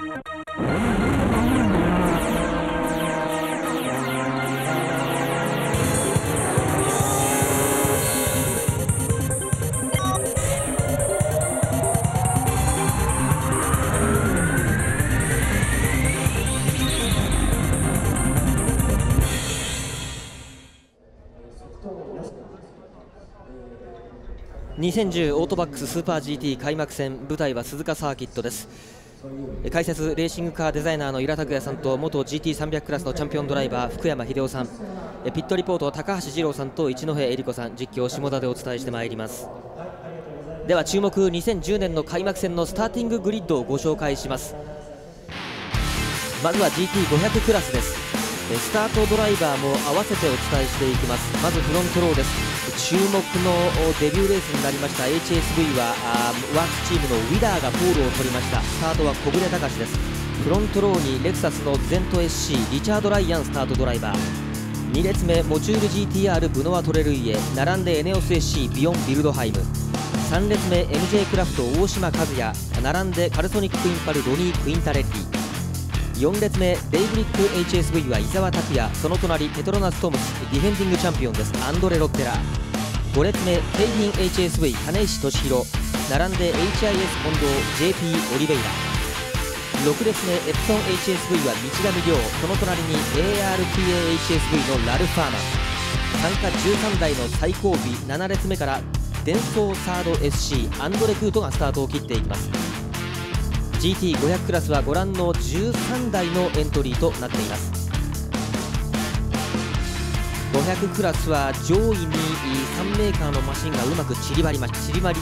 2010オートバックススーパー GT 開幕戦、舞台は鈴鹿サーキットです。解説レーシングカーデザイナーの井良拓也さんと元 GT300 クラスのチャンピオンドライバー福山秀夫さん、ピットリポート高橋二郎さんと一戸恵理子さん、実況下田でお伝えしてまいります。では注目2010年の開幕戦のスターティンググリッドをご紹介します。まずは GT500 クラスです。スタートドライバーも合わせてお伝えしていきます。まずフロントローです。注目のデビューレースになりました HSV はワークスチームのウィダーがポールを取りました。スタートは小暮隆です。フロントローにレクサスのゼント SC リチャード・ライアンスタートドライバー、2列目モチュール GTR ブノワ・トレルイエ、並んでエネオス SC ビヨン・ビルドハイム、3列目 MJ クラフト大島和也、並んでカルソニックインパルロニー・クインタレッリ、4列目デイブリック HSV は伊沢拓也、その隣ペトロナス・トムスディフェンディングチャンピオンです。アンドレ・ロッテラ、5列目ペイディン HSV 金石俊弘、並んで HIS 近藤 JP オリベイラ、6列目エプソン HSV は道上亮、その隣に ARPAHSV のラルファーマン、参加13台の最後尾7列目からデンソーサード SC アンドレ・クートがスタートを切っていきます。 GT500 クラスはご覧の13台のエントリーとなっています。500クラスは上位に3メーカーのマシンがうまく散りばりました。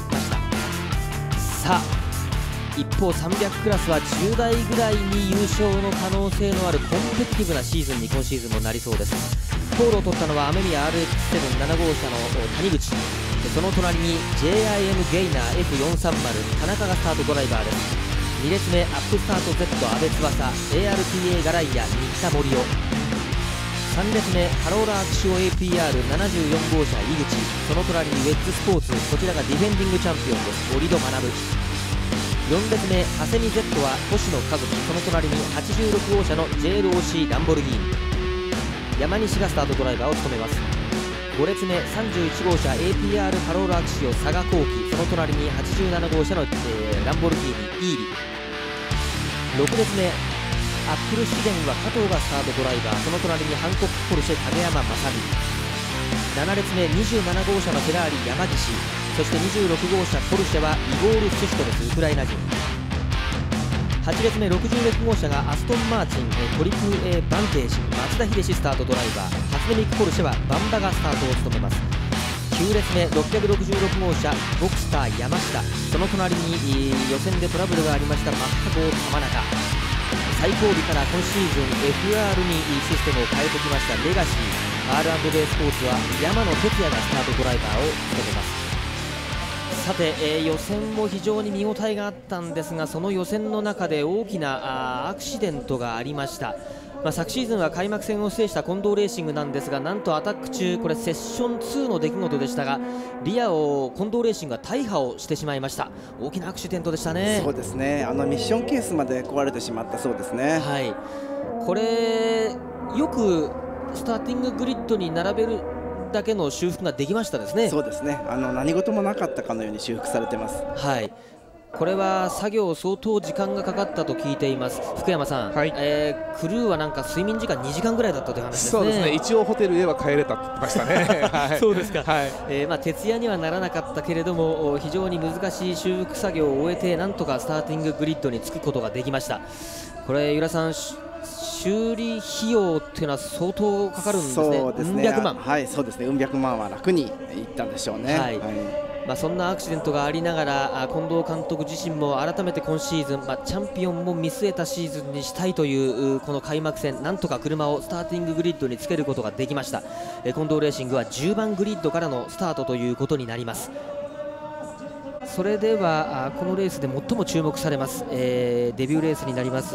さあ一方300クラスは10台ぐらいに優勝の可能性のあるコンペティティブなシーズンに今シーズンもなりそうです。ポールを取ったのはアメリア RX77 号車の谷口、その隣に JIM ゲイナー F430 田中がスタートドライバーです。2列目アップスタート Z 阿部翼 ARPA ガライア新田森夫、3列目ハローラーアクシオ APR74 号車井口、その隣にウェッズスポーツ、こちらがディフェンディングチャンピオンです。折戸学、4列目ハセミ Z は星野和樹、その隣に86号車の JLOC ランボルギーニ、山西がスタートドライバーを務めます。5列目31号車 APR ハローラーアクシオ佐賀幸輝、その隣に87号車の、ランボルギーニイーリ、6列目アップルシデンは加藤がスタートドライバー、その隣にハンコックポルシェ影山正美、7列目27号車のフェラーリ山岸、そして26号車ポルシェはイゴール・シュシュトレスウクライナ人、8列目66号車がアストンマーチントリプル A バンテージ松田秀志スタートドライバー、初音ミクポルシェはバンバがスタートを務めます。9列目666号車ボクスター山下、その隣に予選でトラブルがありましたマッタ号玉中、最後尾から今シーズン FR にシステムを変えてきましたレガシー R&A スポーツは山野哲也がスタートドライバーを務めます。さて、予選も非常に見応えがあったんですが、その予選の中で大きなアクシデントがありました。昨シーズンは開幕戦を制した近藤レーシングなんですが、なんとアタック中これセッション2の出来事でしたが、リアを近藤レーシングが大破をしてしまいました。大きなアクシデントでしたね。 そうですね、ミッションケースまで壊れてしまったそうですね。 はい、これよくスターティンググリッドに並べるだけの修復ができましたですね。 そうですね、何事もなかったかのように修復されてます。 はい、これは作業相当時間がかかったと聞いています。福山さん、はい、クルーはなんか睡眠時間2時間ぐらいだったという話ですね。 そうですね、一応ホテルへは帰れたって言ってましたね。はい、 そうですか。 はい、 徹夜にはならなかったけれども非常に難しい修復作業を終えてなんとかスターティンググリッドにつくことができました。これ由良さん、修理費用っていうのは相当かかるんですね。 そうですね、 うん百万。 はい、そうですね、うん百万は楽にいったんでしょうね。 はい、そんなアクシデントがありながら近藤監督自身も改めて今シーズン、チャンピオンも見据えたシーズンにしたいというこの開幕戦、なんとか車をスターティンググリッドにつけることができました。近藤レーシングは10番グリッドからのスタートということになります。それではこのレースで最も注目されます、デビューレースになります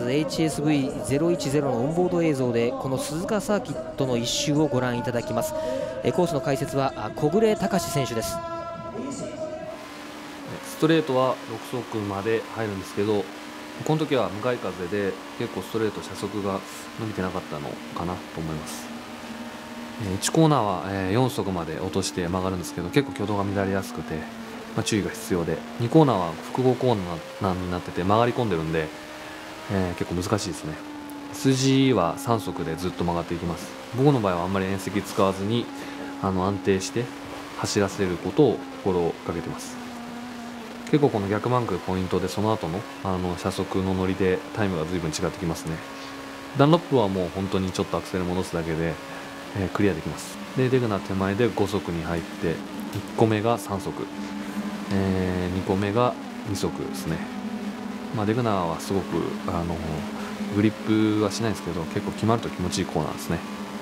HSV010 のオンボード映像でこの鈴鹿サーキットの一周をご覧いただきます。コースの解説は小暮隆選手です。 ストレートは6速まで入るんですけど、 この時は向かい風で結構ストレート車速が伸びてなかったのかなと思います。1コーナーは4速まで落として曲がるんですけど、結構挙動が乱れやすくて、注意が必要で、2コーナーは複合コーナーになってて曲がり込んでるんで、結構難しいですね。筋は3速でずっと曲がっていきます。僕の場合はあんまり縁石使わずに安定して走らせることを心がけてます。結構この逆バンクポイントで、その後の車速の乗りでタイムが随分違ってきますね。ダンロップはもう本当にちょっとアクセル戻すだけで、クリアできます。でデグナ手前で5速に入って、1個目が3速、2個目が2速ですね。デグナはすごくグリップはしないんですけど、結構決まると気持ちいいコーナーですね。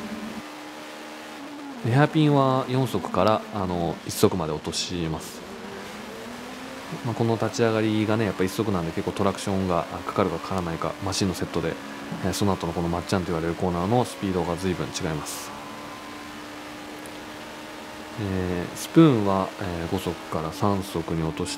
ヘアピンは4速から1速まで落とします。この立ち上がりがね、やっぱ1速なんで結構トラクションがかかるかかからないか、マシンのセットで、その後のこのまっちゃんと言われるコーナーのスピードが随分違います。スプーンは5速から3速に落として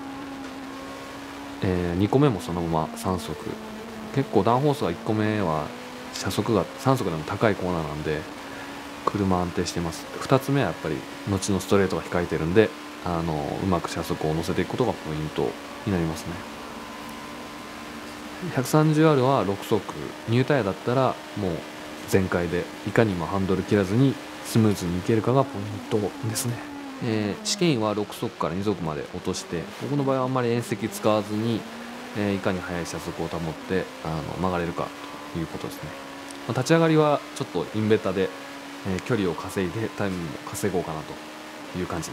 、2個目もそのまま3速。結構ダウンホースが1個目は車速が3速でも高いコーナーなんで車安定しています。2つ目はやっぱり後のストレートが控えてるんで、うまく車速を乗せていくことがポイントになりますね。130R は6速、ニュータイヤだったらもう全開で、いかにもハンドル切らずにスムーズにいけるかがポイントですね。試験員は6速から2速まで落として、僕の場合はあんまり縁石使わずに、いかに速い車速を保って曲がれるかということですね。立ち上がりはちょっとインベタで、距離を稼いでタイムも稼ごうかなという感じです。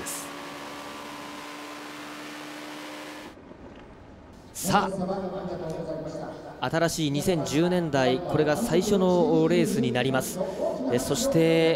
さあ、新しい2010年代、これが最初のレースになります。そして、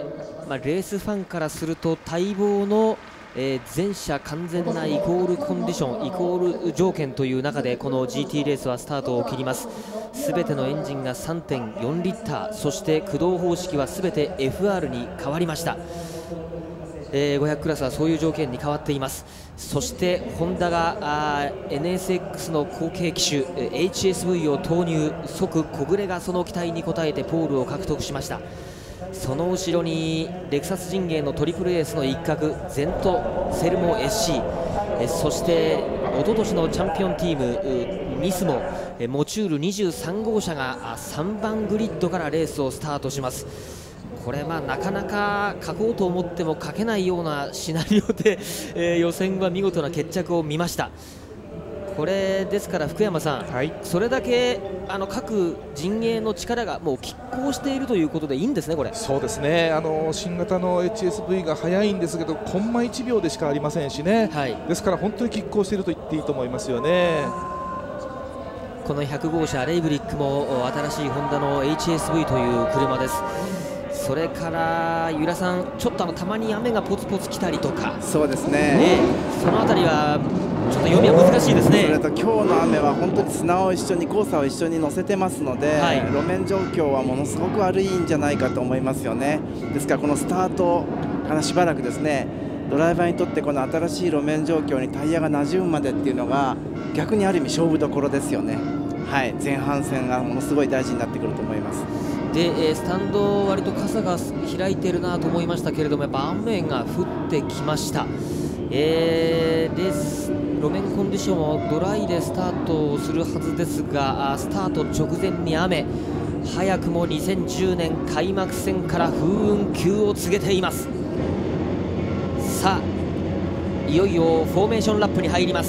レースファンからすると待望の、全車完全なイコールコンディション、イコール条件という中でこの GT レースはスタートを切ります。すべてのエンジンが 3.4 リッター、そして駆動方式はすべて FR に変わりました。500クラスはそういう条件に変わっています。そしてホンダがNSX の後継機種 HSV を投入、即小暮がその期待に応えてポールを獲得しました。その後ろにレクサス陣営のトリプルエースの一角、ゼントセルモ SC、そして一昨年のチャンピオンチームニスモモチュール23号車が3番グリッドからレースをスタートします。これなかなか書こうと思っても書けないようなシナリオで、予選は見事な決着を見ました。これですから福山さん、それだけ各陣営の力がもう拮抗しているということでいいんですね。これそうですね、新型の HSV が速いんですけどコンマ1秒でしかありませんしね、ですから本当に拮抗していると言っていいと思いますよね。 この100号車レイブリックも新しいホンダの HSV という車です。それから由良さん、ちょっとたまに雨がポツポツ来たりとか、 そうですね、 その辺りはちょっと読みは難しいですね。 それと今日の雨は本当に砂を一緒に黄砂を一緒に乗せてますので、路面状況はものすごく悪いんじゃないかと思いますよね。ですからこのスタートからしばらくですね、ドライバーにとってこの新しい路面状況にタイヤが馴染むまでっていうのが逆にある意味勝負どころですよね。前半戦がものすごい大事になってくると思います。 でスタンド割と傘が開いているなと思いましたけれども、やっぱ雨が降ってきました。路面コンディションもドライでスタートをするはずですが、スタート直前に雨、早くも2010年開幕戦から風雲急を告げています。さあいよいよフォーメーションラップに入ります。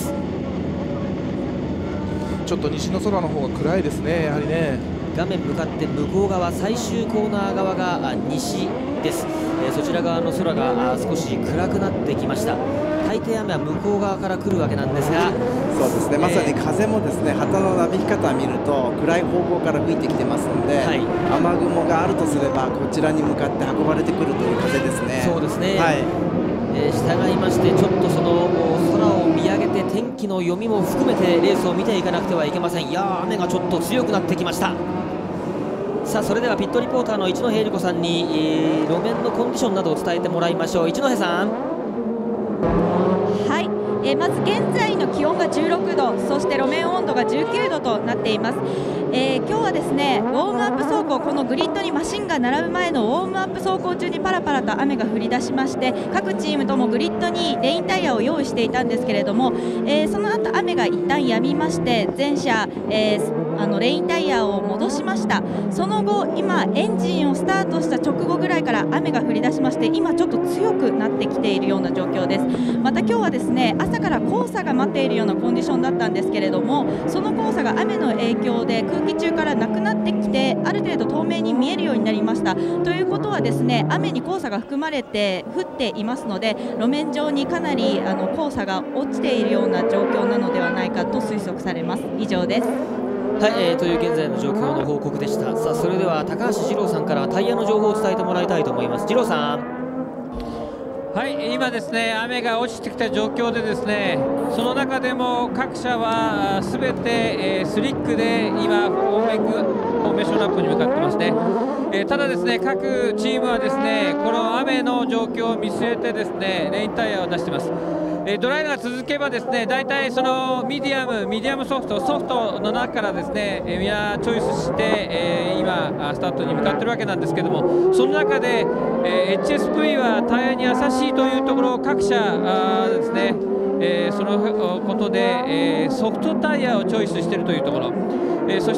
ちょっと西の空の方が暗いですね、やはりね。 画面向かって向こう側、最終コーナー側が西です。そちら側の空が少し暗くなってきました。大抵雨は向こう側から来るわけなんですが、 そうですね、まさに風もですね、旗のなびき方を見ると暗い方向から吹いてきてますので、雨雲があるとすればこちらに向かって運ばれてくるという風ですね。 そうですね、従いましてちょっとその空を見上げて天気の読みも含めてレースを見ていかなくてはいけません。いやー、雨がちょっと強くなってきました。さあそれではピットリポーターの一戸恵理子さんに、路面のコンディションなどを伝えてもらいましょう。一戸さん。 はい、まず現在の気温が16度、そして路面温度度が19度となっています。今日はですね、ウォームアップ走行、このグリッドにマシンが並ぶ前のウォームアップ走行中にパラパラと雨が降り出しまして、各チームともグリッドにレインタイヤを用意していたんですけれども、その後雨が一旦止みまして、全車、レインタイヤを戻しました。その後、今エンジンをスタートした直後ぐらいから雨が降り出しまして、今ちょっと強くなってきているような状況です。また今日はですね、朝から黄砂が待っているようなコンディションだったんですけれども、その黄砂が雨の影響で空気中からなくなってきて、ある程度透明に見えるようになりました。ということはですね、雨に黄砂が含まれて降っていますので、路面上にかなり黄砂が落ちているような状況なのではないかと推測されます。以上です。 はい、という現在の状況の報告でした。さあ、それでは高橋二郎さんからタイヤの情報を伝えてもらいたいと思います。二郎さん。 はい、今ですね、雨が落ちてきた状況でですね、その中でも各社はすべて、スリックで今フォーメーションラップに向かってますね。ただですね、各チームはですね、この雨の状況を見据えてですね、レインタイヤを出しています。ドライが続けばですね、大体そのミディアムソフトの中からですね、皆チョイスして、今スタートに向かっているわけなんですけども、その中で、HSV はタイヤに優しいというところを各社ですね、そのことで、ソフトタイヤをチョイスしているというところ、そして、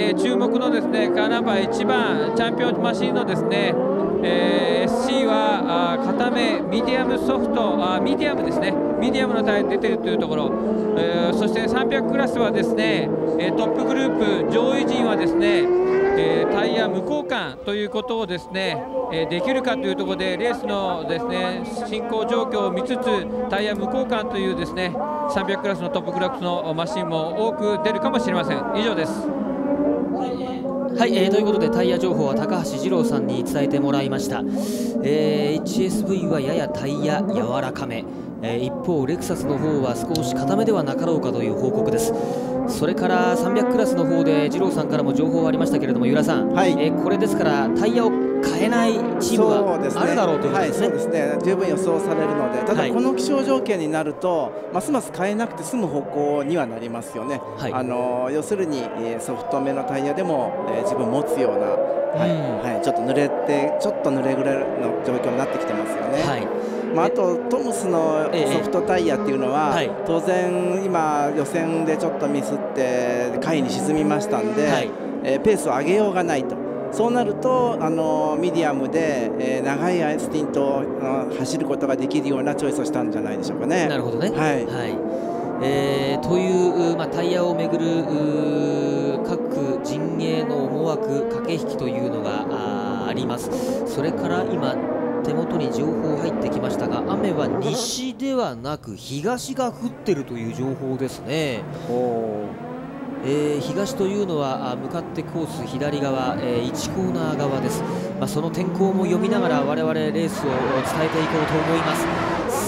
注目のですねカーナンバー1番チャンピオンマシンのですね、SC は固めミディアムソフトミディアムですね、ミディアムのタイヤ出ているというところ、そして300クラスはですねトップグループ上位陣はですね、タイヤ無交換ということをですね、できるかというところでレースのですね進行状況を見つつタイヤ無交換というですね300クラスのトップクラスのマシンも多く出るかもしれません。以上です。 はい、ということでタイヤ情報は高橋二郎さんに伝えてもらいました。HSV はややタイヤ柔らかめ、一方レクサスの方は少し固めではなかろうかという報告です。それから300クラスの方で二郎さんからも情報ありましたけれども、由良さん、はい、これですからタイヤを変えないチームがあるだろうということですね。 そうですね、十分予想されるので、ただこの気象条件になると、ますます変えなくて済む方向にはなりますよね。はい、要するにソフトめのタイヤでも自分持つような、はい、ちょっと濡れぐらいの状況になってきてますよね。はい、あとトムスのソフトタイヤっていうのは、当然今予選でちょっとミスって下位に沈みましたんで、ペースを上げようがないと。そうなるとミディアムで、長いスティントを走ることができるようなチョイスをしたんじゃないでしょうかね。 なるほどね。はい、という、タイヤをめぐる各陣営の思惑駆け引きというのがあります。それから今手元に情報入ってきましたが、雨は西ではなく東が降ってるという情報ですね。東というのは向かってコース左側、1コーナー側です。その天候も読みながら我々レースを伝えていこうと思います。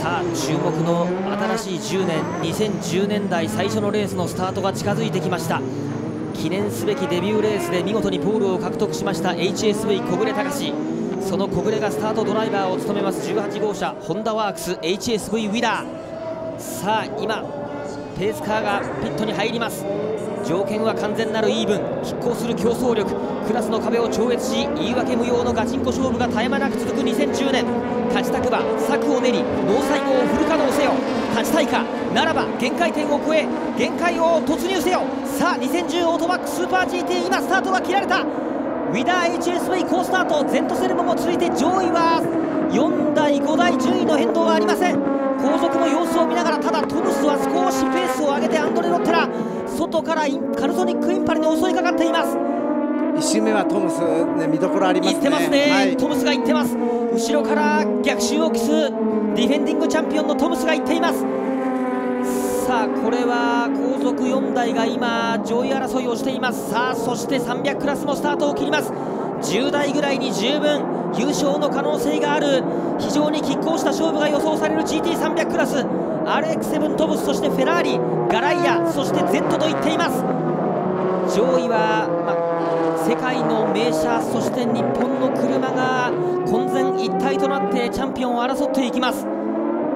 さあ注目の新しい10年2010年代最初のレースのスタートが近づいてきました。記念すべきデビューレースで見事にポールを獲得しました HSV 小暮隆。その小暮がスタートドライバーを務めます18号車ホンダワークス HSV ウィダー。さあ今ペースカーがピットに入ります。条件は完全なるイーブン、拮抗する競争力、クラスの壁を超越し言い訳無用のガチンコ勝負が絶え間なく続く2010年。勝ちたくば策を練りノーサイドをフル稼働せよ。勝ちたいかならば限界点を超え限界を突入せよ。さあ2010オートバックスーパー GT 今スタートが切られた。ウィダー HSV 好スタート、ゼントセルモも続いて上位は4台5台順位の変動はありません。後続の様子を見ながら、ただトムスは少しペースを上げてアンドレ・ロッテラ外からカルソニックインパルに襲いかかっています。 1周目はトムス、見どころありますね。 行ってますね、トムスが行ってます。後ろから逆襲を期すディフェンディングチャンピオンのトムスが行っています。さあこれは後続4台が今上位争いをしています。さあそして300クラスもスタートを切ります。10台ぐらいに十分優勝の可能性がある非常に拮抗した勝負が予想される GT300 クラス RX7 トムス、そしてフェラーリ、ガライア、そして Z といっています。上位は、世界の名車、そして日本の車が混然一体となってチャンピオンを争っていきます。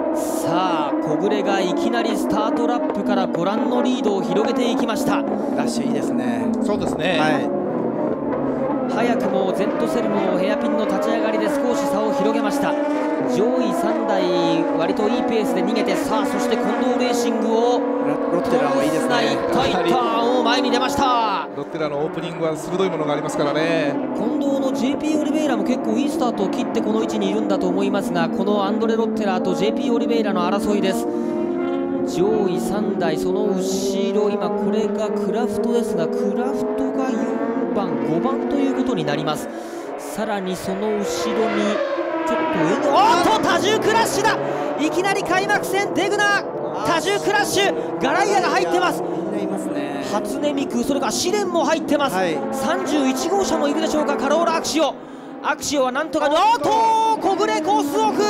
さあ小暮がいきなりスタートラップからご覧のリードを広げていきました。 ラッシュいいですね。 そうですね、 早くもゼントセルもヘアピンの立ち上がりで少し差を広げました。上位3台割といいペースで逃げて、さあそして近藤レーシングをロッテラもいいですね。 いったを前に出ました。 ロッテラのオープニングは鋭いものがありますからね。 近藤の JP オリベイラも結構いいスタートを切ってこの位置にいるんだと思いますが、このアンドレ・ロッテラと JP オリベイラの争いです。上位3台、その後ろ、今これがクラフトですが、クラフトが4番5番ということになります。さらにその後ろにちょっとおっと多重クラッシュだ。いきなり開幕戦デグナ多重クラッシュ、ガライアが入ってます。初音ミク、それから試練も入ってます。31号車もいるでしょうか。カローラアクシオはなんとか、おっと小暮コースオフ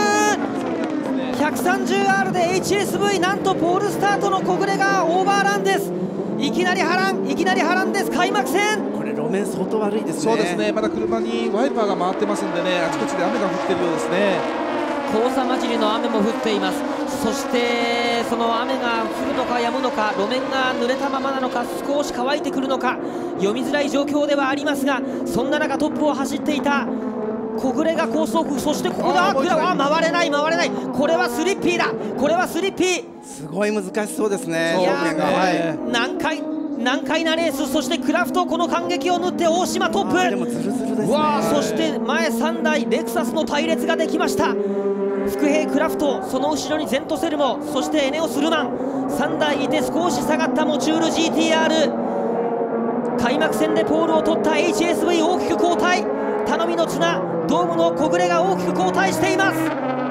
130R で HSV、 なんとポールスタートの小暮がオーバーランです。いきなり波乱です。開幕戦これ路面相当悪いですね。 そうですね、まだ車にワイパーが回ってますんでね、あちこちで雨が降ってるようですね。 黄砂混じりの雨も降っています。そしてその雨が降るのか止むのか、路面が濡れたままなのか少し乾いてくるのか読みづらい状況ではありますが、そんな中トップを走っていた小暮がコースオフ。そしてここだ回れない、これはスリッピーだ。 すごい難しそうですね。 いや難解なレース。そしてクラフト、この感激を縫って大島トップ。 でもズルズルですね。 そして前3台レクサスの隊列ができました。伏兵クラフト、その後ろにゼントセルモ、そしてエネオスルマン、3台いて少し下がったモチュール GTR。 開幕戦でポールを取った HSV 大きく後退、頼みの綱ドームの小暮が大きく後退しています。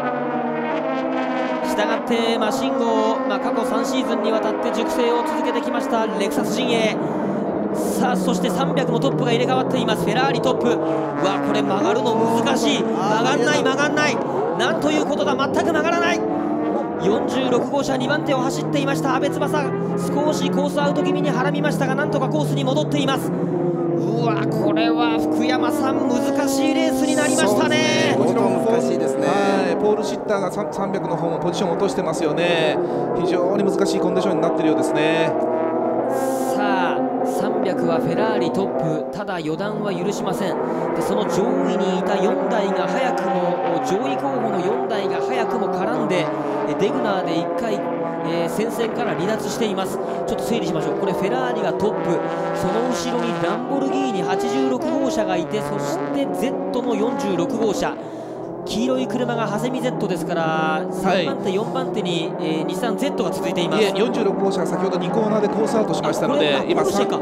したがってマシン号、過去3シーズンにわたって熟成を続けてきましたレクサス陣営。さあそして300のトップが入れ替わっています。フェラーリトップ。これ曲がるの難しい。曲がんない、なんということだ、全く曲がらない。46号車2番手を走っていました阿部翼、少しコースアウト気味にはらみましたが、なんとかコースに戻っています。これは福山さん難しいレースになりましたね。 もちろん難しいですね。 ポールシッターが300の方もポジションを落としてますよね。非常に難しいコンディションになっているようですね。 さあ300はフェラーリトップ、ただ予断は許しません。でその上位にいた4台が早くも上位候補の4台が早くも絡んでデグナーで1回戦線から離脱しています。ちょっと整理しましょう。これフェラーリがトップ、その後ろにランボルギーニ86号車がいて、そして Z の46号車、黄色い車がハセミ Z ですから、3番手、4番手に、日産 Z が続いています。 46号車が先ほど2コーナーでコースアウトしましたので、今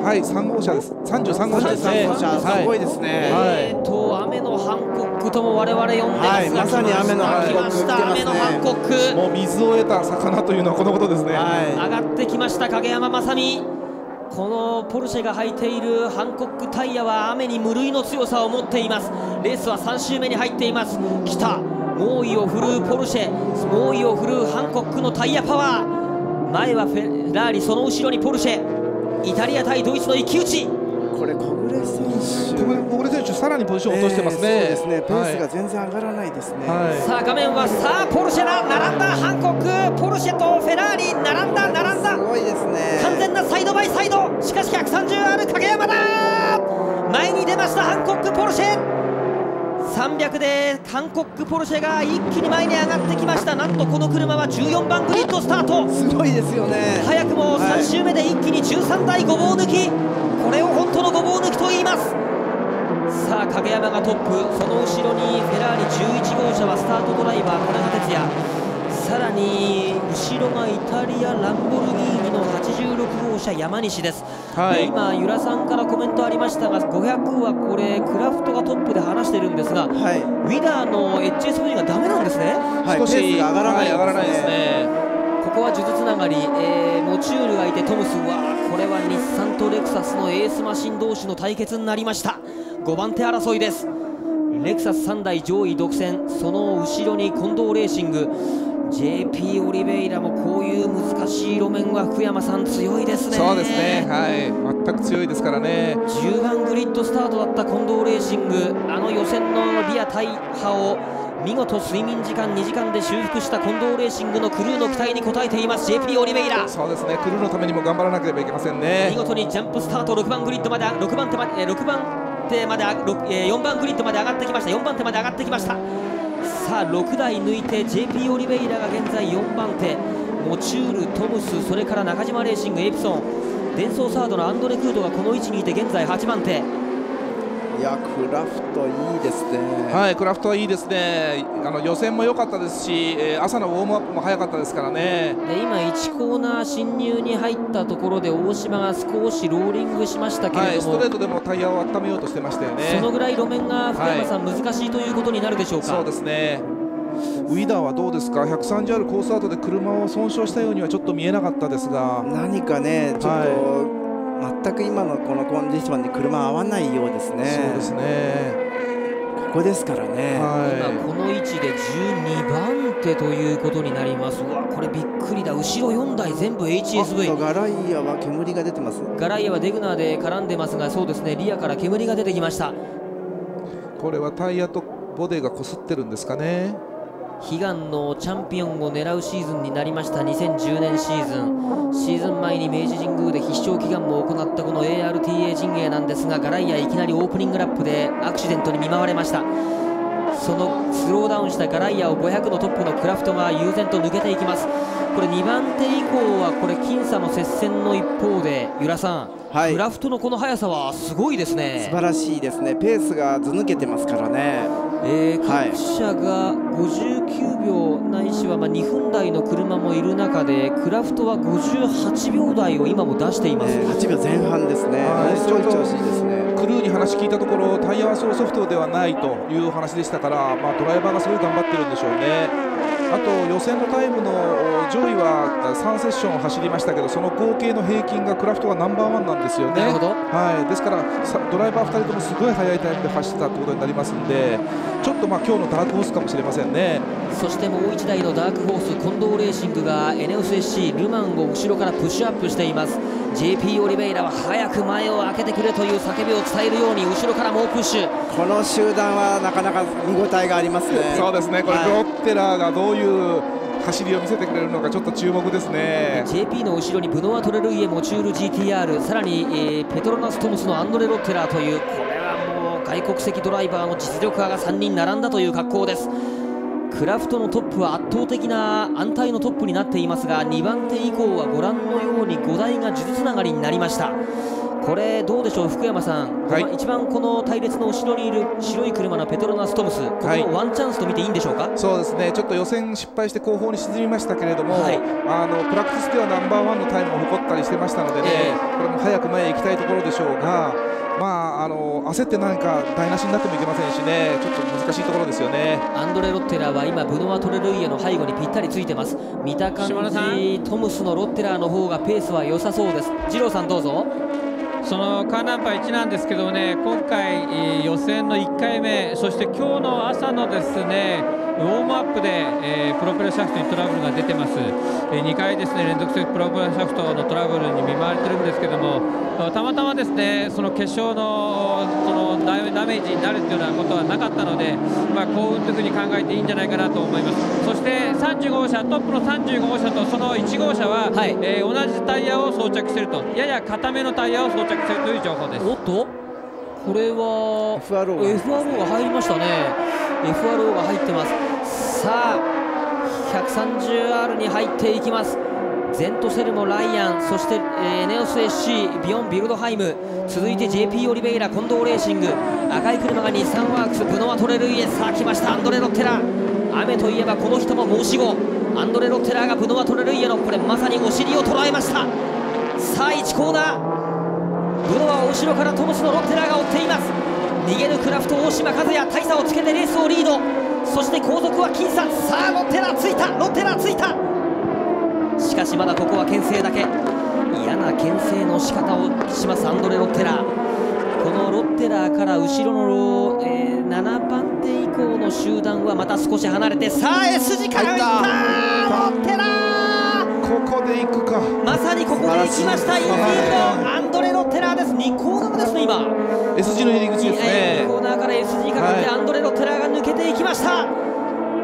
3号車です。33号車ですね。 すごいですね。 雨のハンコックとも我々呼んでますが、 まさに雨のハンコック、 雨のハンコック、 もう水を得た魚というのはこのことですね。 上がってきました影山雅美。このポルシェが履いているハンコックタイヤは雨に無類の強さを持っています。レースは3周目に入っています。来た、猛威を振るうポルシェ、猛威を振るうハンコックのタイヤパワー。前はフェラーリ、その後ろにポルシェ。イタリア対ドイツの一騎打ち。 これ小暮選手さらにポジションを落としてますね。そうですね、ペースが全然上がらないですね。 さあ画面はポルシェだ、並んだハンコック、ポルシェとフェラーリ並んだ。 すごいですね。 完全なサイドバイサイド。しかし 130R 影山だ。前に出ましたハンコックポルシェ。300でハンコックポルシェが一気に前に上がってきました。なんとこの車は14番グリッドスタート。 すごいですよね。 早くも3周目で一気に13台ごぼう抜き。これを本当のごぼう抜きと言います。さあ影山がトップ、その後ろにフェラーリ11号車はスタートドライバー田中哲也、さらに後ろがイタリアランボルギーニの86号車山西です。今由良さんからコメントありましたが、500はこれクラフトがトップで話してるんですが、ウィダーの HSV がダメなんですね。 少し上がらないですね。 ここは数珠つながり、モチュールがいてトムスは、これは日産とレクサスのエースマシン同士の対決になりました。5番手争いです。レクサス3台上位独占、その後ろに近藤レーシング、 JP オリベイラもこういう難しい路面は福山さん強いですね。 そうですね、全く強いですからね。 10番グリッドスタートだった近藤レーシング、予選のリア大破を見事睡眠時間2時間で修復した近藤レーシングのクルーの期待に応えています JP オリベイラ。 そうですね、クルーのためにも頑張らなければいけませんね。 見事にジャンプスタート6番グリッドまで4番手まで4番グリッドまで上がってきました。4番手まで上がってきました。さあ6台抜いて JP オリベイラが現在4番手、モチュール、トムス、それから中島レーシング、エプソン、デンソーサードのアンドレ・クートがこの位置にいて現在8番手。 いや、クラフトいいですね。 はい、クラフトはいいですね。予選も良かったですし、朝のウォームアップも早かったですからね。 で今1コーナー進入に入ったところで大島が少しローリングしましたけれども、 はい、ストレートでもタイヤを温めようとしてましたよね。 そのぐらい路面が福山さん、難しいということになるでしょうか。 そうですね。ウィダーはどうですか。130あるコースアウトで車を損傷したようにはちょっと見えなかったですが、 何かね、ちょっと、全く今のこのコンディションに車合わないようですね。 そうですね。 ここですからね、 今この位置で12番手ということになります。うわ、これびっくりだ。後ろ4台全部 HSV。 ガライアは煙が出てます。 ガライアはデグナーで絡んでますが、そうですね、リアから煙が出てきました。 これはタイヤとボディがこすってるんですかね。 悲願のチャンピオンを狙うシーズンになりました2010年シーズン前に明治神宮で必勝祈願も行ったこの ARTA 陣営なんですが、ガライアいきなりオープニングラップでアクシデントに見舞われました。そのスローダウンしたガライアを500のトップのクラフトが悠然と抜けていきます。これ2番手以降はこれ僅差の接戦の一方で、由良さん、 はい、 クラフトのこの速さはすごいですね。 素晴らしいですね。ペースがず抜けてますからね。 各社が59秒ないしは2分台の車もいる中で、クラフトは58秒台を今も出しています。 8秒前半ですね。 ちょっと調子いいですね。 クルーに話聞いたところ、タイヤはそうソフトではないというお話でしたから、ドライバーがすごい頑張ってるんでしょうね。あと予選のタイムの上位は3セッション走りましたけど、その合計の平均がクラフトがナンバーワンなんですよね。 なるほど。 はい、ですからドライバー2人ともすごい速いタイムで走ってたということになりますので、ちょっと今日のダークホースかもしれませんね。 そしてもう1台のダークホース、近藤レーシングが NSSC ルマンを後ろからプッシュアップしています。 JP オリベイラは早く前を開けてくれという叫びを伝えるように後ろから猛プッシュ。 この集団はなかなか見応えがありますね。 そうですね、これ、ロッテラーがどういう走りを見せてくれるのかちょっと注目ですね。 JP の後ろにブノワ・トレルイエ、モチュール GTR、 さらに、ペトロナス・トムスのアンドレ・ロッテラーという、これはもう外国籍ドライバーの実力派が3人並んだという格好です。クラフトのトップは圧倒的な安泰のトップになっていますが、2番手以降はご覧のように5台が数珠つながりになりました。これどうでしょう、福山さん、はい、一番この隊列の後ろにいる白い車のペトロナス・トムス、ここもワンチャンスと見ていいんでしょうか。はい、 そうですね、ちょっと予選失敗して後方に沈みましたけれども、はい、プラクティスではナンバーワンのタイムを誇ったりしてましたのでね、これも早く前へ行きたいところでしょうが、焦って何か台無しになってもいけませんしね、ちょっと難しいところですよね。 アンドレ・ロッテラーは今ブノワ・トレルイエの背後にぴったりついてます。見た感じトムスのロッテラーの方がペースは良さそうです。二郎さんどうぞ。 そのカーナンバー1なんですけどね、今回予選の1回目、そして今日の朝のですねウォームアップで、プロペラシャフトにトラブルが出てます。2回ですね連続的プロペラシャフトのトラブルに見舞われてるんですけども、たまたまですねその決勝のそのダメージになるというようなことはなかったので、幸運というふうに考えていいんじゃないかなと思います。そして35号車、トップの35号車とその1号車は、同じタイヤを装着していると、やや硬めのタイヤを装着しているという情報です。 おっと、これは FRO が入りましたね。 FRO が入ってます。さあ 130R に入っていきます。ゼントセルもライアン、そして、ネオス SC、ビヨンビルドハイム、続いて JP オリベイラ、近藤レーシング、赤い車が日産ワークス、ブノワ・トレルイエ、さあ来ましたアンドレ・ロッテラー。雨といえばこの人も申し子、アンドレ・ロッテラーがブノワ・トレルイエのこれまさにお尻を捉えました。さあ1コーナー、ブノワを後ろからトムスのロッテラーが追っています。逃げるクラフト大島和也、大差をつけてレースをリード、そして後続は僅差。さあロッテラーついた、ロッテラーついた。しかしまだここは牽制だけ、嫌な牽制の仕方をしますアンドレ・ロッテラー。このロッテラーから後ろの、7番手以降の集団はまた少し離れて、さあ S 字からいったロッテラー、 ここで行くか、 まさにここで行きました。インフィールドアンドレ・ロッテラーです。2コーナーですね今。 S 字の入り口ですね。 2コーナーから S 字にかけてアンドレ・ロッテラーが抜けていきました。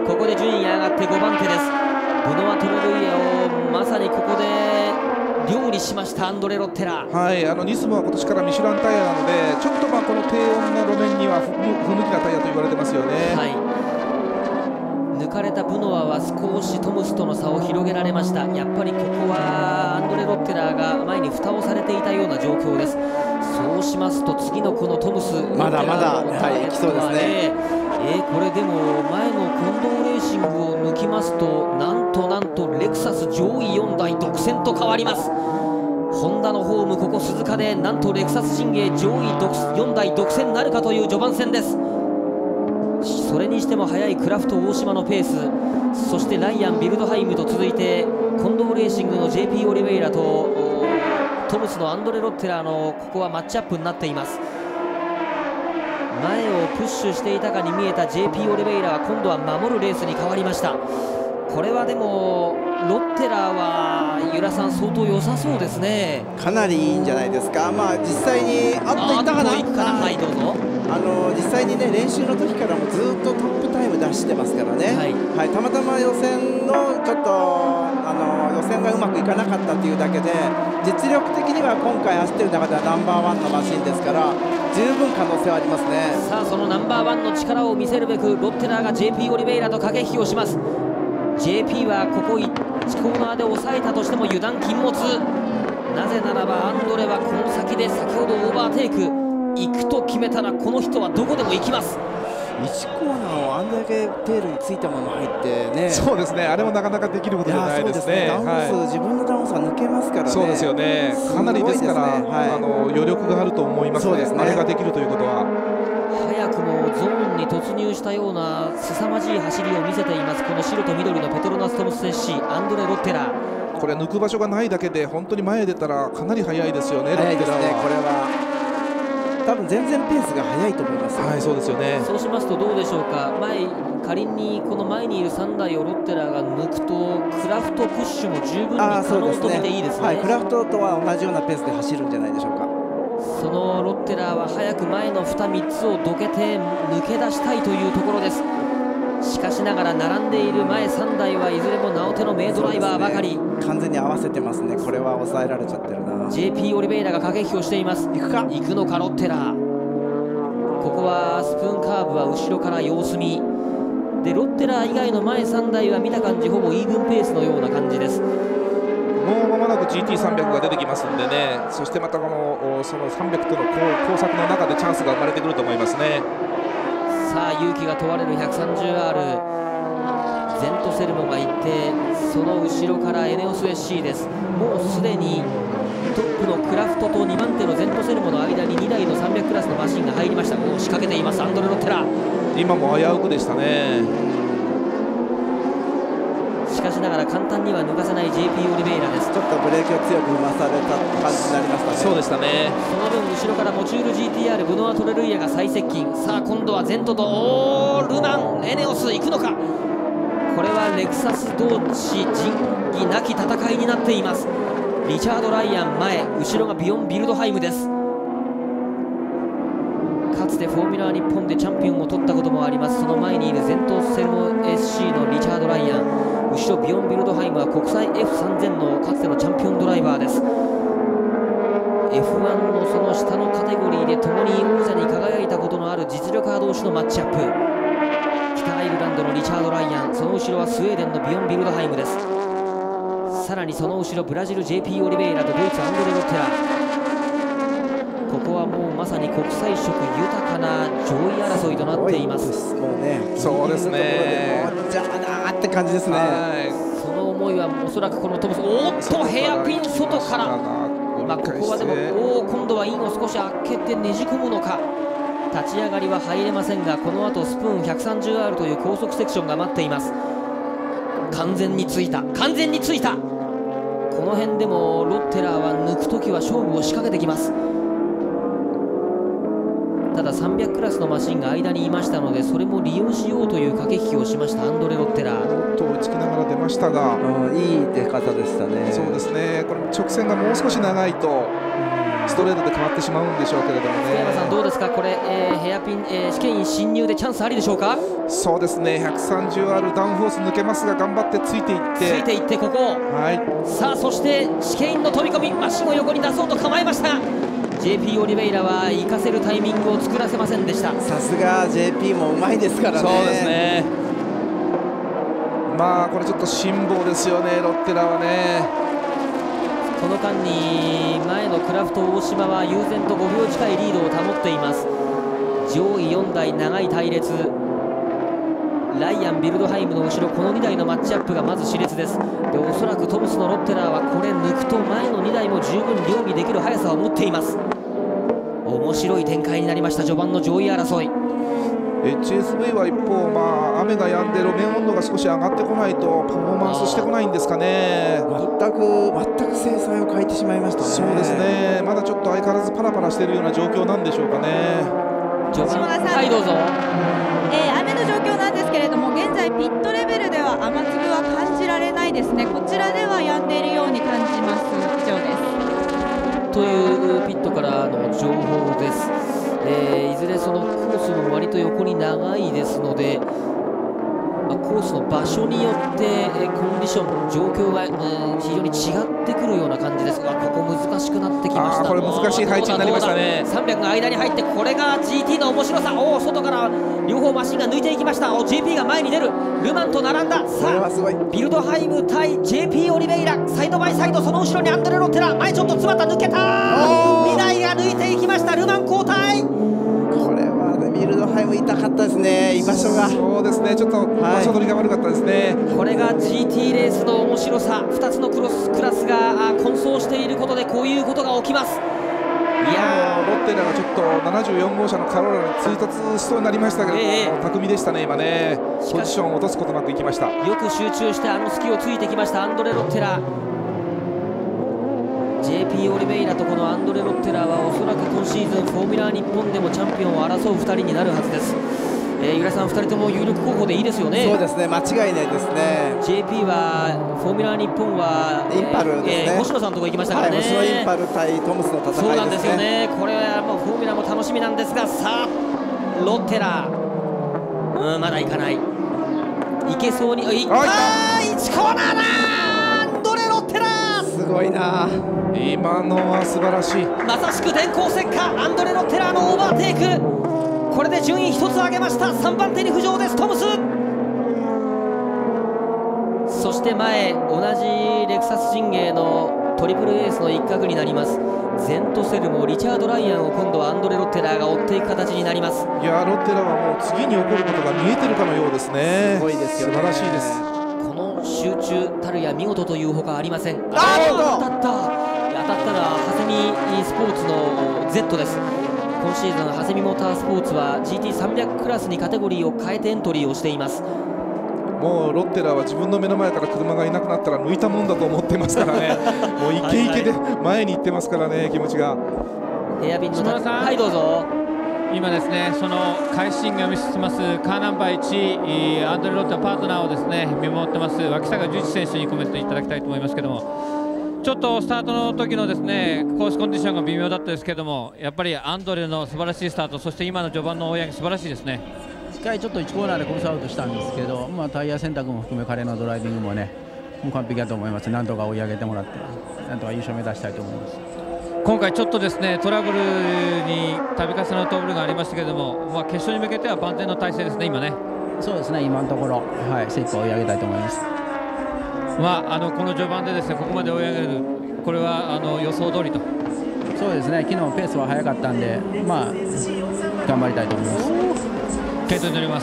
ここで順位が上がって5番手です。ブノワ・トレルイエをまさにここで料理しましたアンドレ・ロッテラ。 はい、ニスモは今年からミシュランタイヤなので、ちょっとこの低温な路面には不向きなタイヤと言われてますよね。 はい、抜かれたブノワは少しトムスとの差を広げられました。やっぱりここはアンドレ・ロッテラが前に蓋をされていたような状況です。そうしますと次のこのトムスまだまだいきそうですね。 これでも前の近藤レーシングを抜きますとなんとレクサス上位4台独占と変わります。ホンダのホームここ鈴鹿でなんとレクサス陣営上位4台独占なるかという序盤戦です。それにしても速いクラフト大島のペース、そしてライアンビルドハイムと続いて近藤レーシングの JP オリベイラとトムスのアンドレ・ロッテラーのここはマッチアップになっています。前をプッシュしていたかに見えた JP オリベイラは今度は守るレースに変わりました。これはでもロッテラーは由良さん相当良さそうですね。 かなりいいんじゃないですか。実際にいったかな。 はい、どうぞ。 実際にね練習の時からもずっとトップタイム出してますからね。はい、たまたま予選のちょっと予選がうまくいかなかったというだけで実力的には今回走っている中ではナンバーワンのマシンですから十分可能性はありますね。 さあそのナンバーワンの力を見せるべくロッテラーが JP オリベイラと駆け引きをします。 JP はここ1コーナーで抑えたとしても油断禁物。なぜならばアンドレはこの先で先ほどオーバーテイク行くと決めたらこの人はどこでも行きます。 1コーナーをあんだけテールについたまま入ってね。 そうですね、あれもなかなかできることじゃないですね。 ダウン数、自分のダウン数は抜けますからね。 そうですよね、かなりですから、余力があると思いますね。あれができるということは早くもゾーンに突入したような凄まじい走りを見せています。この白と緑のペトロナス・トムス SC アンドレ・ロッテラー。 これ抜く場所がないだけで本当に前へ出たらかなり速いですよね。 速いですね。これは多分全然ペースが速いと思います。 はい、そうですよね。 そうしますとどうでしょうか。仮にこの前にいる3台をロッテラーが抜くとクラフトプッシュも十分に可能と見ていいですね。 クラフトとは同じようなペースで走るんじゃないでしょうか。 そのロッテラーは早く前の3つをどけて抜け出したいというところです。しかしながら並んでいる前3台はいずれも名を手の名ドライバーばかり。 完全に合わせてますね。これは抑えられちゃってるな。 JP オリベイラが駆け引きをしています。行くのかロッテラー。ここはスプーンカーブは後ろから様子見で、ロッテラー以外の前3台は見た感じほぼイーブンペースのような感じです。 もう間もなく GT300 が出てきますんでね。そしてまたその300との交錯の中でチャンスが生まれてくると思いますね。 さあ勇気が問われる 130R ゼントセルモがいってその後ろからエネオス SC です。もうすでにトップのクラフトと2番手のゼントセルモの間に2台の300クラスのマシンが入りました。もう仕掛けていますアンドレ・ロッテラー。 今も危うくでしたね。 しかしながら簡単には抜かせない JP オリベイラです。 ちょっとブレーキを強く踏まされた感じになりましたね。 そうでしたね。 その分後ろからモチュール GTR ブノワ・トレルイヤが最接近。さあ今度はゼントとルマンエネオス行くのか。これはレクサス同士仁義なき戦いになっています。リチャード・ライアン前、後ろがビヨン・ビルドハイムです。かつてフォーミュラー日本でチャンピオンを取ったこともあります。その前にいるゼントセルモ SC のリチャード・ライアン、後ろビヨン・ビルドハイムは国際 F3000 のかつてのチャンピオンドライバーです。 F1 のその下のカテゴリーで共に王者に輝いたことのある実力派同士のマッチアップ。北アイルランドのリチャード・ライアン、その後ろはスウェーデンのビヨン・ビルドハイムです。さらにその後ろブラジル JP オリベイラとドイツアンドレ・ロッテラー。ここはもうまさに国際色豊かな上位争いとなっています。 もうね、 そうですね。 じゃあなーって感じですね。 その思いはおそらくこのトムス、おっとヘアピン外から、ここはでも今度はインを少し開けてねじ込むのか。立ち上がりは入れませんが、この後スプーン 130R という高速セクションが待っています。完全についた、完全についた。この辺でもロッテラーは抜くときは勝負を仕掛けてきます。ただ300クラスのマシンが間にいましたので、それも利用しようという駆け引きをしましたアンドレ・ロッテラー。 追いつきながら出ましたが、 いい出方でしたね。 そうですね。これ直線がもう少し長いとストレートで変わってしまうんでしょうけれどもね。 福山さんどうですか、これ、ヘアピン、試験員侵入でチャンスありでしょうか。 そうですね、130あるダウンフォース抜けますが、頑張ってついていってここ、 はい、 さあそして試験員の飛び込み、マシンを横に出そうと構えました。 JP オリベイラは行かせるタイミングを作らせませんでした。 さすが JP もうまいですからね。 そうですね、まあこれちょっと辛抱ですよね、ロッテラはね。 この間に前のクラフト大島は悠然と5秒近いリードを保っています。上位4台長い隊列、ライアン、ビルドハイムの後ろ、この2台のマッチアップがまず熾烈です。でおそらくトムスのロッテラーはこれ抜くと前の2台も十分両備できる速さを持っています。面白い展開になりました序盤の上位争い。 HSV は一方、雨が止んで路面温度が少し上がってこないとパフォーマンスしてこないんですかね。 全く精彩を欠いてしまいましたね。 そうですね、まだちょっと相変わらずパラパラしているような状況なんでしょうかね。 序盤、はいどうぞ。 雨の状況なんですけれども、現在ピットレベルでは雨粒は感じられないですね。こちらでは止んでいるように感じます。以上です。 というピットからの情報です。いずれそのコースも割と横に長いですので、コースの場所によってコンディション、状況が非常に違ってくるような感じですが、ここ難しくなってきました。 これ難しい配置になりましたね。 300が間に入って、これが GT の面白さ。外から両方マシンが抜いていきました。JP が前に出る、ルマンと並んだ。さあビルドハイム対 JP オリベイラ、サイドバイサイド、その後ろにアンドレ・ロッテラ、前ちょっと詰まった、抜けた。2台が抜いていきました。ルマン交代。 これはビルドハイム痛かったですね、居場所が。 そうですね、ちょっと場所取りが悪かったですね。 これが GT レースの面白さ、2つのクラスが混走していることでこういうことが起きます。いやロッテラがちょっと74号車のカローラに追突しそうになりましたけど、巧みでしたね、今ね。ポジションを落とすことなくいきました。 よく集中して隙をついてきましたアンドレ・ロッテラ。 JP オリベイラとこのアンドレ・ロッテラはおそらく今シーズンフォーミュラー日本でもチャンピオンを争う2人になるはずです。由良さん、2人とも有力候補でいいですよね。 そうですね、間違いないですね。 JP はフォーミュラー日本はインパルですね、 星野さんのとこ行きましたからね。 星野インパル対トムスの戦いですね。 そうなんですよね。これはもうフォーミュラーも楽しみなんですが、さあロッテラまだ行かない。行けそうに、行ったー、1コーナーだー、アンドレ・ロッテラー、 すごいな。 今のは素晴らしい。 まさしく電光石火、アンドレ・ロッテラーのオーバーテイク。これで順位1つ上げました。3番手に浮上です、トムス。そして前、同じレクサス陣営のトリプルエースの一角になりますゼントセルもリチャード・ライアンを今度はアンドレ・ロッテラーが追っていく形になります。 いやロッテラはもう次に起こることが見えてるかのようですね。 すごいですよね、 素晴らしいです。 この集中たるや見事というほかありません。当たったのはハセミスポーツの Z です。今シーズンハセミモータースポーツは GT300 クラスにカテゴリーを変えてエントリーをしています。 もうロッテラは自分の目の前から車がいなくなったら抜いたもんだと思ってますからねもうイケイケで前に行ってますからね、気持ちが。 エアビンの島田さん、 はいどうぞ。 今ですね、その快進撃を見せてますカーナンバー1アンドレ・ロッテラパートナーをですね見守ってます脇坂十一選手にコメントいただきたいと思いますけども、ちょっとスタートの時のですねコースコンディションが微妙だったですけども、やっぱりアンドレの素晴らしいスタート、そして今の序盤の追い上げ素晴らしいですね。 1回ちょっと1コーナーでコースアウトしたんですけど、タイヤ選択も含め彼のドライビングもねもう完璧だと思います。なんとか追い上げてもらってなんとか優勝目指したいと思います。 今回ちょっとですねトラブルに度重なるトラブルがありましたけれども、決勝に向けては万全の体制ですね今ね。 そうですね、今のところ、精一杯追い上げたいと思います。 この序盤でですねここまで追い上げる、これは予想通りと。 そうですね、昨日ペースは速かったんで、頑張りたいと思います。 検討に乗ります。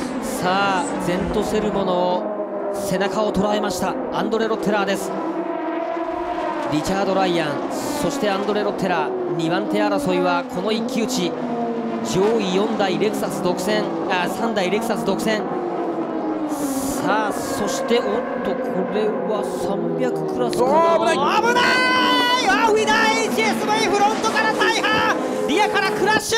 さあゼントセルモの背中を捉えましたアンドレ・ロッテラーです。リチャード・ライアン、そしてアンドレ・ロッテラー、2番手争いはこの一騎打ち。上位4台レクサス独占、3台レクサス独占。さあそしてこれは300クラスかな。危ないウィナー HSV フロントから大破、リアからクラッシュ。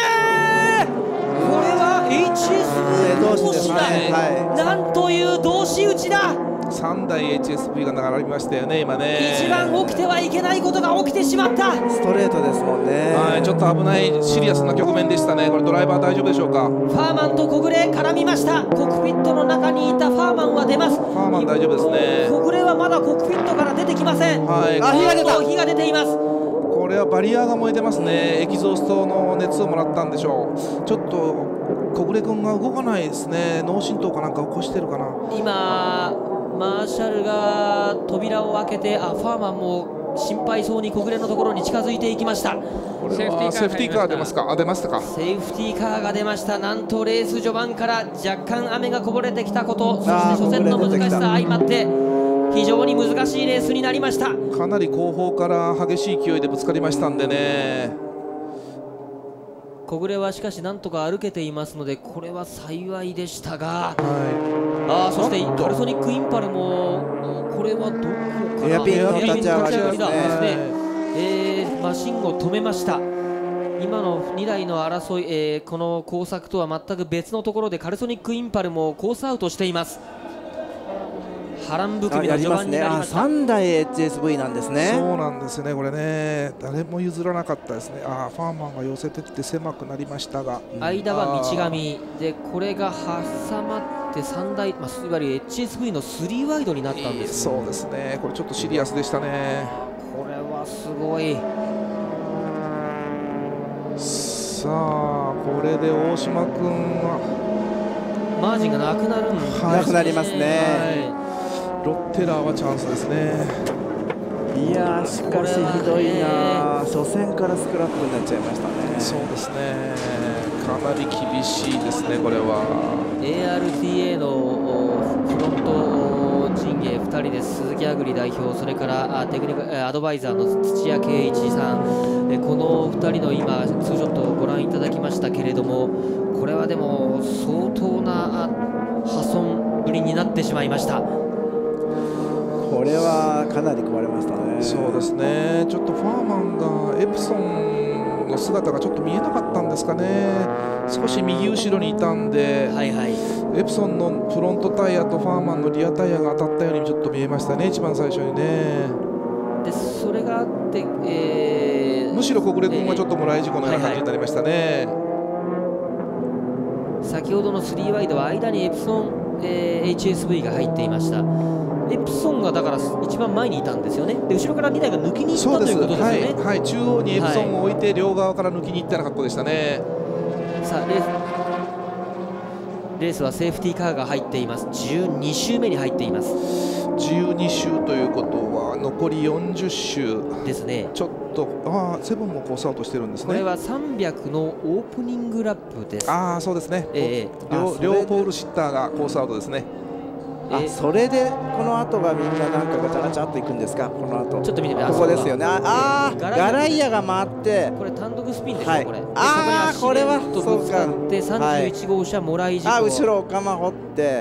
これは HSV 同士だ、なんという同士打ちだ。 3台 HSV が並びましたよね、今ね。 一番起きてはいけないことが起きてしまった。 ストレートですもんね。 はい、ちょっと危ないシリアスな局面でしたね。これドライバー大丈夫でしょうか。 ファーマンと小暮絡みました。コックピットの中にいたファーマンは出ます。ファーマン大丈夫ですね。 小暮はまだコックピットから出てきません。 はい、 火が出た。火が出ています。 これはバリアが燃えてますね。エキゾーストの熱をもらったんでしょう。ちょっと小暮君が動かないですね。脳震盪かなんか起こしてるかな。 今マーシャルが扉を開けて、ファーマンも心配そうに小暮のところに近づいていきました。 これはセーフティーカー出ますか。出ましたか。 セーフティーカーが出ました。なんとレース序盤から若干雨がこぼれてきたこと、そして初戦の難しさ相まって非常に難しいレースになりました。 かなり後方から激しい勢いでぶつかりましたんでね。 小暮はしかしなんとか歩けていますので、これは幸いでしたが、そしてカルソニックインパルもこれはどこかな。 エアピンの立ち上がりですね。マシンを止めました。今の2台の争い、この工作とは全く別のところでカルソニックインパルもコースアウトしています。波乱含みの序盤になりました。 3台 HSV なんですね。 そうなんですよね、これね、誰も譲らなかったですね。ファーマンが寄せてって狭くなりましたが、 間は道上で、これが挟まって3台、いわゆる HSV の3ワイドになったんです。 そうですね、これちょっとシリアスでしたね。 これはすごい。 さあ、これで大島君はマージンがなくなるんですね。 なくなりますね。 ロッテラーはチャンスですね。 いやー、しかしひどいな。初戦からスクラップになっちゃいましたね。 そうですね、かなり厳しいですね、これは。 ARTA のフロント陣営2人です。鈴木あぐり代表、それからテクニカルアドバイザーの土屋圭一さん、この2人の今ツーショットをご覧いただきましたけれども、これはでも相当な破損ぶりになってしまいました。 これはかなり壊れましたね。 そうですね、ちょっとファーマンがエプソンの姿がちょっと見えなかったんですかね。少し右後ろにいたんで、エプソンのフロントタイヤとファーマンのリアタイヤが当たったようにちょっと見えましたね、一番最初にね。 でそれがあって、 むしろ小暮君はちょっともらい事故のような感じになりましたね。 先ほどの3ワイドは間にエプソン、HSV が入っていました。エプソンがだから一番前にいたんですよね。で後ろから2台が抜きに行ったということですよね。 はい、中央にエプソンを置いて両側から抜きに行ったような格好でしたね。 さあレースはセーフティーカーが入っています。12周目に入っています。 12周ということは残り40周ですね。 ちょっとセブンもコースアウトしてるんですね。 これは300のオープニングラップです。 そうですね、両ポールシッターがコースアウトですね。 それでこの後がみんななんかガチャガチャっといくんですか。この後ちょっと見てみて、 ここですよね。ガライヤが回って、 これ単独スピンでしょ、これ。 これはそうか。で31号車もらい事故。 後ろお釜掘って、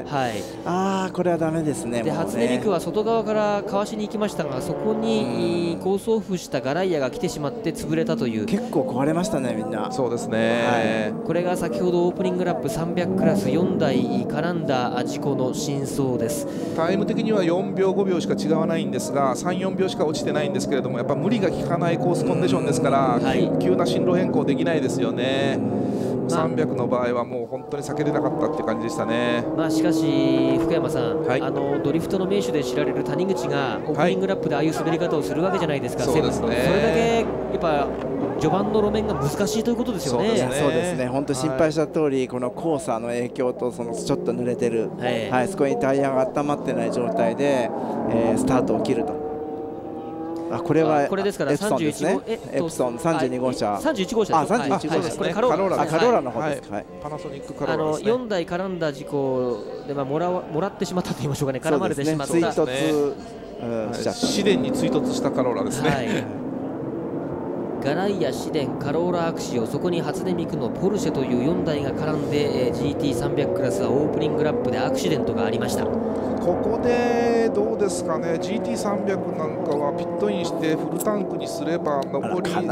これはダメですね。 で初音ミクは外側からかわしに行きましたが、そこにコースオフしたガライヤが来てしまって潰れたという。 結構壊れましたね、みんな。 そうですね。 これが先ほどオープニングラップ300クラス4台絡んだ事故の真相です。 タイム的には4秒5秒しか違わないんですが、3、4秒しか落ちてないんですけれども、やっぱ無理が効かないコースコンディションですから、急な進路変更できないですよね。300の場合はもう本当に避けれなかったっていう感じでしたね。 しかし福山さん、ドリフトの名手で知られる谷口がオープニングラップでああいう滑り方をするわけじゃないですか。 そうですね。 それだけやっぱ序盤の路面が難しいということですよね。 そうですね。本当心配した通り、この黄砂の影響とそのちょっと濡れてる、そこにタイヤが温まってない状態で、スタートを切ると。これはこれですから31号、 エプソン32号車、 31号車です。 31号車、 これカローラの方です。 パナソニックカローラですね。 4台絡んだ事故でもらってしまったと言いましょうかね。絡まれてしまった。 追突試練に追突したカローラですね。 ガライヤ、シデン、カローラアクシオ、そこに初音ミクのポルシェという4台が絡んで、GT300 クラスはオープニングラップでアクシデントがありました。 ここでどうですかね、 GT300 なんかはピットインしてフルタンクにすれば残り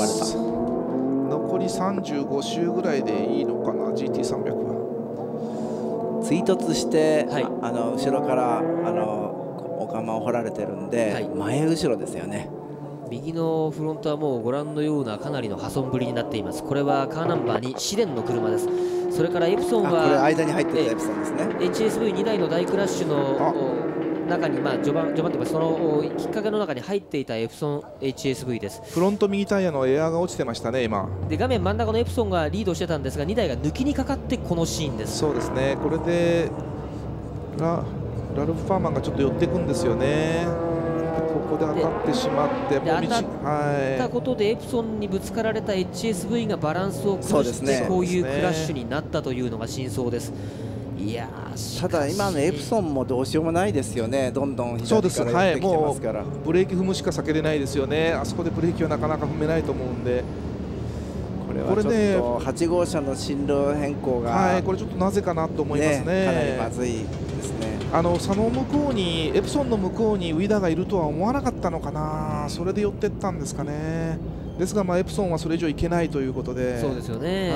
35周ぐらいでいいのかな。 GT300 は追突して、後ろから間を掘られてるんで、はい、前後ろですよね。 右のフロントはもうご覧のようなかなりの破損ぶりになっています。これはカーナンバー2試練の車です。それからエプソンはこれ間に入ってるエプソンですね。 HSV2 台の大クラッシュの中に、序盤というかそのきっかけの中に入っていたエプソン HSV です。 フロント右タイヤのエアーが落ちてましたね今で。画面真ん中のエプソンがリードしてたんですが2台が抜きにかかってこのシーンです。 そうですね。これでラルフ・ファーマンがちょっと寄っていくんですよね。ここで当たってしまって当たったことでエプソンにぶつかられた HSV がバランスを崩してこういうクラッシュになったというのが真相です。いやただ今のエプソンもどうしようもないですよね。どんどん左から寄ってきてますから、 もうブレーキ踏むしか避けれないですよね。あそこでブレーキはなかなか踏めないと思うんで、 これはちょっと8号車の進路変更が、 これちょっとなぜかなと思いますね。 かなりまずいですね。 佐野向こうにエプソンの向こうにウィダーがいるとは思わなかったのかな。それで寄ってったんですかね。ですがエプソンはそれ以上いけないということで。 そうですよね。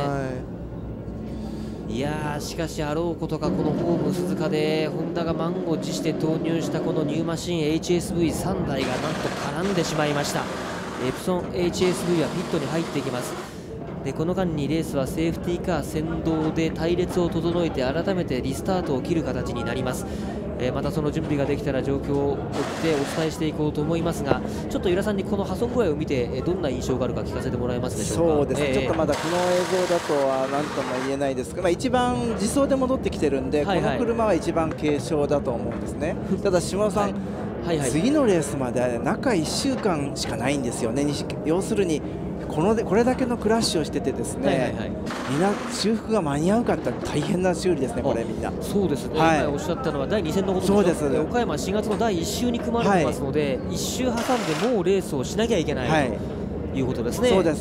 いやしかしあろうことかこのホーム鈴鹿でホンダが満を持して投入したこのニューマシン HSV3 台がなんと絡んでしまいました。エプソン HSV はピットに入っていきます。でこの間にレースはセーフティーカー先導で隊列を整えて改めてリスタートを切る形になります。またその準備ができたら状況を追ってお伝えしていこうと思いますが、ちょっと由良さんにこの破損具合を見てどんな印象があるか聞かせてもらえますでしょうか。 そうですね、ちょっとまだこの映像だとは何とも言えないですが、一番自走で戻ってきてるんで、この車は一番軽傷だと思うんですね。ただ下野さん、次のレースまで中1週間しかないんですよね。要するにこれだけのクラッシュをしててですね、みんな修復が間に合うかったら大変な修理ですね、これみんな。 そうですね、今おっしゃったのは第2戦のことそうです。 岡山4月の第1週に組まれてますので、1週挟んでもうレースをしなきゃいけない、ということですね。 そうです、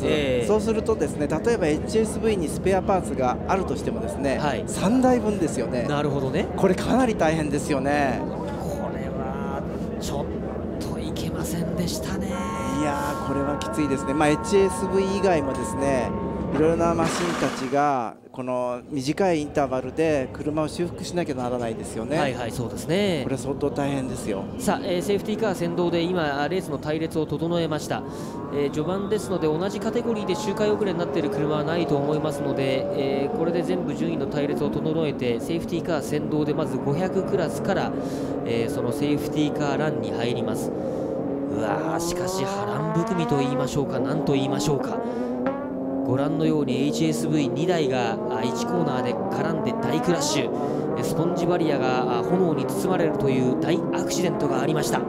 そうするとですね、例えば HSV にスペアパーツがあるとしてもですね、3台分ですよね。 なるほどね。 これかなり大変ですよね。 これはちょっといけませんでしたね。 いやー、これはきついですね。HSV 以外もですね、いろいろなマシンたちがこの短いインターバルで車を修復しなきゃならないですよね。 そうですね。 これ相当大変ですよ。 さあ、セーフティーカー先導で今レースの隊列を整えました。序盤ですので同じカテゴリーで周回遅れになっている車はないと思いますので、これで全部順位の隊列を整えてセーフティーカー先導でまず500クラスから、そのセーフティーカーランに入ります。うわー、しかし波乱含みと言いましょうか、なんと言いましょうか。ご覧のように HSV2 台が1コーナーで絡んで大クラッシュ、スポンジバリアが炎に包まれるという大アクシデントがありました。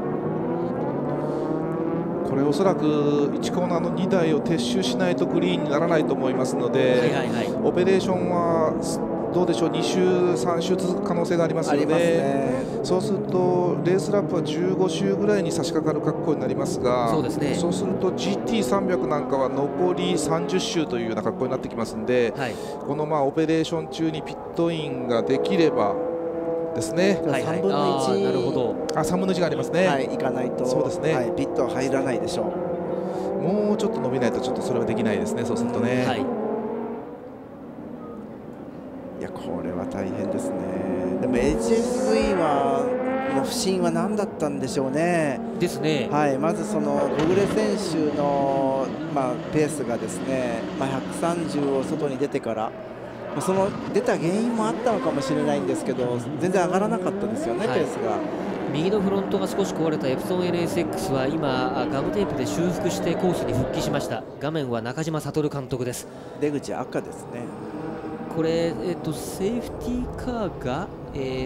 これおそらく1コーナーの2台を撤収しないとグリーンにならないと思いますので、オペレーションはどうでしょう、2週3週続く可能性がありますので、そうするとレースラップは15周ぐらいに差し掛かる格好になりますが、そうすると GT300 なんかは残り30周というような格好になってきますので、このオペレーション中にピットインができればですね、 3分の1、 なるほど、 3分の1がありますね、 いかないと、 そうですね、 ピットは入らないでしょう。もうちょっと伸びないとちょっとそれはできないですね、そうするとね。 いや、これは大変ですね。でも HSV の不振は何だったんでしょうね。 ですね。 まずその小暮選手のペースがですね、130を外に出てから、その出た原因もあったのかもしれないんですけど、全然上がらなかったですよね、ペースが。 右のフロントが少し壊れたエプソン NSX は今ガムテープで修復してコースに復帰しました。画面は中島悟監督です。 出口赤ですね。 これ、セーフティーカーが、帰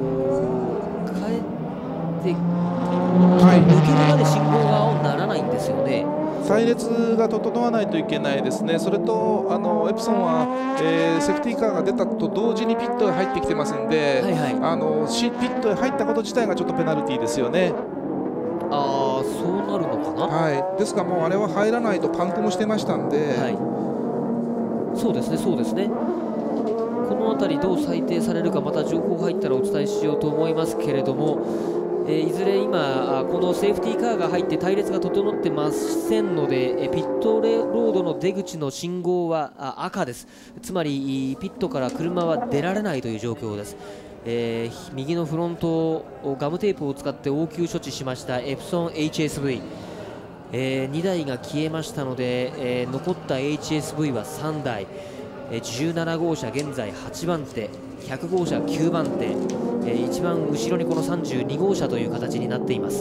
って、抜けるまで信号が青にならないんですよね。 隊列が整わないといけないですね。それとエプソンは、セーフティーカーが出たと同時にピットへ入ってきてますんで、ピットへ入ったこと自体がちょっとペナルティーですよね。 そうなるのかな。 ですがもうあれは入らないとパンクもしてましたんで、 そうですね、そうですね。この辺りどう裁定されるか、また情報入ったらお伝えしようと思いますけれども、いずれ今このセーフティーカーが入って隊列が整ってませんので、ピットロードの出口の信号は赤です。つまりピットから車は出られないという状況です。 右のフロントをガムテープを使って応急処置しましたエプソン HSV、2台が消えましたので、残った HSV は3台、17号車現在8番手、100号車9番手、一番後ろにこの32号車という形になっています。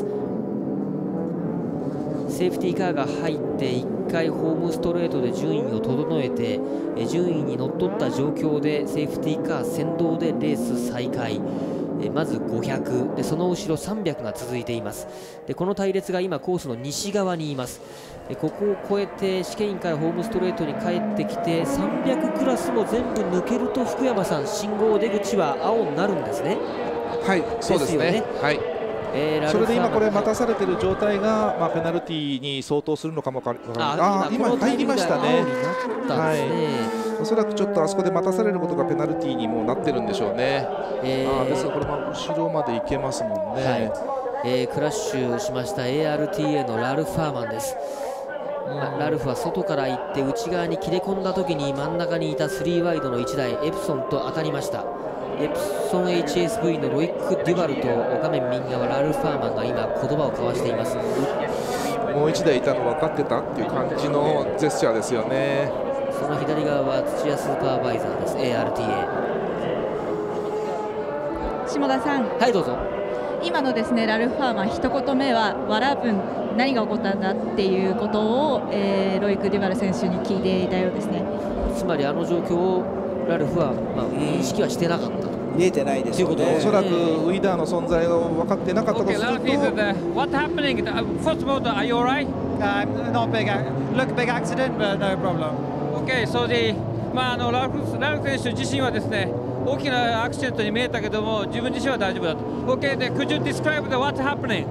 セーフティーカーが入って1回ホームストレートで順位を整えて、順位にのっとった状況でセーフティーカー先導でレース再開、まず500でその後ろ300が続いています。でこの隊列が今コースの西側にいます。ここを越えて試験員からホームストレートに帰ってきて300クラスも全部抜けると福山さん、信号出口は青になるんですね。 はい、そうですね。はい、それで今これ待たされている状態が、ペナルティーに相当するのかも分からない。今入りましたね。おそらくちょっとあそこで待たされることがペナルティーにもなってるんでしょうね。ですがこれ後ろまで行けますもんね。 クラッシュしました ARTA のラルフ・ファーマンです。ラルフは外から行って内側に切れ込んだ時に真ん中にいた3ワイドの1台エプソンと当たりました。エプソン HSV のロイック・デュバルと画面右側ラルフ・ファーマンが今言葉を交わしています。 もう1台いたの分かってたっていう感じのジェスチャーですよね。 その左側は土屋スーパーバイザーです。 ARTA。 下田さん、 はいどうぞ。 今のですねラルフ・ファーマン一言目はワラープン何が起こったんだっていうことを、ロイク・デュバル選手に聞いていたようですね。 つまりあの状況をラルフは、認識はしてなかったと。 見えてないですよね。 おそらくウィダーの存在を分かってなかったとすると。 What happening? First of all, are you alright? Not big. Look big accident, but no problem. Okay, so the ラルフ選手自身はですね大きなアクシデントに見えたけども自分自身は大丈夫だと。Okay, could you describe what's happening?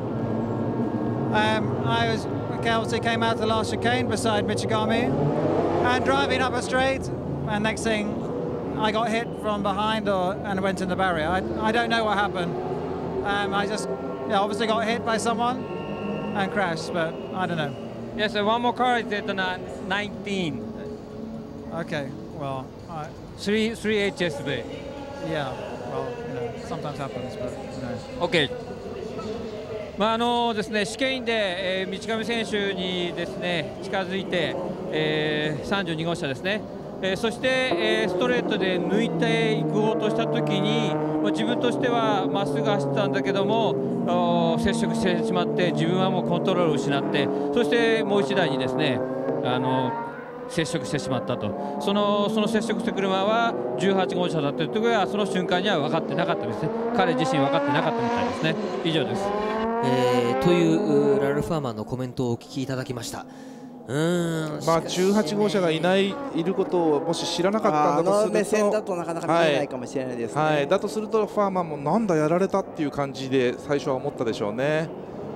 I was obviously came out the last chicane beside Michigami and driving up a straight, and next thing I got hit from behind and went in the barrier. I don't know what happened. I just obviously got hit by someone and crashed, but I don't know. Yes, one more car is at 19. Okay, well, 3 HSV. Yeah, well, sometimes happens, but OK。ですね試験員で、道上選手にですね近づいて、32号車ですね。そして、ストレートで抜いていこうとしたときに自分としてはまっすぐ走ってたんだけども接触してしまって自分はもうコントロールを失ってそしてもう1台にですね接触してしまったと。その接触した車は18号車だというところはその瞬間には分かってなかったですね。彼自身分かってなかったみたいですね。以上です。 というラルフ・ファーマンのコメントをお聞きいただきました。 18号車がいることをもし知らなかったんだとすると、 あの目線だとなかなか見えないかもしれないですね。 だとするとファーマンもなんだやられたっていう感じで最初は思ったでしょうね。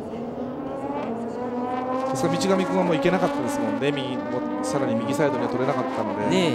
ですから道上君はもう行けなかったですもんね。さらに右サイドには取れなかったので、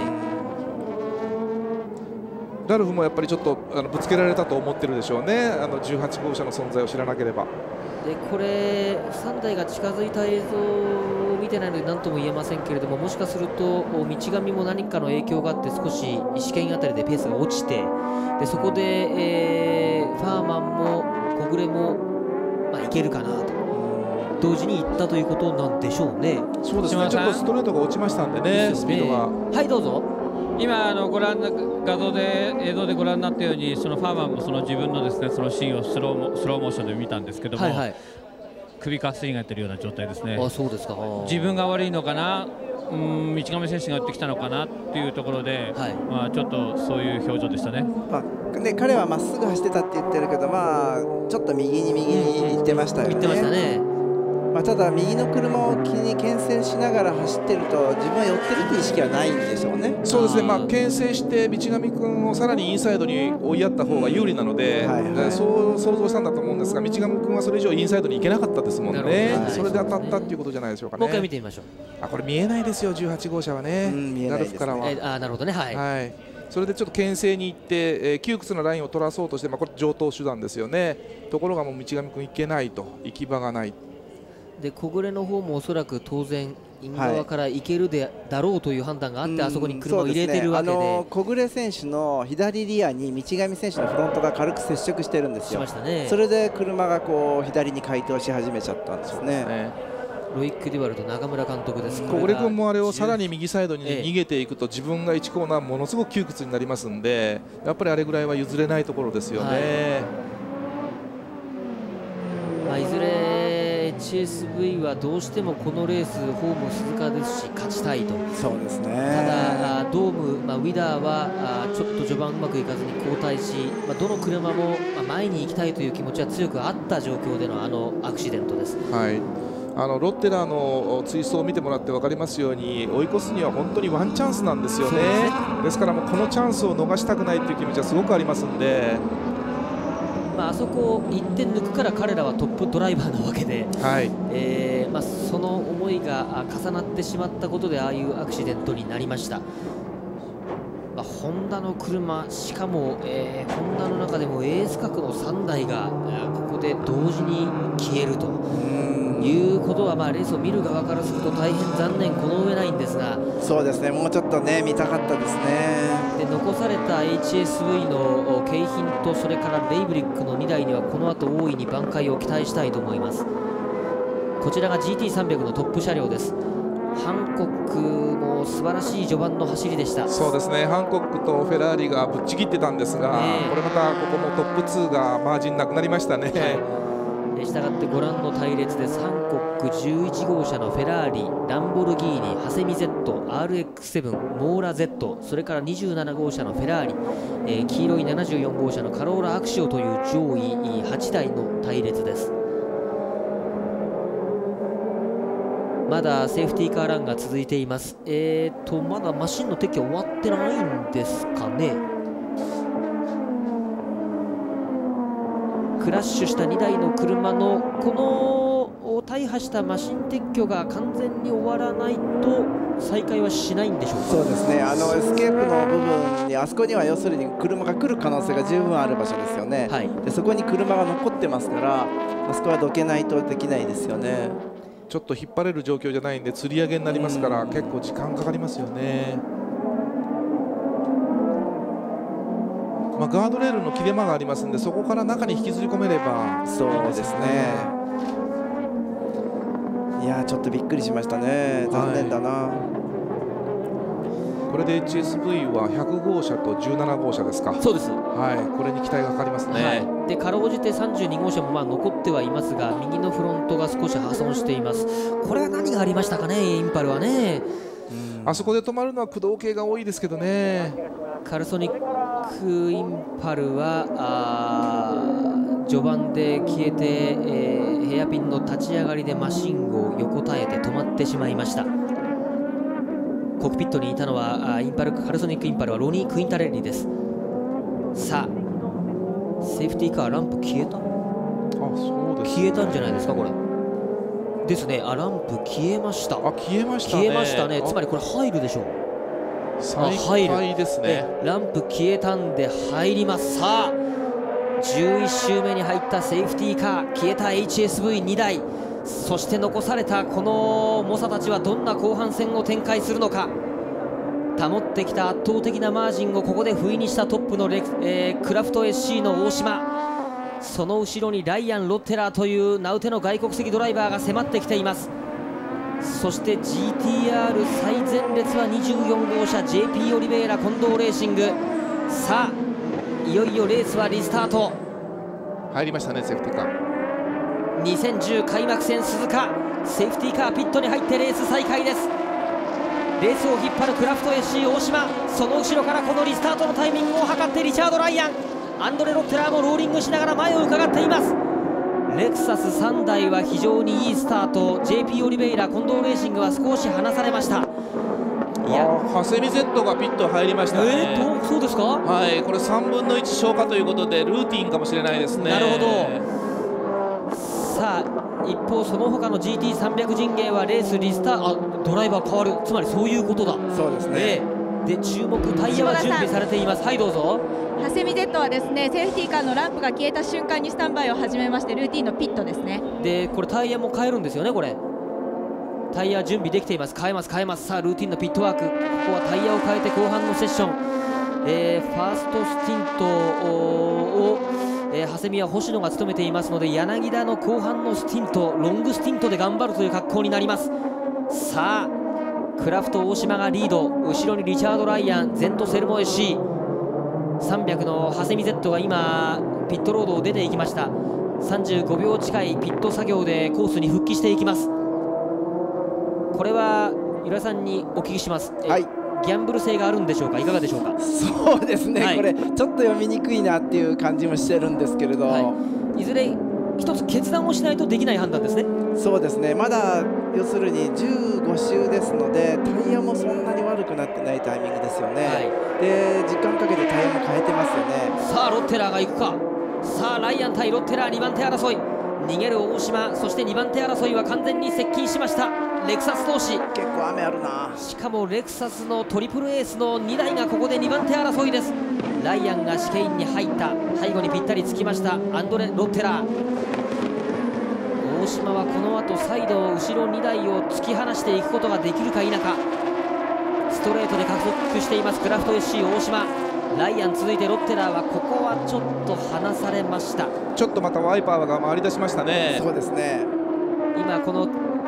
ラルフもやっぱりちょっとぶつけられたと思ってるでしょうね。18号車の存在を知らなければ。 でこれ3台が近づいた映像を見てないので何とも言えませんけれども、もしかすると道上も何かの影響があって少し試験あたりでペースが落ちて、でそこで、ファーマンも小暮も、いけるかなと同時にいったということなんでしょうね。 そうですね。ちょっとストレートが落ちましたんでね、スピードが。 はいどうぞ。 今映像でご覧になったようにそのファーマンもその自分のですねそのシーンをスローモーションで見たんですけども、首かすりがやってるような状態ですね。 あ、そうですか。 自分が悪いのかな、道上選手が打ってきたのかなっていうところで、ちょっとそういう表情でしたね。 彼はまっすぐ走ってたって言ってるけど、ちょっと右に行ってましたよね。 行ってましたね。 ただ右の車を気に牽制しながら走ってると自分は寄ってるという意識はないんでしょうね。 そうですね。牽制して道上君をさらにインサイドに追いやった方が有利なので、そう想像したんだと思うんですが、道上君はそれ以上インサイドに行けなかったですもんね。それで当たったっていうことじゃないでしょうかね。 もう一回見てみましょう。 これ見えないですよ、18号車はね。ラルフからは。 なるほどね。はい。 それでちょっと牽制に行って、窮屈なラインを取らそうとして、これ上等手段ですよね。ところがもう道上君行けないと、行き場がない。 で小暮の方もおそらく当然イン側から行けるだろうという判断があって、あそこに車を入れてるわけで、 小暮選手の左リアに道上選手のフロントが軽く接触してるんですよ。それで車がこう左に回転し始めちゃったんですね。 ロイック・デュバルと中村監督です。 小暮君もあれをさらに右サイドに逃げていくと、自分が1コーナーものすごく窮屈になりますんで、やっぱりあれぐらいは譲れないところですよね。 いずれ HSV はどうしてもこのレースホーム鈴鹿ですし勝ちたいと。 そうですね。 ただドーム、ウィダーはちょっと序盤うまくいかずに後退し、どの車も前に行きたいという気持ちは強くあった状況でのアクシデントです。 はい、ロッテラーの追走を見てもらって分かりますように、追い越すには本当にワンチャンスなんですよね。ですからもうこのチャンスを逃したくないという気持ちはすごくありますんで、 あそこ1点抜くから彼らはトップドライバーなわけで、はい、その思いが重なってしまったことでああいうアクシデントになりました。ホンダの車、しかも、ホンダの中でもエース格の3台がここで同時に消えるということは、レースを見る側からすると大変残念、この上ないんですが、 そうですね、もうちょっとね見たかったですね。 で残された HSV の景品と、それからレイブリックの2台にはこの後大いに挽回を期待したいと思います。こちらが GT300 のトップ車両です。ハンコックも素晴らしい序盤の走りでした。 そうですね、ハンコックとフェラーリがぶっちぎってたんですが、これまたここもトップ2がマージンなくなりましたね。 したがってご覧の隊列です。ハンコック11号車のフェラーリ、ランボルギーニ、ハセミ Z、RX7、モーラ Z、それから27号車のフェラーリ、黄色い74号車のカローラアクシオという上位8台の隊列です。まだセーフティーカーランが続いています。まだマシンの撤去終わってないんですかね。クラッシュした2台の車のこの大破したマシン撤去が完全に終わらないと再開はしないんでしょうか。 そうですね、エスケープの部分に、あそこには要するに車が来る可能性が十分ある場所ですよね。はい、でそこに車が残ってますから、あそこはどけないとできないですよね。 ちょっと引っ張れる状況じゃないんで、吊り上げになりますから、結構時間かかりますよね。ガードレールの切れ間がありますんで、そこから中に引きずり込めれば。 そうですね。いやちょっとびっくりしましたね。残念だな。 これで HSV は100号車と17号車ですか。 そうです。 はい、これに期待がかかりますね。 でかろうじて32号車も残ってはいますが、右のフロントが少し破損しています。これは何がありましたかね、インパルはね。 あそこで止まるのは駆動系が多いですけどね。 カルソニックインパルは序盤で消えて、ヘアピンの立ち上がりでマシンを横たえて止まってしまいました。コックピットにいたのはカルソニックインパルはロニー・クインタレッリです。さあセーフティーカーランプ消えた。 そうです、 消えたんじゃないですかこれですね。ランプ消えました。 消えましたね。 消えましたね。つまりこれ入るでしょう。 再開ですね。 ランプ消えたんで入ります。さあ11周目に入ったセーフティーカー、消えた HSV2 台、そして残されたこの猛者たちはどんな後半戦を展開するのか。保ってきた圧倒的なマージンをここで不意にしたトップのクラフト SC の大島、その後ろにライアン・ロッテラーという名うての外国籍ドライバーが迫ってきています。そして GTR 最前列は24号車 JP オリベイラ近藤レーシング。さあいよいよレースはリスタート。 入りましたね、セーフティーカー。 2010開幕戦鈴鹿、セーフティーカーピットに入ってレース再開です。レースを引っ張るクラフト SC 大島、その後ろからこのリスタートのタイミングを測ってリチャード・ライアン、アンドレ・ロッテラーもローリングしながら前を伺っています。レクサス3台は非常にいいスタート。 JP オリベイラ近藤レーシングは少し離されました。 ハセミ Z がピット入りましたね。 そうですか。 はい、これ3分の1消化ということでルーティンかもしれないですね。 なるほど。さあ一方その他の GT300 陣営はレースリスタードライバー変わる、つまりそういうことだ。 そうですね。 で注目タイヤは準備されています。はい、どうぞ。 ハセミ Z はですね、セーフティーカーのランプが消えた瞬間にスタンバイを始めまして、ルーティンのピットですね。 でこれタイヤも変えるんですよね。これタイヤ準備できています。変えます。さあルーティンのピットワーク、ここはタイヤを変えて後半のセッション、ファーストスティントを、長谷宮星野が務めていますので、柳田の後半のスティント、ロングスティントで頑張るという格好になります。さあクラフト大島がリード、後ろにリチャード・ライアン、ゼント・セルモエシー、300の長谷見 Z が今ピットロードを出ていきました。35秒近いピット作業でコースに復帰していきます。これは由良さんにお聞きします。 はい、 ギャンブル性があるんでしょうか、いかがでしょうか。 そうですね、 はい、 これちょっと読みにくいなっていう感じもしてるんですけれど、 いずれ一つ決断をしないとできない判断ですね。 そうですね、まだ要するに15周ですので、タイヤもそんなに悪くなってないタイミングですよね、で時間かけてタイヤも変えてますよね。さあロッテラーが行くか。さあライアン対ロッテラー2番手争い、逃げる大島、そして2番手争いは完全に接近しました。レクサス同士、 結構雨あるな。 しかもレクサスのトリプルエースの2台がここで2番手争いです。ライアンが試験員に入った、背後にぴったりつきましたアンドレ・ロッテラー。大島はこの後サイド後ろ2台を突き放していくことができるか否か。ストレートで加速していますクラフト SC 大島。ライアン続いてロッテラーはここはちょっと離されました。 ちょっとまたワイパーが回り出しましたね。 そうですね、 今この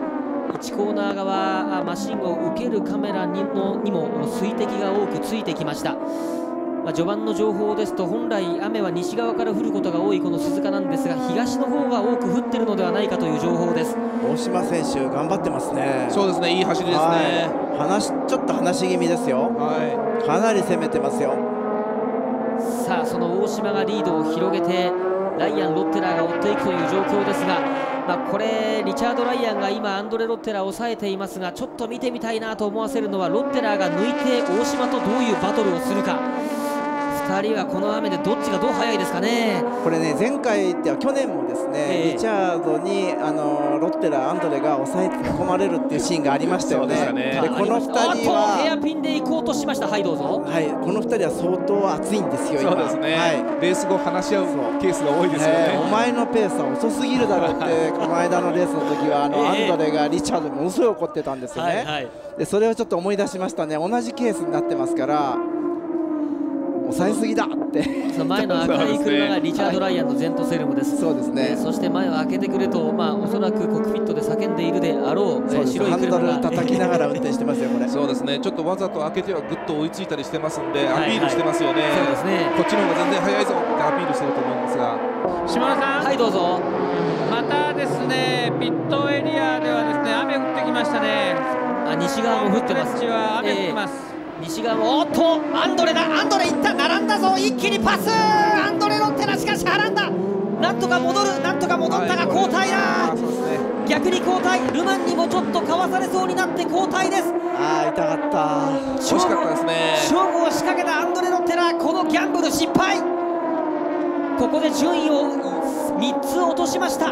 1コーナー側マシンを受けるカメラにも水滴が多くついてきました。序盤の情報ですと本来雨は西側から降ることが多いこの鈴鹿なんですが、東の方が多く降ってるのではないかという情報です。 大島選手頑張ってますね。 そうですね、いい走りですね。 ちょっと離し気味ですよ、かなり攻めてますよ。 さあその大島がリードを広げてライアン・ロッテラーが追っていくという状況ですが、これリチャード・ライアンが今アンドレ・ロッテラーを抑えていますが、ちょっと見てみたいなと思わせるのはロッテラーが抜いて大島とどういうバトルをするか。2人はこの雨でどっちがどう速いですかね。 これね、前回っては去年もですね、リチャードにロッテラーアンドレが抑え込まれるっていうシーンがありましたよね。でこの2人はヘアピンで行こうとしました。はい、どうぞ。 はい、この2人は相当熱いんですよ。 そうですね、レース後話し合うケースが多いですよね。 お前のペースは遅すぎるだろうってこの間のレースの時はアンドレがリチャードにものすごい怒ってたんですよね。でそれをちょっと思い出しましたね。同じケースになってますから抑えすぎだってその前の赤い車がリチャード・ライアンのゼント・セルムです。 そうですね、 そして前を開けてくれと、おそらくコックピットで叫んでいるであろう、白い車がハンドル叩きながら運転してますよこれ。 そうですね、ちょっとわざと開けてはぐっと追いついたりしてますんで、アピールしてますよね。 そうですね、 こっちの方が全然速いぞってアピールしてると思うんですが。 島田さん、 はいどうぞ。 またですねピットエリアではですね雨降ってきましたね。 西側も降ってます。 雨降ってます。 西側も、おっとアンドレだ、アンドレいった、並んだぞ、一気にパス、アンドレ・ロッテラ、しかし波乱だ、なんとか戻る、なんとか戻ったが交代だ、逆に交代、ルマンにもちょっとかわされそうになって交代です。 痛かった、 惜しかったですね。 勝負を仕掛けたアンドレ・ロッテラ、このギャンブル失敗、ここで順位を3つ落としました。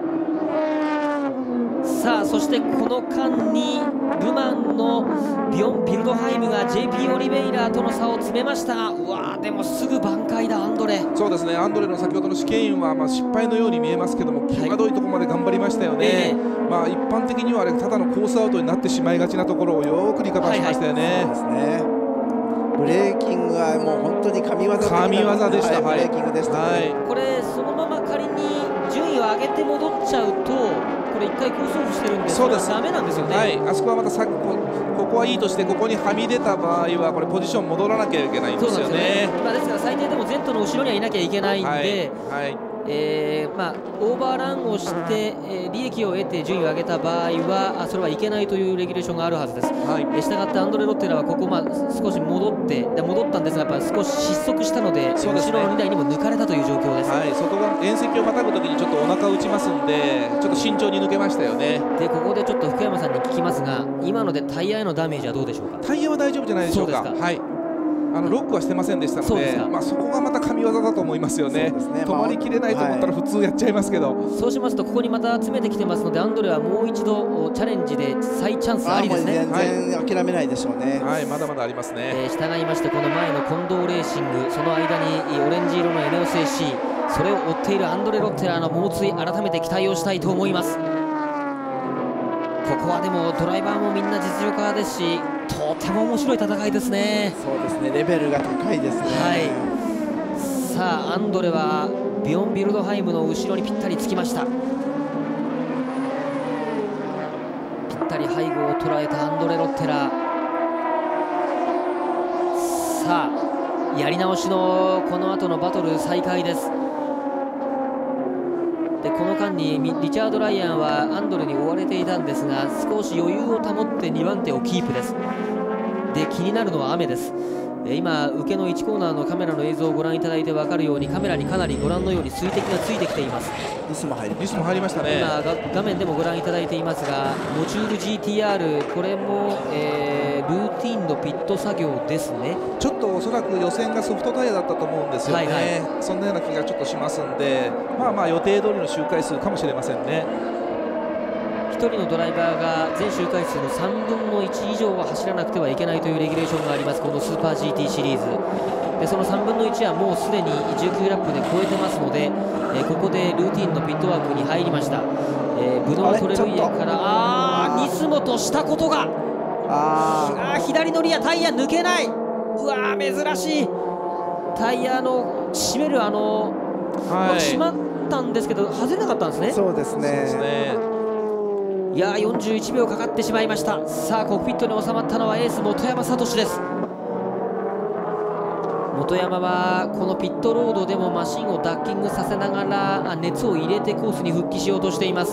さあそしてこの間にルマンのビヨン・ビルドハイムが JP オリベイラーとの差を詰めましたが、うわーでもすぐ挽回だアンドレ。 そうですね、アンドレの先ほどの試験員は失敗のように見えますけども、際どいところまで頑張りましたよね。一般的にはあれただのコースアウトになってしまいがちなところをよくリカバーしましたよね。 そうですね、ブレーキングはもう本当に神業的な神業でした。 ブレーキングでしたね。 これそのまま仮に順位を上げて戻っちゃうとこれ1回コースオフしてるんで、それはダメなんですよね。 あそこはまたここはいいとして、ここにはみ出た場合はこれポジション戻らなきゃいけないんですよね。 ですから最低でもゼントの後ろにはいなきゃいけないんで、オーバーランをして、利益を得て順位を上げた場合はそれはいけないというレギュレーションがあるはずです。したがってアンドレ・ロッテラはここ少し戻ったんですが、やっぱり少し失速したので、後ろの2台にも抜かれたという状況です。 外側縁石をまたぐときにちょっとお腹を打ちますんで、ちょっと慎重に抜けましたよね。 でここでちょっと福山さんに聞きますが、今のでタイヤへのダメージはどうでしょうか。 タイヤは大丈夫じゃないでしょうか。ロックはしてませんでしたので、そこがまた神業だと思いますよね。止まりきれないと思ったら普通やっちゃいますけど、 そうしますとここにまた詰めてきてますので、アンドレはもう一度チャレンジで再チャンスありですね。 全然諦めないでしょうね。 まだまだありますね。 従いましてこの前の近藤レーシング、その間にオレンジ色の NOSAC、それを追っているアンドレ・ロッテラーの猛追、改めて期待をしたいと思います。 ここはでもドライバーもみんな実力派ですし、とても面白い戦いですね。 そうですね、レベルが高いですね。 はい、さあアンドレはビヨン・ビルドハイムの後ろにぴったりつきました。ぴったり背後を捉えたアンドレ・ロッテラ。さあやり直しのこの後のバトル再開です。でこの間にリチャード・ライアンはアンドレに追われていたんですが、少し余裕を保って2番手をキープです。で気になるのは雨です。今受けの1コーナーのカメラの映像をご覧いただいて分かるように、カメラにかなりご覧のように水滴がついてきています。 リスも入りましたね。 今画面でもご覧いただいていますが、モチュール GTR、これも、ルーティンのピット作業ですね。 ちょっとおそらく予選がソフトタイヤだったと思うんですよね、そんなような気がちょっとしますんで、まあ予定通りの周回数かもしれませんね。 1人のドライバーが全周回数の3分の1以上は走らなくてはいけないというレギュレーションがあります、このスーパー GT シリーズで。その3分の1はもうすでに19ラップで超えてますので、ここでルーティンのピットワークに入りました。ブノートレルイエからニスモとしたことが、左のリアタイヤ抜けない。うわー珍しい。タイヤの締める締まったんですけど外れなかったんですね。 そうですね。 いやー41秒かかってしまいました。さあコックピットに収まったのはエース本山聡です。本山はこのピットロードでもマシンをダッキングさせながら熱を入れてコースに復帰しようとしています。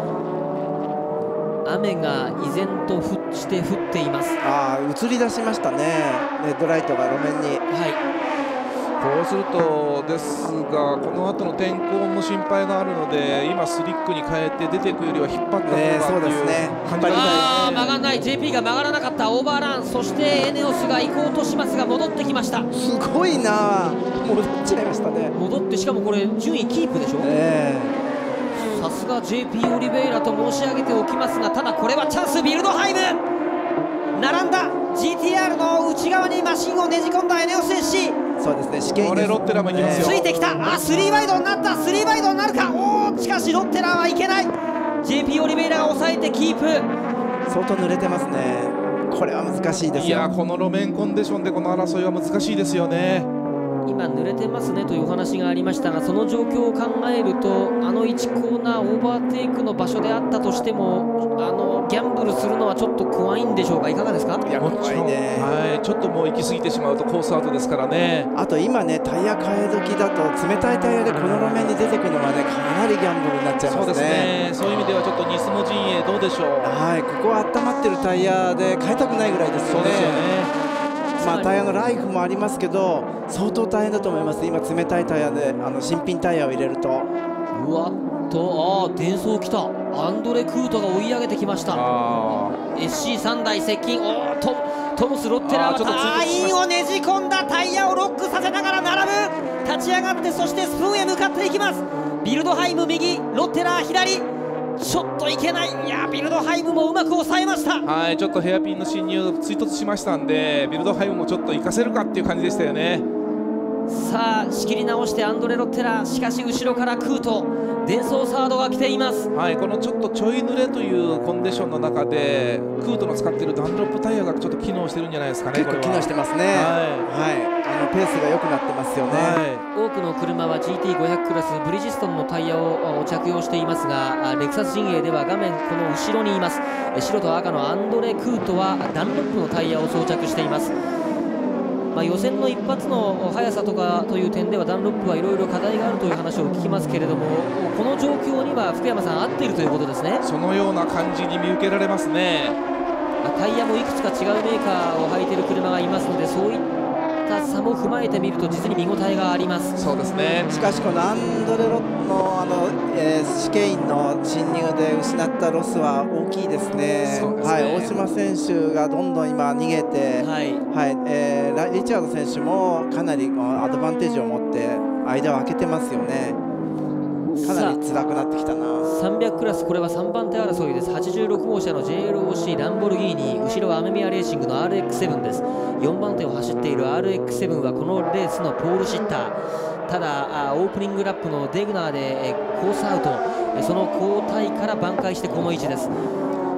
雨が依然として降っています。 映り出しましたね、レッドライトが路面に。 こうするとですが、この後の天候の心配があるので、今スリックに変えて出ていくよりは引っ張った方がっていう感じが曲がらない。 JP が曲がらなかった。オーバーラン、そしてエネオスが行こうとしますが戻ってきました。 すごいな、戻っちゃいましたね。 戻って、しかもこれ順位キープでしょ。さすが JP オリベイラと申し上げておきますが、ただこれはチャンス。ビルドハイム並んだ。 GTR の内側にマシンをねじ込んだエネオス SC。 そうですね、試験これロッテラもいきますよ。 ついてきた。3ワイドになった。3ワイドになるか。しかしロッテラはいけない。 JP オリベイラが抑えてキープ。 相当濡れてますね。これは難しいですよ。 いやこの路面コンディションでこの争いは難しいですよね。 今濡れてますねというお話がありましたが、その状況を考えると1コーナーオーバーテイクの場所であったとしてもギャンブルするのはちょっと怖いんでしょうか。いかがですか。 いや怖いね。 ちょっともう行き過ぎてしまうとコースアウトですからね。 あと今ね、タイヤ替え時だと冷たいタイヤでこの路面に出てくるのはね、かなりギャンブルになっちゃいますね。 そうですね。そういう意味ではちょっとニスモ陣営どうでしょう。 ここは温まってるタイヤで変えたくないぐらいですよね。 そうですよね。 タイヤのライフもありますけど相当大変だと思います。今冷たいタイヤで新品タイヤを入れると。 うわっと転送来た。アンドレ・クートが追い上げてきました。SC3 台接近。トムス・ロッテラーがインをねじ込んだ。タイヤをロックさせながら並ぶ。立ち上がって、そしてスプーンへ向かっていきます。ビルドハイム右、ロッテラー左。ちょっといけない。いやビルドハイムもうまく抑えました。 ちょっとヘアピンの侵入追突しましたんで、ビルドハイムもちょっと活かせるかっていう感じでしたよね。 さあ仕切り直してアンドレ・ロッテラー。しかし後ろからクート、デンソーサードが来ています。 このちょっとちょい濡れというコンディションの中でクートの使っているダンロップタイヤがちょっと機能してるんじゃないですかね。 結構機能してますね。ペースが良くなってますよね。 多くの車は GT500 クラスブリヂストンのタイヤを着用していますが、レクサス陣営では画面この後ろにいます白と赤のアンドレ・クートはダンロップのタイヤを装着しています。予選の一発の速さとかという点ではダンロップはいろいろ課題があるという話を聞きますけれども、この状況には福山さん合っているということですね。 そのような感じに見受けられますね。 タイヤもいくつか違うメーカーを履いている車がいますので、そういった差も踏まえてみると実に見応えがあります。 そうですね。 しかしこのアンドレ・ロの試験員の侵入で失ったロスは大きいですね。大島選手がどんどん今逃げて、リチャード選手もかなりアドバンテージを持って間を空けてますよね。かなり辛くなってきたな。 300クラス、これは3番手争いです。86号車の JLOC ランボルギーニ、後ろはアメミヤレーシングの RX7 です。4番手を走っている RX7 はこのレースのポールシッター。ただオープニングラップのデグナーでコースアウト、その交代から挽回してこの位置です。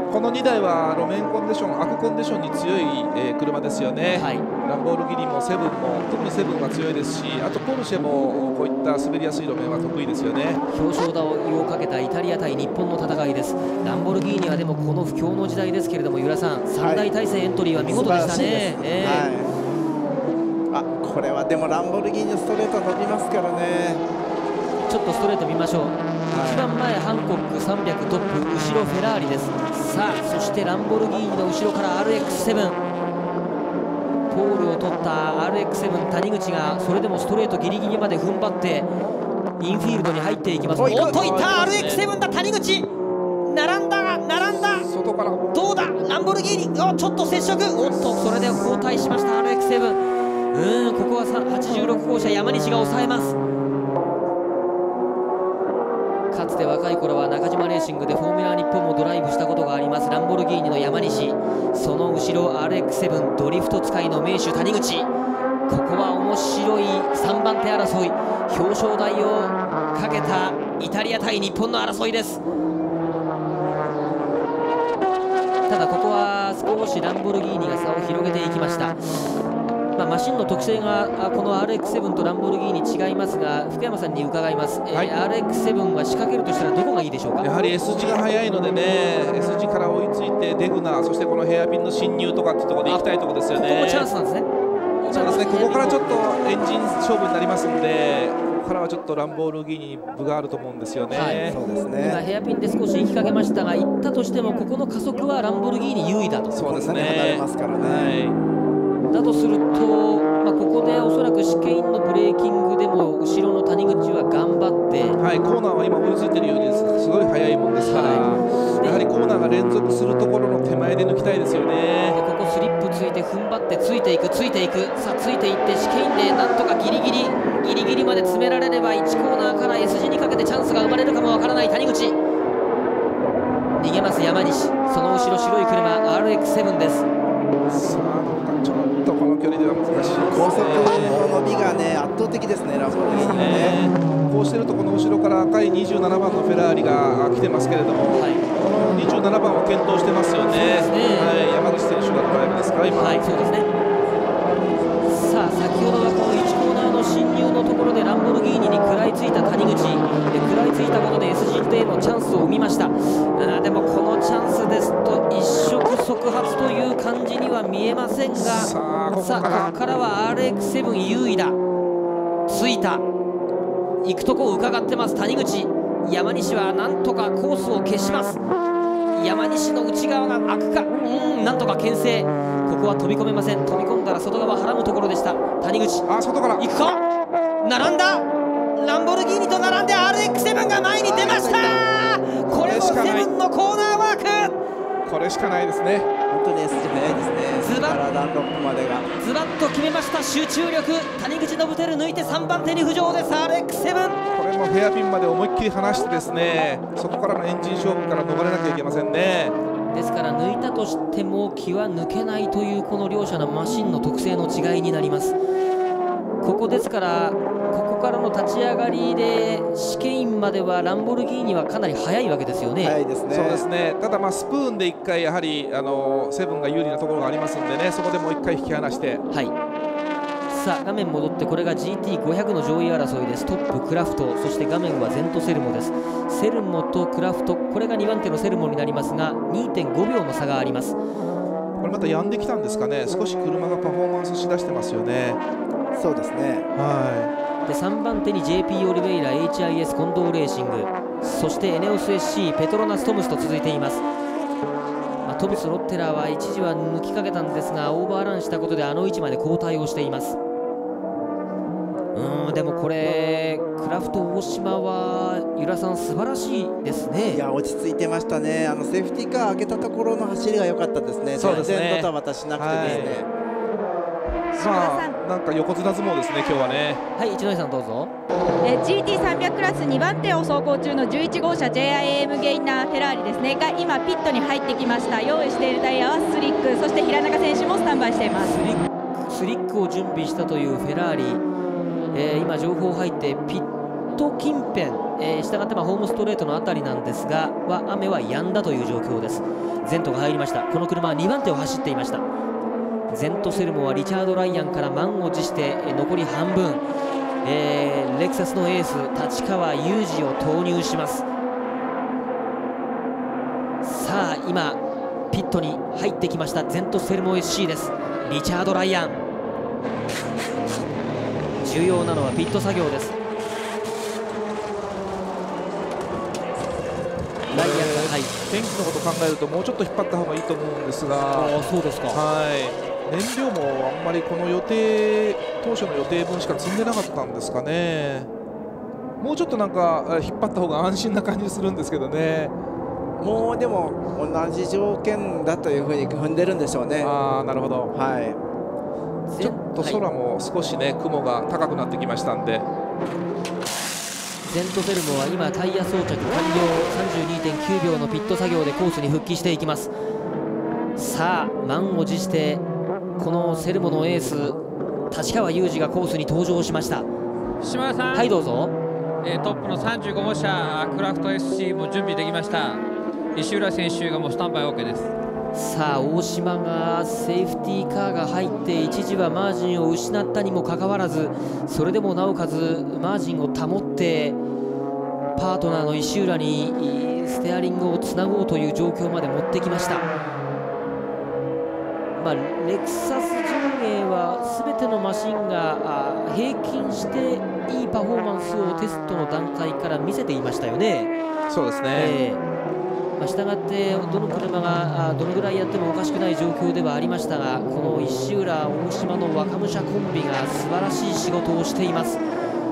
この2台は路面コンディション、悪コンディションに強い、車ですよね、はい、ランボルギーニもセブンも、特にセブンは強いですし、あとポルシェもこういった滑りやすい路面は得意ですよね。 表彰台をかけたイタリア対日本の戦いです。ランボルギーニはでもこの不況の時代ですけれども、由良さん、3大体制エントリーは見事でしたね。 これはでもランボルギーニのストレート伸びますからね。 ちょっとストレート見ましょう。一番前ハンコック300トップ、後ろフェラーリです。さあそしてランボルギーニの後ろから RX7、ポールを取った RX7 谷口がそれでもストレートギリギリまで踏ん張ってインフィールドに入っていきます。おっといった RX7 だ、谷口並んだ外からどうだ、ランボルギーニちょっと接触、おっとそれで後退しました RX7。ここは86号車山西が抑えます。かつて若い頃は中島レーシングでフォーミュラー日本もドライブしたことがありますランボルギーニの山西、その後ろ RX7 ドリフト使いの名手谷口。ここは面白い3番手争い、表彰台をかけたイタリア対日本の争いです。ただここは少しランボルギーニが差を広げていきました。マシンの特性がこの RX7 とランボルギーニ違いますが、福山さんに伺います、RX7 は仕掛けるとしたらどこがいいでしょうか。 やはり S 字が速いのでね、S 字から追いついてデグナー、そしてこのヘアピンの侵入とかっていうところで行きたいところですよね。 ここもチャンスなんですね。 そうですね、ここからちょっとエンジン勝負になりますので、ここからはちょっとランボルギーニに分があると思うんですよね。 そうですね。 今ヘアピンで少し行きかけましたが、行ったとしてもここの加速はランボルギーニ優位だと。 そうですね。 離れますからね。 だとすると、ここでおそらくシケインのブレーキングでも後ろの谷口は頑張って、 コーナーは今追いついているようにすごい速いもんですから、やはりコーナーが連続するところの手前で抜きたいですよね。 でここスリップついて踏ん張ってついていくさあついていってシケインでなんとかギリギリまで詰められれば1コーナーから S 字にかけてチャンスが生まれるかもわからない谷口。逃げます山西、その後ろ白い車 RX7 です。 さあちょっとこの距離では難しいですね。 高速の伸びがね圧倒的ですね、ランボルギーニね。 こうしてるとこの後ろから赤い27番のフェラーリが来てますけれども、この27番を検討してますよね。山口選手がドライブですか今。 そうですね。さあ先ほどはこの1コーナーの進入のところでランボルギーニに食らいついた谷口で、食らいついたことで S 字でのチャンスを生みました。でもこのチャンスですと一触即発という感じには見えませんが、さあここからは RX7 優位だ。ついた、行くとこを伺ってます谷口。山西はなんとかコースを消します。山西の内側が開くか、なんとか牽制。ここは飛び込めません。飛び込んだら外側はらむところでした谷口。 外から行くか、並んだランボルギーニと並んで RX7 が前に出ました。これもセブンのコーナーワーク、 これしかないですね。 本当に S 字速いですね。 ズバッダンロップまでがズバッと決めました。集中力、谷口のブテル抜いて3番手に浮上です RX7。 これもヘアピンまで思いっきり離してですね、そこからのエンジン勝負から逃れなきゃいけませんね。 ですから抜いたとしても気は抜けないというこの両者のマシンの特性の違いになります。ここですからここからの立ち上がりでシケインまではランボルギーニはかなり速いわけですよね。 速いですね。 そうですね。ただスプーンで1回やはりセブンが有利なところがありますんでね、そこでもう1回引き離して、 さあ画面戻って、これが GT500 の上位争いです。トップクラフト、そして画面はゼントセルモです。セルモとクラフト、これが2番手のセルモになりますが 2.5 秒の差があります。 これまた止んできたんですかね。少し車がパフォーマンスしだしてますよね。 そうですね。 で3番手に JP オリベイラ、 HIS 近藤レーシング、そしてエネオス SC ペトロナストムスと続いています。トムスロッテラーは一時は抜きかけたんですがオーバーランしたことであの位置まで後退をしています。でもこれクラフト大島は由良さん素晴らしいですね。 いや落ち着いてましたね。セーフティーカー開けたところの走りが良かったですね。 そうですね。 全然ドタバタしなくてですね。 なんか横綱相撲ですね今日はね。 一ノ井さんどうぞ。 GT300 クラス2番手を走行中の11号車 JIM ゲイナーフェラーリですねが今ピットに入ってきました。用意しているタイヤはスリック、そして平中選手もスタンバイしています。 スリックを準備したというフェラーリ、今情報入ってピット近辺、したがってホームストレートの辺りなんですが雨は止んだという状況です。ゼントが入りました。この車は2番手を走っていました。ゼントセルモはリチャード・ライアンから満を持して残り半分、レクサスのエース立川雄二を投入します。さあ今ピットに入ってきましたゼントセルモ SC です。リチャード・ライアン、重要なのはピット作業です。ライアンが、はい、 天気のことを考えるともうちょっと引っ張った方がいいと思うんですが、 そうですか。 燃料もあんまりこの当初の予定分しか積んでなかったんですかね。もうちょっとなんか引っ張った方が安心な感じするんですけどね。 もうでも同じ条件だというふうに踏んでるんでしょうね。 なるほど。ちょっと空も少しね、雲が高くなってきましたんで。 ゼントセルモは今タイヤ装着完了、32.9 秒のピット作業でコースに復帰していきます。さあ満を持してこのセルモのエース立川雄二がコースに登場しました。 島田さん、 はいどうぞ。 トップの35号車クラフト SC も準備できました。石浦選手がもうスタンバイ OK です。 さあ大島がセーフティーカーが入って一時はマージンを失ったにもかかわらず、それでもなおかつマージンを保ってパートナーの石浦にステアリングをつなごうという状況まで持ってきました。レクサス陣営は全てのマシンが平均していいパフォーマンスをテストの段階から見せていましたよね。 そうですね。 したがってどの車がどのぐらいやってもおかしくない状況ではありましたが、この石浦大島の若武者コンビが素晴らしい仕事をしています。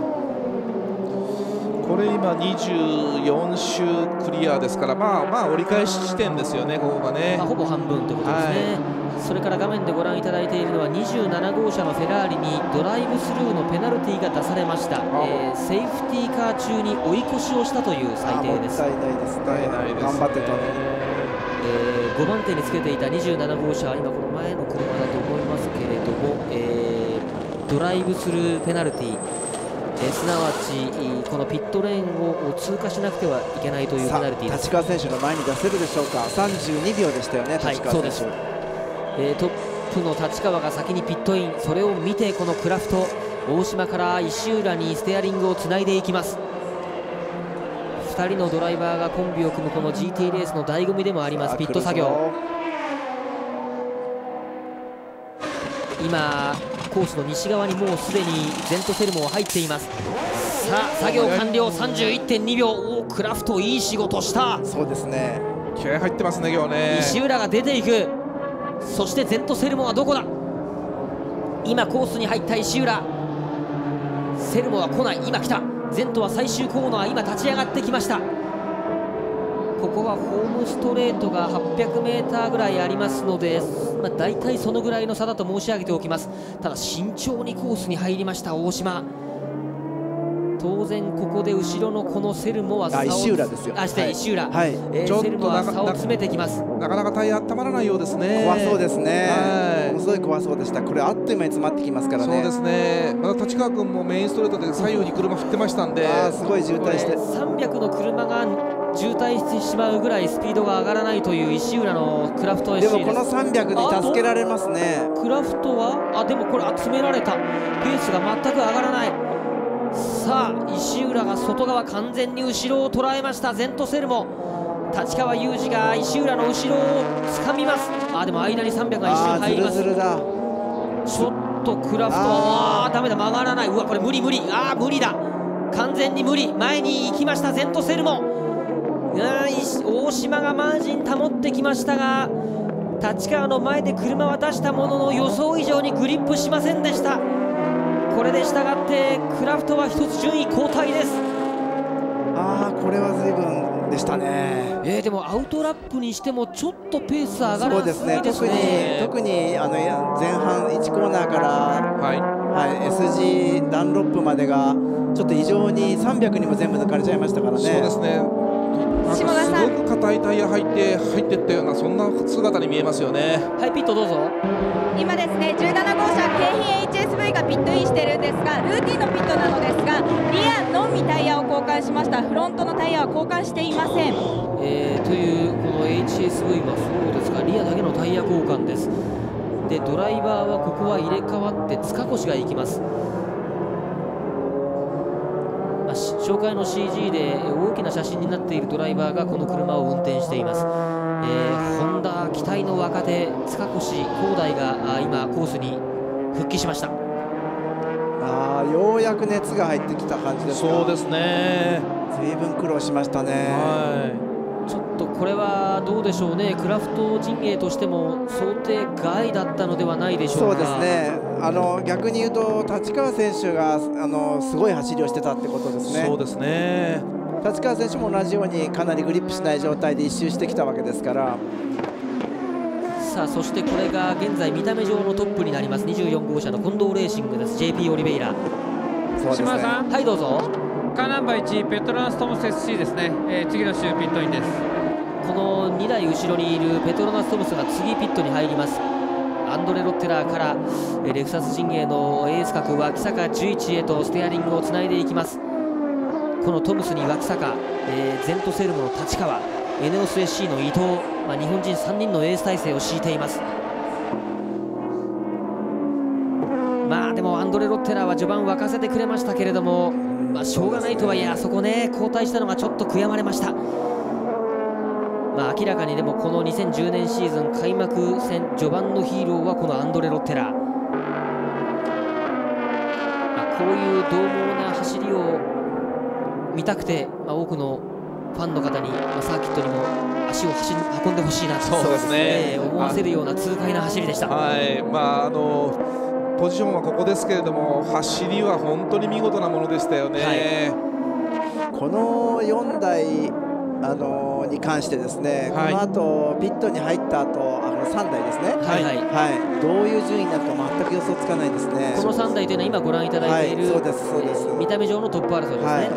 これ今24周クリアですから、折り返し地点ですよね、ここがね。 ほぼ半分ということですね。それから画面でご覧いただいているのは27号車のフェラーリにドライブスルーのペナルティーが出されました。セーフティーカー中に追い越しをしたという裁定です。 もったいないですね。頑張ってたのに。 5番手につけていた27号車は今この前の車だと思いますけれども、ドライブスルーペナルティー、すなわちこのピットレーンを通過しなくてはいけないというペナルティーです。 立川選手の前に出せるでしょうか。32秒でしたよね、立川選手。 トップの立川が先にピットイン、それを見てこのクラフト大島から石浦にステアリングをつないでいきます。2人のドライバーがコンビを組むこの GT レースの醍醐味でもありますピット作業。今コースの西側にもうすでにゼントセルモは入っています。さあ作業完了、31.2 秒。クラフトいい仕事した。 そうですね、 気合入ってますね今日ね。 石浦が出ていく。そしてゼントセルモはどこだ。今コースに入った石浦、セルモは来ない。今来た。ゼントは最終コーナー今立ち上がってきました。ここはホームストレートが 800m ぐらいありますので、だいたいそのぐらいの差だと申し上げておきます。ただ慎重にコースに入りました大島。当然ここで後ろのこのセルモは差を石浦ですよ。 石浦、セルモは差を詰めてきます。 なかなかタイヤ温まらないようですね。 怖そうですね。ものすごい怖そうでした。これあっという間に詰まってきますからね。 そうですね。また立川君もメインストレートで左右に車振ってましたんで、 すごい渋滞して 300の車が渋滞してしまうぐらいスピードが上がらないという石浦のクラフト SC です。 でもこの300に助けられますね。 クラフトはでもこれ詰められた。ペースが全く上がらない。さあ石浦が外側完全に後ろを捉えました。ゼントセルモ立川雄二が石浦の後ろを掴みます。でも間に300が一瞬入ります。 ずるずるだ。 ちょっとクラフトはダメだ、曲がらない。これ無理無理。無理だ、完全に無理。前に行きましたゼントセルモ。大島がマージン保ってきましたが、立川の前で車は出したものの予想以上にグリップしませんでした。これで従ってクラフトは1つ順位後退です。 これは随分でしたね。 でもアウトラップにしてもちょっとペース上がらないですね。 特に前半1コーナーから、S 字ダンロップまでがちょっと異常に300にも全部抜かれちゃいましたからね。 そうですね。すごく硬いタイヤ入っていったようなそんな姿に見えますよね。 ピットどうぞ。 今ですね、17号車京浜 HSV がピットインしてるんですが、ルーティンのピットなのですが、リアのみみタイヤを交換しました。フロントのタイヤは交換していません。 というこの HSV はそうですか、リアだけのタイヤ交換です。でドライバーはここは入れ替わって塚越が行きます。紹介の CG で大きな写真になっているドライバーがこの車を運転しています。ホンダ期待の若手塚越光大が今コースに復帰しました。 ようやく熱が入ってきた感じですか。 そうですね、 随分苦労しましたね。 ちょっとこれはどうでしょうね、クラフト陣営としても想定外だったのではないでしょうか。 そうですね、逆に言うと立川選手がすごい走りをしてたってことですね。 そうですね、 立川選手も同じようにかなりグリップしない状態で一周してきたわけですから。 さあそしてこれが現在見た目上のトップになります24号車の近藤レーシングです。 JP オリベイラ。 そうですね、 島田さん、 はいどうぞ。 カーナンバー1ペトロナス・トムス SC ですね、次の週ピットインです。 この2台後ろにいるペトロナス・トムスが次ピットに入ります。アンドレ・ロッテラーからレクサス陣営のエース格脇坂11へとステアリングをつないでいきます。このトムスに脇坂、ゼントセルムの立川、エネオス SC の伊藤、日本人3人のエース体制を敷いています。でもアンドレ・ロッテラーは序盤沸かせてくれましたけれども、しょうがないとはいえあそこね交代したのがちょっと悔やまれました。明らかにでもこの2010年シーズン開幕戦序盤のヒーローはこのアンドレ・ロッテラー、こういう獰猛な走りを見たくて、多くのファンの方に、サーキットにも足を運んでほしいなとそうですね、 思わせるような痛快な走りでした。 ポジションはここですけれども走りは本当に見事なものでしたよね。 この4台に関してですね、この後ピットに入った後3台ですね、どういう順位になるか全く予想つかないですね。 この3台というのは今ご覧いただいている、 そうですそうです、 見た目上のトップ争いですね。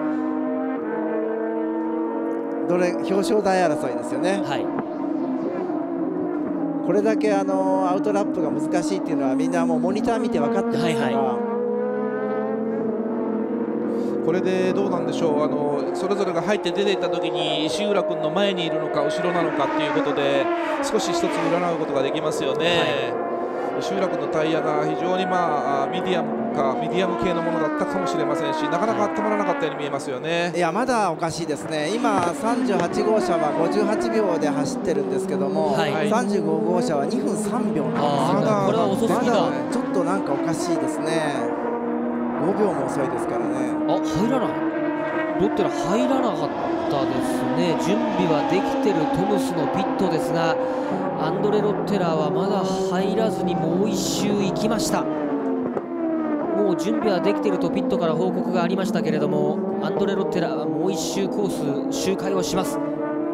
表彰台争いですよね。これだけアウトラップが難しいっていうのはみんなもうモニター見て分かってますから、 これでどうなんでしょう、それぞれが入って出ていった時に石浦君の前にいるのか後ろなのかっていうことで少し一つ占うことができますよね。石浦君のタイヤが非常にミディアム系のものだったかもしれませんし、なかなか温まらなかったように見えますよね。 いやまだおかしいですね。今38号車は58秒で走ってるんですけども、35号車は2分3秒なんですよ。 これは遅すぎだ。 ちょっとなんかおかしいですね。5秒も遅いですからね。 入らない、ロッテラ入らなかったですね。準備はできてるトムスのピットですが、アンドレ・ロッテラーはまだ入らずにもう一周行きました。もう準備はできているとピットから報告がありましたけれども、アンドレ・ロッテラーはもう一周コース周回をします。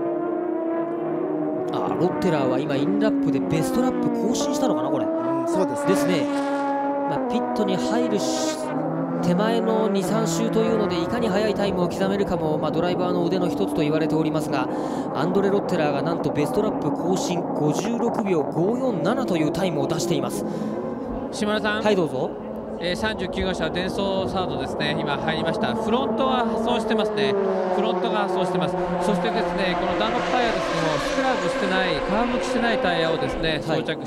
ロッテラーは今インラップでベストラップ更新したのかな、これ。 そうですね。 ですね。ピットに入る手前の2、3周というのでいかに速いタイムを刻めるかも、ドライバーの腕の一つと言われておりますが、アンドレ・ロッテラーがなんとベストラップ更新56秒547というタイムを出しています。 島田さん、 はいどうぞ。 39号車デンソーサードですね、今入りました。フロントは破損してますね。フロントが破損してます。そしてですね、このダンロップタイヤですけども、スクラブしてない、皮むきしてないタイヤをですね、装着して、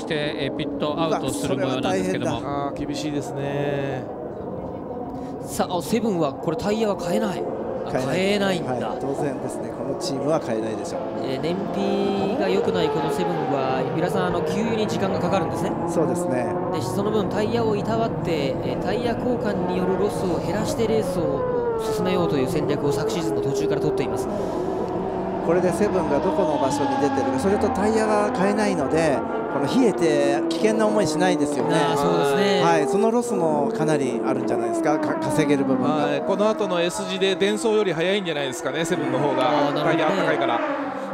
ピットアウトする模様なんですけども、 厳しいですね。 さあセブンはこれタイヤは変えない。変えないんだ、 当然ですね。このチームは変えないでしょう。 燃費が良くないこのセブンは皆さん給油に時間がかかるんですね。 そうですね。 でその分タイヤをいたわってタイヤ交換によるロスを減らしてレースを進めようという戦略を昨シーズンの途中から取っています。 これでセブンがどこの場所に出てるか、それとタイヤが変えないので、この冷えて危険な思いしないですよね。 そうですね。 そのロスもかなりあるんじゃないですか。稼げる部分が。 この後の S 字でデンソーより速いんじゃないですかね、セブンの方が。タイヤ高いから。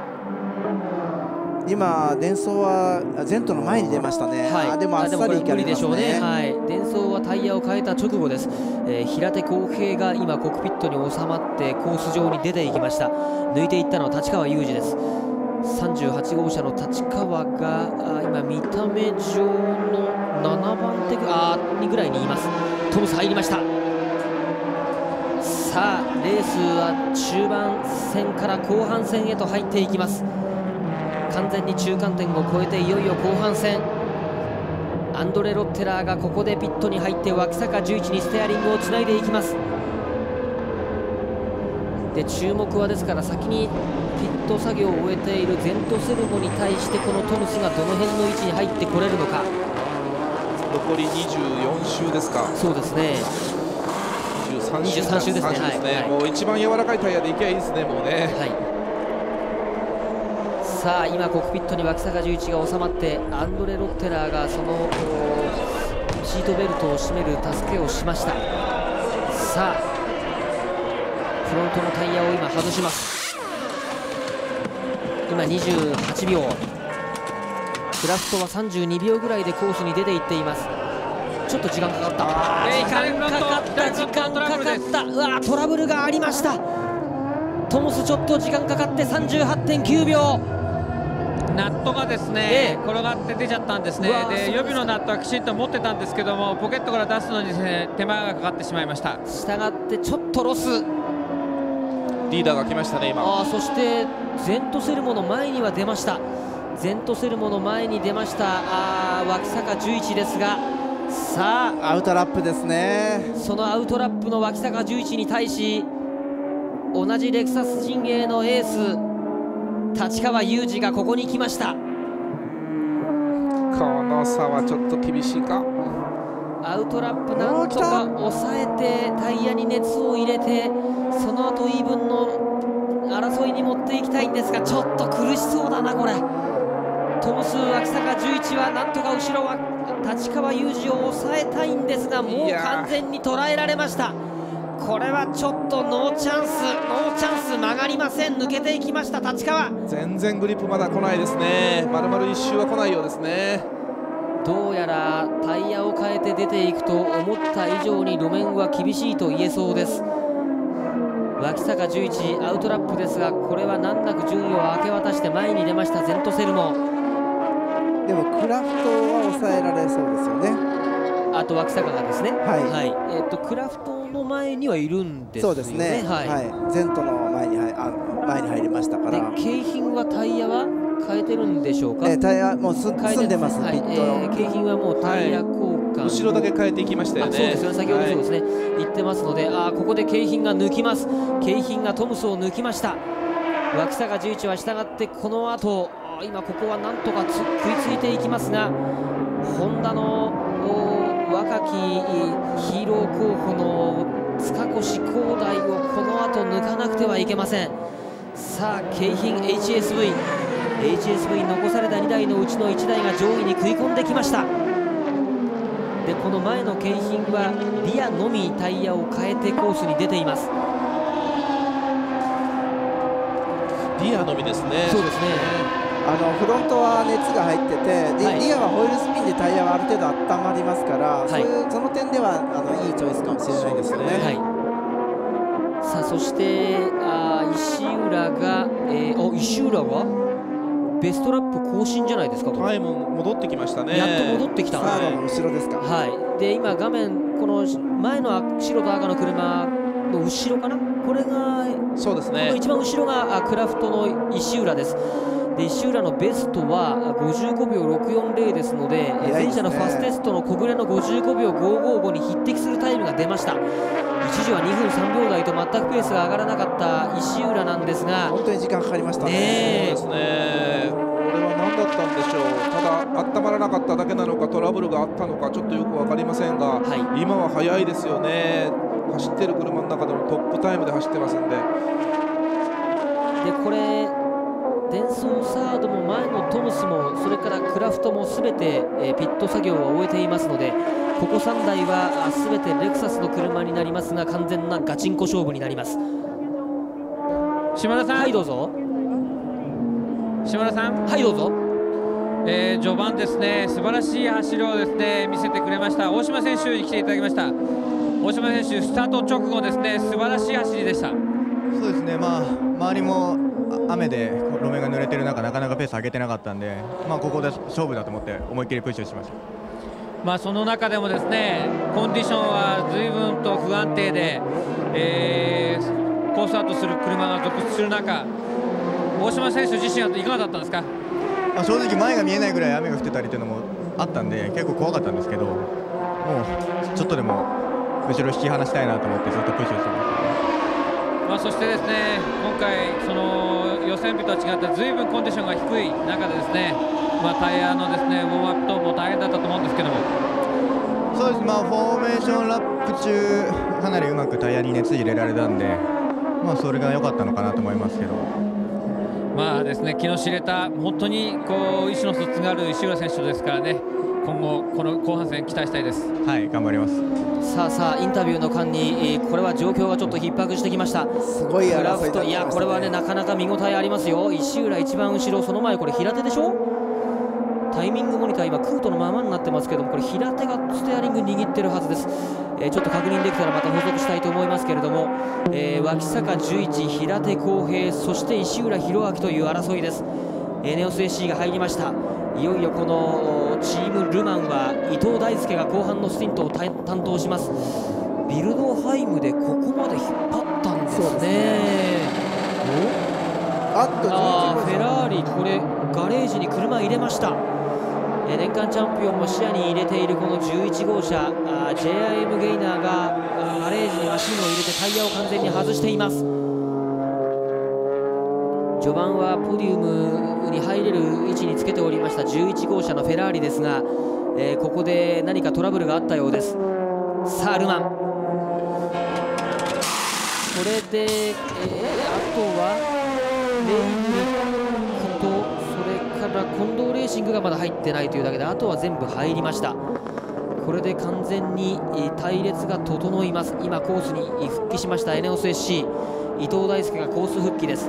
今デンソーはゼントの前に出ましたね。でもあっさりいけるでしょうね。 デンソーはタイヤを変えた直後です。平手康平が今コックピットに収まってコース上に出ていきました。抜いていったのは立川裕二です。38号車の立川が今見た目上の7番手ぐらいにいます。トムス入りました。ささあレースは中盤戦から後半戦へと入っていきます。完全に中間点を越えていよいよ後半戦。アンドレ・ロッテラーがここでピットに入って脇坂11にステアリングをつないでいきます。で注目はですから先にピット作業を終えているゼントセルモに対してこのトムスがどの辺の位置に入ってこれるのか。 残り24周ですか。 そうですね、23周ですね。 もう一番柔らかいタイヤでいけばいいですね、もうね。 はい、さあ今コックピットに脇坂11が収まってアンドレ・ロッテラーがそのシートベルトを締める助けをしました。さあフロントのタイヤを今外します。今28秒、クラフトは32秒ぐらいでコースに出ていっています。ちょっと時間かかった、時間かかった、うわトラブルがありました。トモスちょっと時間かかって 38.9 秒。 ナットがですね、転がって出ちゃったんですね。で予備のナットはきちんと持ってたんですけども、ポケットから出すのにですね手間がかかってしまいました。 したがってちょっとロス。 リーダーが来ましたね今。 そしてゼントセルモの前には出ました。ゼントセルモの前に出ました脇坂11ですが、さあアウトラップですね。 そのアウトラップの脇坂11に対し同じレクサス陣営のエース立川雄二がここに来ました。 この差はちょっと厳しいか。 アウトラップなんとか抑えてタイヤに熱を入れてその後イーブンの争いに持っていきたいんですが、ちょっと苦しそうだなこれ。トムス脇坂11はなんとか後ろは立川雄二を抑えたいんですが、もう完全に捉えられました。これはちょっとノーチャンス曲がりません。抜けていきました立川。 全然グリップまだ来ないですね。丸々1周は来ないようですね。 どうやらタイヤを変えて出ていくと思った以上に路面は厳しいと言えそうです。脇坂11アウトラップですが、これは難なく順位を明け渡して前に出ましたゼントセルモ。 でもクラフトは抑えられそうですよね。 あと脇坂がですね、 はい、 クラフトの前にはいるんですよね。 そうですね、ゼントの前に入りましたから。 景品はタイヤは変えてるんでしょうか。 タイヤもう済んでます。 景品はもうタイヤ交換、 後ろだけ変えていきましたよね。 そうですよね、先ほどそうですね、言ってますので、ここで景品が抜きます。景品がトムスを抜きました。脇坂11は従ってこの後今ここはなんとか食いついていきますが、ホンダの若きヒーロー候補の塚越光大をこの後抜かなくてはいけません。さあ景品 HSV 残された2台のうちの1台が上位に食い込んできました。でこの前の景品はリアのみタイヤを変えてコースに出ています。 リアのみですね。 そうですね。 フロントは熱が入ってて、リアはホイールスピンでタイヤはある程度温まりますから、その点ではいいチョイスかもしれないですよね。さあそして石浦が、石浦はベストラップ更新じゃないですか。 タイム戻ってきましたね。 やっと戻ってきた。 サードの後ろですか。 で今画面この前の白と赤の車の後ろかな、これがそうですね。 この一番後ろがクラフトの石浦です。で石浦のベストは55秒640ですので、前者のファステストの小暮の55秒555に匹敵するタイムが出ました。一時は2分3秒台と全くペースが上がらなかった石浦なんですが、 本当に時間かかりましたね。 そうですね。これは何だったんでしょう。ただ温まらなかっただけなのかトラブルがあったのかちょっとよく分かりませんが、今は速いですよね。走ってる車の中でもトップタイムで走ってますんで。 でこれデンソーサードも前のトムスもそれからクラフトもすべてピット作業を終えていますので、ここ3台はすべてレクサスの車になりますが、完全なガチンコ勝負になります。 島田さん、 はいどうぞ。 島田さん、 はいどうぞ。 序盤ですね、素晴らしい走りをですね見せてくれました大島選手に来ていただきました。大島選手スタート直後ですね、素晴らしい走りでした。 そうですね、周りも雨で路面が濡れてる中なかなかペース上げてなかったんで、ここで勝負だと思って思いっきりプッシュしました。 その中でもですねコンディションは随分と不安定で、 コースアウトする車が続出する中、大島選手自身はいかがだったんですか？ 正直前が見えないぐらい雨が降ってたりというのもあったんで結構怖かったんですけど、もうちょっとでも後ろ引き離したいなと思ってずっとプッシュしてます。 そしてですね、今回その予選日とは違ってずいぶんコンディションが低い中でですね、タイヤのですねウォームアップ等も大変だったと思うんですけども。 そうです、フォーメーションラップ中かなりうまくタイヤに熱入れられたんで、それが良かったのかなと思いますけど。 ですね、気の知れた本当にこう意思の疎通がある石浦選手ですからね、今後この後半戦期待したいです。 はい、頑張ります。 さあインタビューの間に、これは状況がちょっと逼迫してきました。 すごいクラフト、 争いだったんですね。 いやこれはねなかなか見応えありますよ。石浦一番後ろ、その前これ平手でしょ。タイミングモニター今クートのままになってますけども、これ平手がステアリング握ってるはずです。ちょっと確認できたらまた補足したいと思いますけれども、脇坂十一、平手康平、そして石浦宏明という争いです。ネオス SC が入りました。いよいよこのチームルマンは伊藤大輔が後半のスティントを担当します。ビルドハイムでここまで引っ張ったんですね。フェラーリ、これガレージに車入れました。年間チャンピオンも視野に入れているこの11号車、JIM ゲイナーがガレージにマシンを入れてタイヤを完全に外しています。序盤はポディウムに入れる位置につけておりました11号車のフェラーリですが、ここで何かトラブルがあったようです。さあルマン、これで、あとはレイブリとそれから近藤レーシングがまだ入ってないというだけで、あとは全部入りました。これで完全に隊列が整います。今コースに復帰しましたエネオス SC、 伊藤大輔がコース復帰です。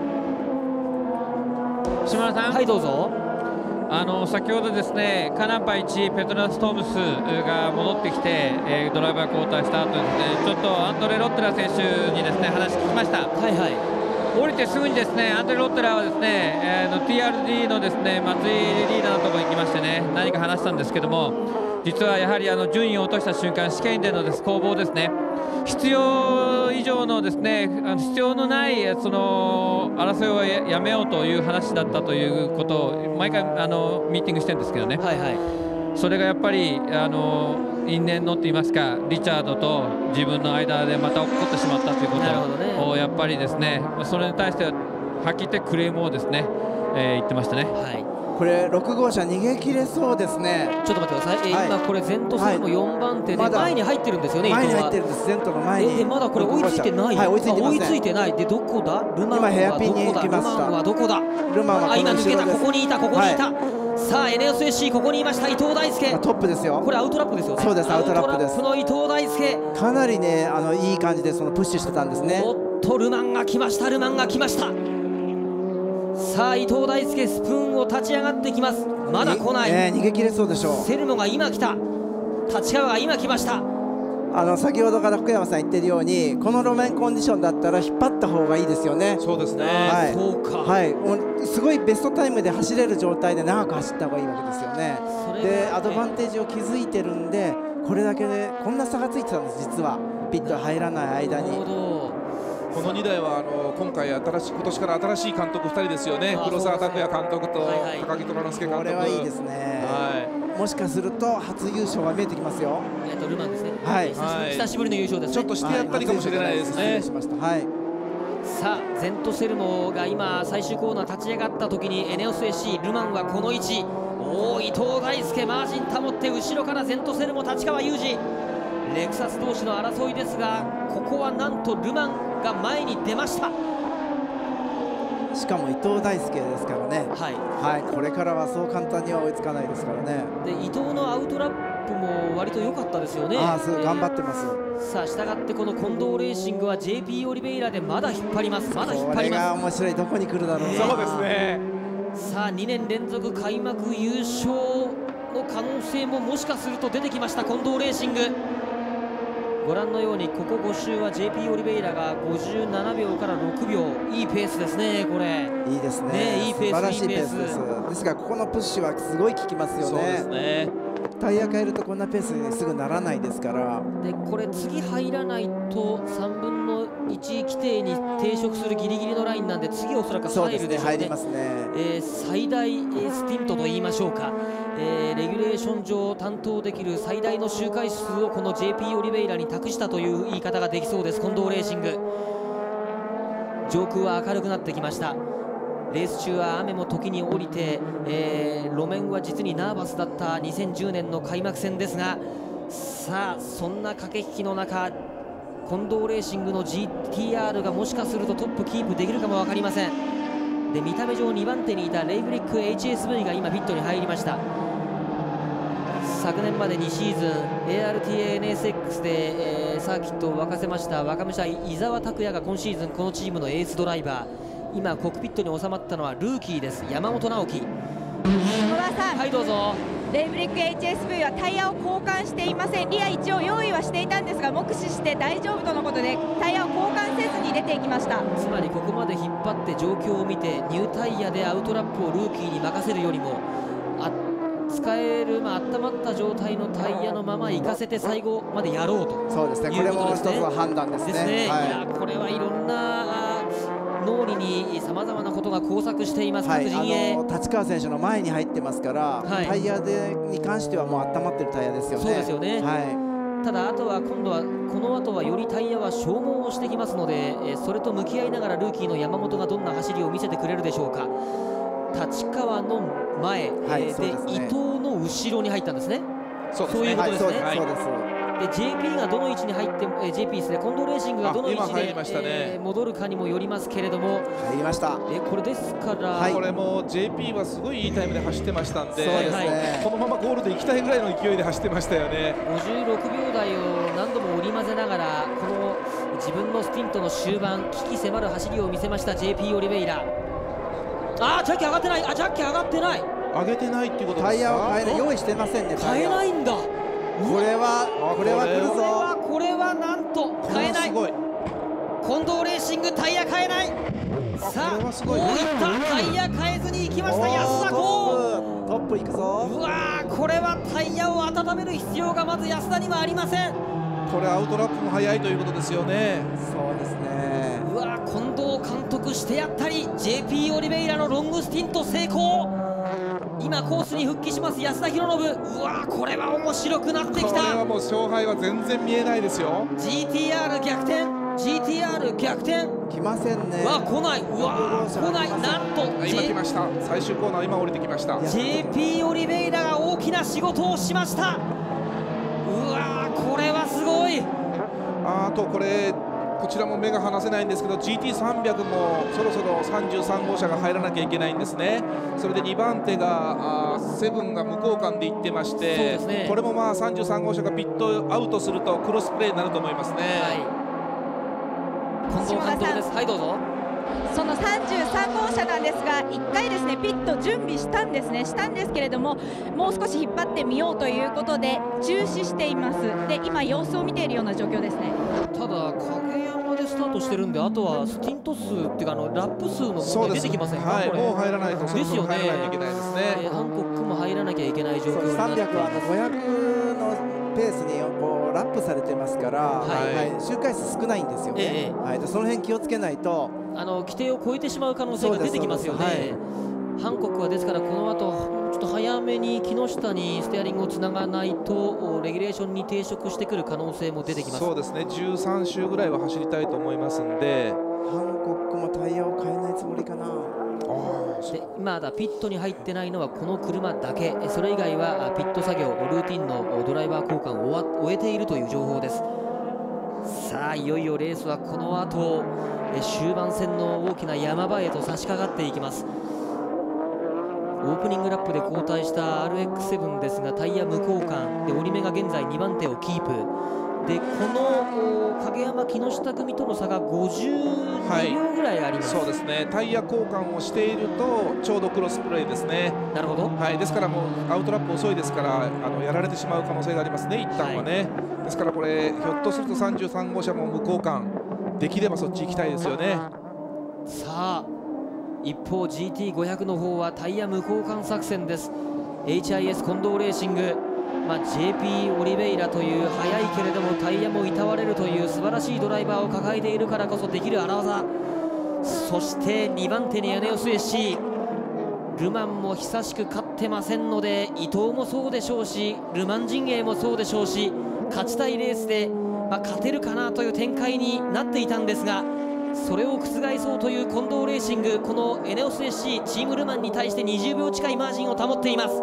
島田さん、 はいどうぞ。 先ほどですねカナンパ1ペトラストームスが戻ってきて、ドライバー交代した後ですね、ちょっとアンドレ・ロッテラ選手にですね話聞きました。 はいはい、 降りてすぐにですねアンドレ・ロッテラはですね、TRD のですね松井リーダーのところに行きましてね、何か話したんですけども、実はやはり順位を落とした瞬間、試験での攻防ですね、必要以上のですね必要のないその争いをやめようという話だったということを毎回ミーティングしてるんですけどね、 はいはい、 それがやっぱり因縁のといいますか、リチャードと自分の間でまた起こってしまったということを、やっぱりですねそれに対してはっきり言ってクレームをですね、言ってましたね。 はい、 これ6号車逃げ切れそうですね。 ちょっと待ってください、今これゼント戦も4番手で前に入ってるんですよね。 前に入ってるんです、ゼントの前に。 まだこれ追いついてない。 はい、追いついてません。 追いついてないで、どこだルマンは今ヘアピンに行きました。 ルマンはどこだ。 ルマンは今抜けた、ここにいた、ここにいた、さあエネオス SC ここにいました伊藤大輔、 トップですよ。 これアウトラップですよね。 そうです、アウトラップです。 アウトラップの伊藤大輔、 かなりねいい感じでそのプッシュしてたんですね。 おっとルマンが来ました、ルマンが来ました。さあ伊藤大輔スプーンを立ち上がってきます。まだ来ない、 逃げ切れそうでしょう。 セルモが今来た、立川が今来ました。 先ほどから福山さん言ってるように、この路面コンディションだったら引っ張った方がいいですよね。 そうですね、 はい、 そうか、 はい、もうすごいベストタイムで走れる状態で長く走った方がいいわけですよね。でアドバンテージを築いてるんで、これだけでこんな差がついてたんです、実はピット入らない間に。 この2台は今回今年から新しい監督2人ですよね。黒沢拓也監督と高木虎之介監督。 これはいいですね。もしかすると初優勝が見えてきますよ。 ルマンですね。 はい。 久しぶりの優勝ですね。 ちょっとしてやったりかもしれないですね。 はい。 さあゼントセルモが今最終コーナー立ち上がった時にエネオス SC ルマンはこの位置。伊藤大輔マージン保って後ろからゼントセルモ立川雄二、レクサス同士の争いですが、ここはなんとルマンが前に出ました。 しかも伊藤大輔ですからね。はい、これからはそう簡単には追いつかないですからね。 で伊藤のアウトラップも割と良かったですよね。 頑張ってます。 さあしたがってこの近藤レーシングは JP オリベイラでまだ引っ張ります。まだ引っ張ります。 これが面白い、どこに来るだろう。 そうですね。 さあ2年連続開幕優勝の可能性ももしかすると出てきました近藤レーシング。ご覧のようにここ5周は JP オリベイラが57秒から6秒、いいペースですね。これいいですね。 いいペース、 素晴らしいペースです。ですがここのプッシュはすごい効きますよね。 そうですね。 タイヤ変えるとこんなペースにすぐならないですから。 でこれ次入らないと3分の1規定に抵触するギリギリのラインなんで、次おそらく入るでしょうね。 入りますね。 最大スティントと言いましょうか、レギュレーション上担当できる最大の周回数をこの JP オリベイラに託したという言い方ができそうです。近藤レーシング、上空は明るくなってきました。レース中は雨も時に降りて、路面は実にナーバスだった2010年の開幕戦ですが、さあそんな駆け引きの中、近藤レーシングの GTR がもしかするとトップキープできるかも分かりません。で見た目上2番手にいたレイブリック HSV が今ピットに入りました。昨年まで2シーズン ARTA-NSX で、サーキットを沸かせました若武者伊沢拓也が今シーズンこのチームのエースドライバー、今コックピットに収まったのはルーキーです、山本直樹。 野田さん、 はいどうぞ。 レイブリック HSV はタイヤを交換していません。リア一応用意はしていたんですが、目視して大丈夫とのことでタイヤを交換せずに出ていきました。 つまりここまで引っ張って状況を見てニュータイヤでアウトラップをルーキーに任せるよりも、使える、温まった状態のタイヤのまま行かせて最後までやろうと。 そうですね、これも一つの判断ですね。 はい、いやこれはいろんな脳裏にさまざまなことが交錯しています、各陣営。 立川選手の前に入ってますから、 はい、 タイヤに関してはもう温まってるタイヤですよね。 そうですよね、 はい、 ただあとは今度はこの後はよりタイヤは消耗をしてきますので、それと向き合いながらルーキーの山本がどんな走りを見せてくれるでしょうか。立川の前、 はい、 で伊藤の後ろに入ったんですね。そういうことですね。 はい、そうです。 で JP がどの位置に入って、JP ですね、近藤レーシングがどの位置で、戻るかにもよりますけれども、 入りました。 これですから、 これも JP はすごいいいタイムで走ってましたんで、 そうですね、 このままゴールで行きたいぐらいの勢いで走ってましたよね。 56秒台を何度も織り交ぜながら、この自分のスティントの終盤、危機迫る走りを見せました JP オリベイラ。ジャッキ上がってない、ジャッキ上がってない、 上げてないっていうことですか。 タイヤを変えない、用意してませんね。 変えないんだ。 これは来るぞ。 これはなんと変えない。近藤レーシングタイヤ変えない。さあこういったタイヤ変えずに行きました安田トップ行くぞ。 うわー、これはタイヤを温める必要がまず安田にはありません。 これアウトラップも速いということですよね。 そうですね。 うわー、近藤監督してやったり JP オリベイラのロングスティント成功。今コースに復帰します安田博信。うわー、これは面白くなってきた。 これはもう勝敗は全然見えないですよ。 GTR 逆転、 GTR 逆転。 来ませんね。 来ない。うわー、来ない。なんと今来ました。最終コーナー今降りてきました。 JP オリベイラが大きな仕事をしました。うわー、これはすごい。 あとこれこちらも目が離せないんですけど GT300 もそろそろ33号車が入らなきゃいけないんですね。それで2番手がセブンが無交換で行ってまして、ね、これも33号車がピットアウトするとクロスプレーになると思いますね。 近藤監督です。はい、どうぞ。 その33号車なんですが1回ですねピット準備したんですけれども、もう少し引っ張ってみようということで中止しています。で今様子を見ているような状況ですね。 ただ影山でスタートしてるんで、あとはスティント数っていうかラップ数の問題出てきませんか。 はい、もう入らないとですよね。 入らないといけないですね。 ハンコックも入らなきゃいけない状況になって、 300は500のペースにラップされてますから、周回数少ないんですよね。でその辺気をつけないと規定を超えてしまう可能性が出てきますよね。ハンコックはですからこの後ちょっと早めに木下にステアリングをつながないとレギュレーションに抵触してくる可能性も出てきます。 そうですね、13周ぐらいは走りたいと思いますんで、 ハンコックもタイヤを変えないつもりかな。 でまだピットに入ってないのはこの車だけ、それ以外はピット作業ルーティンのドライバー交換を終えているという情報です。さあいよいよレースはこの後終盤戦の大きな山場へと差し掛かっていきます。オープニングラップで交代した RX7 ですがタイヤ無交換で折り目が現在2番手をキープで、この影山木下組との差が52秒ぐらいあります。 そうですね、タイヤ交換をしているとちょうどクロスプレーですね。 なるほど、 ですからもうアウトラップ遅いですからやられてしまう可能性がありますね、一旦はね。ですからこれひょっとすると33号車も無交換できればそっち行きたいですよね。 さあ一方 GT500 の方はタイヤ無交換作戦です。HIS 近藤レーシング JP オリベイラという速いけれどもタイヤもいたわれるという素晴らしいドライバーを抱えているからこそできる荒技、そして2番手にエネオス SC、ルマンも久しく勝ってませんので伊藤もそうでしょうしルマン陣営もそうでしょうし、勝ちたいレースで、勝てるかなという展開になっていたんですが、それを覆そうという近藤レーシング、このエネオス SC チームルマンに対して20秒近いマージンを保っています。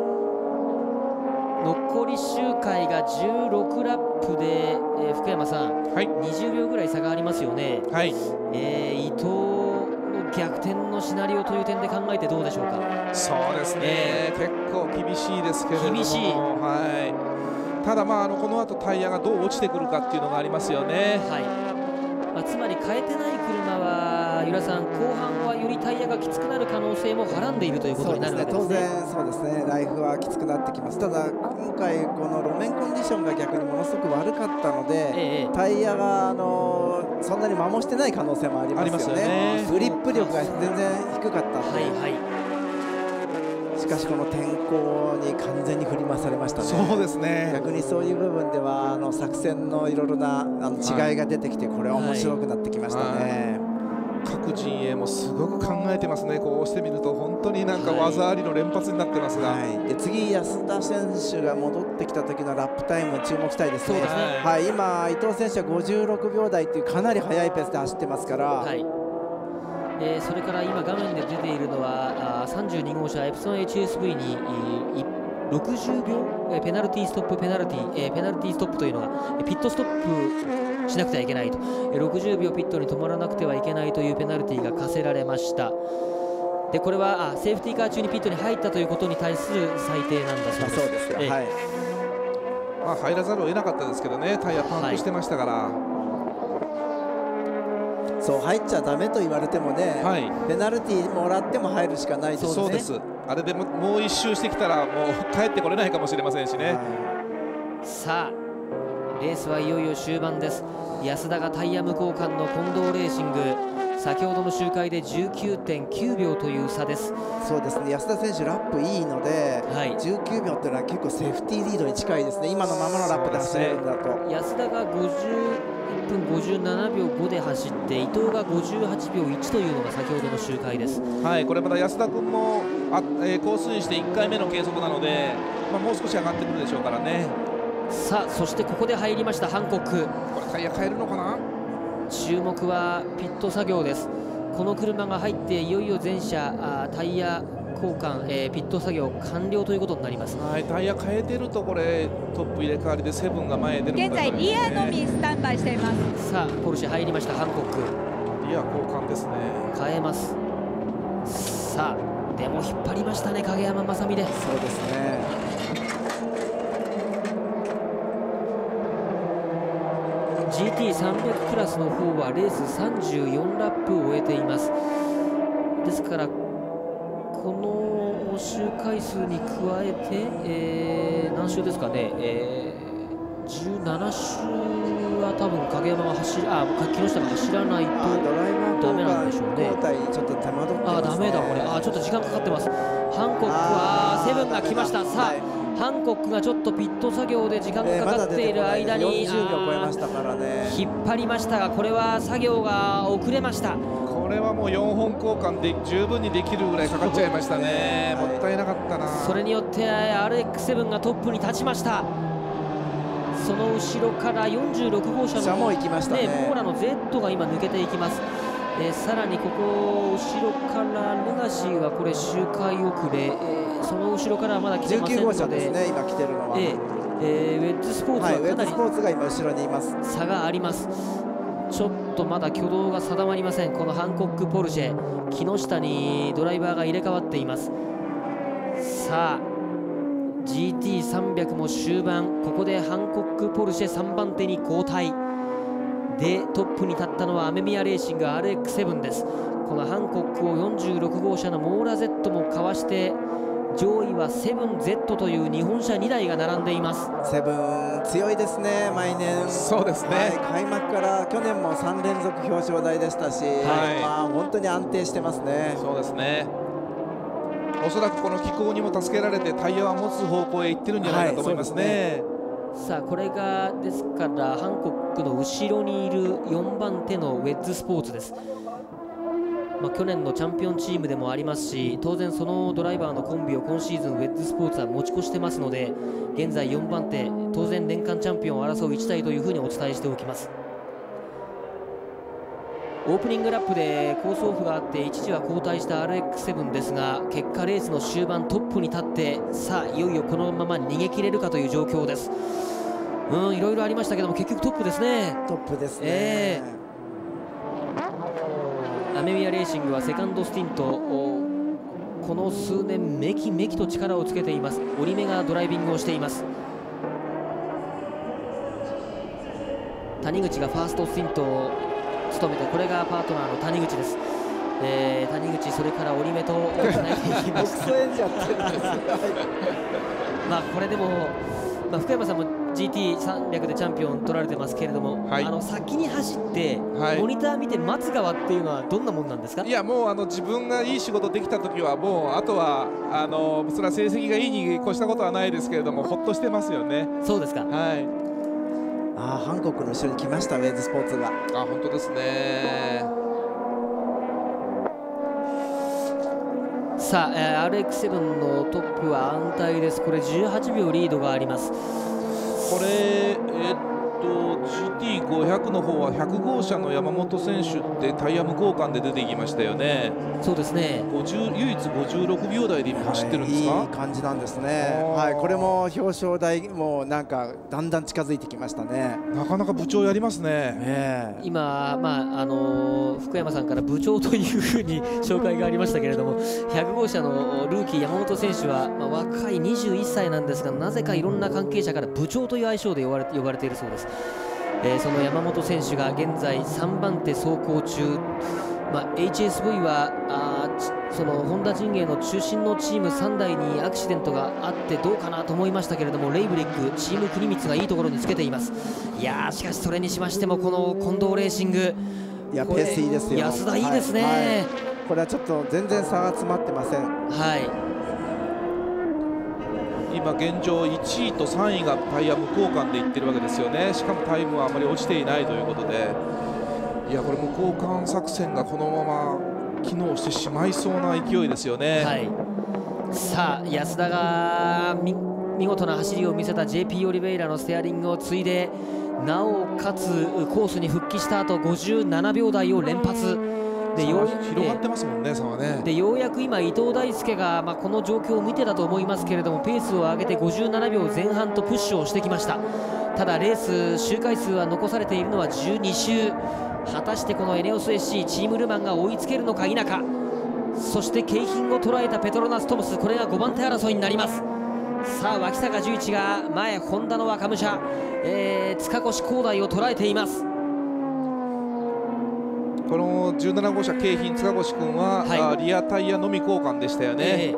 残り周回が16ラップで、福山さん、20秒ぐらい差がありますよね。伊藤の逆転のシナリオという点で考えてどうでしょうか。 そうですね、結構厳しいですけれども、 厳しい、 ただ、この後タイヤがどう落ちてくるかっていうのがありますよね。 つまり変えてない車は由良さん、後半はよりタイヤがきつくなる可能性もはらんでいるということになるわけですね。 当然そうですね、ライフはきつくなってきます。ただ今回この路面コンディションが逆にものすごく悪かったので、タイヤがそんなに摩耗してない可能性もありますよね。グリップ力が全然低かったので、しかしこの天候に完全に振り回されましたね。 そうですね、 逆にそういう部分では作戦のいろいろな違いが出てきて、これは面白くなってきましたね。 各陣営もすごく考えてますね。こうしてみると本当になんか技ありの連発になってますが、 で次安田選手が戻ってきた時のラップタイム注目したいですね。今伊藤選手は56秒台というかなり速いペースで走ってますから、 それから今画面で出ているのは32号車エプソン HSV に60秒ペナルティーストップペナルティーストップというのがピットストップしなくてはいけないと、60秒ピットに止まらなくてはいけないというペナルティーが課せられました。でこれはセーフティーカー中にピットに入ったということに対する裁定なんだそうです。 入らざるを得なかったですけどね、タイヤパンクしてましたから。 そう入っちゃだめと言われてもね、ペナルティーもらっても入るしかないですね。 そうです。あれでもう一周してきたらもう帰ってこれないかもしれませんしね。 さあレースはいよいよ終盤です。安田がタイヤ無交換の近藤レーシング、先ほどの周回で 19.9 秒という差です。 そうですね、安田選手ラップいいので、19秒っていうのは結構セーフティーリードに近いですね。今のままのラップで走れるんだと。 安田が51分57秒5で走って伊藤が58秒1というのが先ほどの周回です。 これまた安田君もコースインして1回目の計測なので、もう少し上がってくるでしょうからね。 さあそしてここで入りましたハンコック。 これタイヤ変えるのかな。 注目はピット作業です。この車が入っていよいよ全車タイヤ交換、ピット作業完了ということになります。 タイヤ変えてるとこれトップ入れ替わりでセブンが前へ出る、 現在リアのみスタンバイしています。 さあポルシェ入りましたハンコック。 リア交換ですね。 変えます。さあでも引っ張りましたね影山正美で。 そうですね。 GT300 クラスの方はレース34ラップを終えています。ですからこの周回数に加えて、何周ですかね、17周は多分影山が木下が走らないとダメなんでしょうね。 ちょっと手間取ってますね。 ダメだこれ。ちょっと時間かかってます。ハンコックはセブンが来ました。さあハンコックがちょっとピット作業で時間がかかっている間に、 40秒超えましたからね。 引っ張りましたがこれは作業が遅れました。 これはもう4本交換で十分にできるぐらいかかっちゃいましたね。もったいなかったな。 それによって RX7 がトップに立ちました。その後ろから46号車のも行きましたね。 コーラの Z が今抜けていきます。さらにここ後ろからレガシーはこれ周回遅れ、その後ろからはまだ来てませんので、 19号車ですね今来てるのは。 ウェッジスポーツはかなりウェッジスポーツが今後ろにいます。 差があります。ちょっとまだ挙動が定まりません。このハンコックポルシェ、木下にドライバーが入れ替わっています。さあ GT300 も終盤、ここでハンコックポルシェ3番手に交代で、トップに立ったのはアメミヤレーシング RX7 です。このハンコックを46号車のモーラ Z もかわして、上位は 7Z という日本車2台が並んでいます。 セブン強いですね、毎年。 そうですね、 開幕から去年も3連続表彰台でしたし、本当に安定してますね。 そうですね。 おそらくこの気候にも助けられてタイヤは持つ方向へ行ってるんじゃないかと思いますね。 さあこれがですからハンコックの後ろにいる4番手のウェッズスポーツです。去年のチャンピオンチームでもありますし、当然そのドライバーのコンビを今シーズンウェッズスポーツは持ち越してますので、現在4番手、当然年間チャンピオンを争う1台というふうにお伝えしておきます。オープニングラップでコースオフがあって一時は後退した RX7 ですが、結果レースの終盤トップに立って、さあいよいよこのまま逃げ切れるかという状況です。いろいろありましたけども結局トップですね。 トップですね。 アメミヤレーシングはセカンドスティント、この数年めきめきと力をつけています。折り目がドライビングをしています。谷口がファーストスティントを務めて、これがパートナーの谷口です。谷口、それから折り目とつないでいきました。これでも、福山さんも GT300 でチャンピオン取られてますけれども、先に走って、モニター見て待つ側っていうのはどんなもんなんですか？ いやもう自分がいい仕事できた時はもうあとはそれは成績がいいに越したことはないですけれども、ほっとしてますよね。 そうですか。 ハンコックの後ろに来ました、ウェッズスポーツが。 本当ですね。 さあ、RX7 のトップは安泰です。これ18秒リードがあります。 これGT500 の方は100号車の山本選手ってタイヤ無交換で出てきましたよね。 そうですね。 唯一56秒台で今走ってるんですか？ いい感じなんですね。これも表彰台もなんかだんだん近づいてきましたね。 なかなか部長やりますね。 今、福山さんから部長というふうに紹介がありましたけれども、100号車のルーキー山本選手は、若い21歳なんですが、なぜかいろんな関係者から部長という愛称で呼ばれているそうです。その山本選手が現在3番手走行中、HSV はそのホンダ陣営の中心のチーム3台にアクシデントがあってどうかなと思いましたけれども、レイブリック、チーム国光がいいところにつけています。しかしそれにしましてもこの近藤レーシング、 ペースいいですよ。 安田いいですね。 これはちょっと全然差が詰まってません。 今現状1位と3位がタイヤ無交換でいってるわけですよね。しかもタイムはあまり落ちていないということで、これ無交換作戦がこのまま機能してしまいそうな勢いですよね。 さあ安田が見事な走りを見せた JP オリベイラのステアリングを継いで、なおかつコースに復帰した後57秒台を連発で、 広がってますもんね、差はね。 でようやく今伊藤大輔が、この状況を見てだと思いますけれども、ペースを上げて57秒前半とプッシュをしてきました。ただレース周回数は残されているのは12周。果たしてこのエネオス SC チームルマンが追いつけるのか否か。そして景品を捉えたペトロナス・トムス、これが5番手争いになります。さあ脇坂11が前、ホンダの若武者、塚越光大を捉えています。 この17号車京浜塚越君は、リアタイヤのみ交換でしたよね。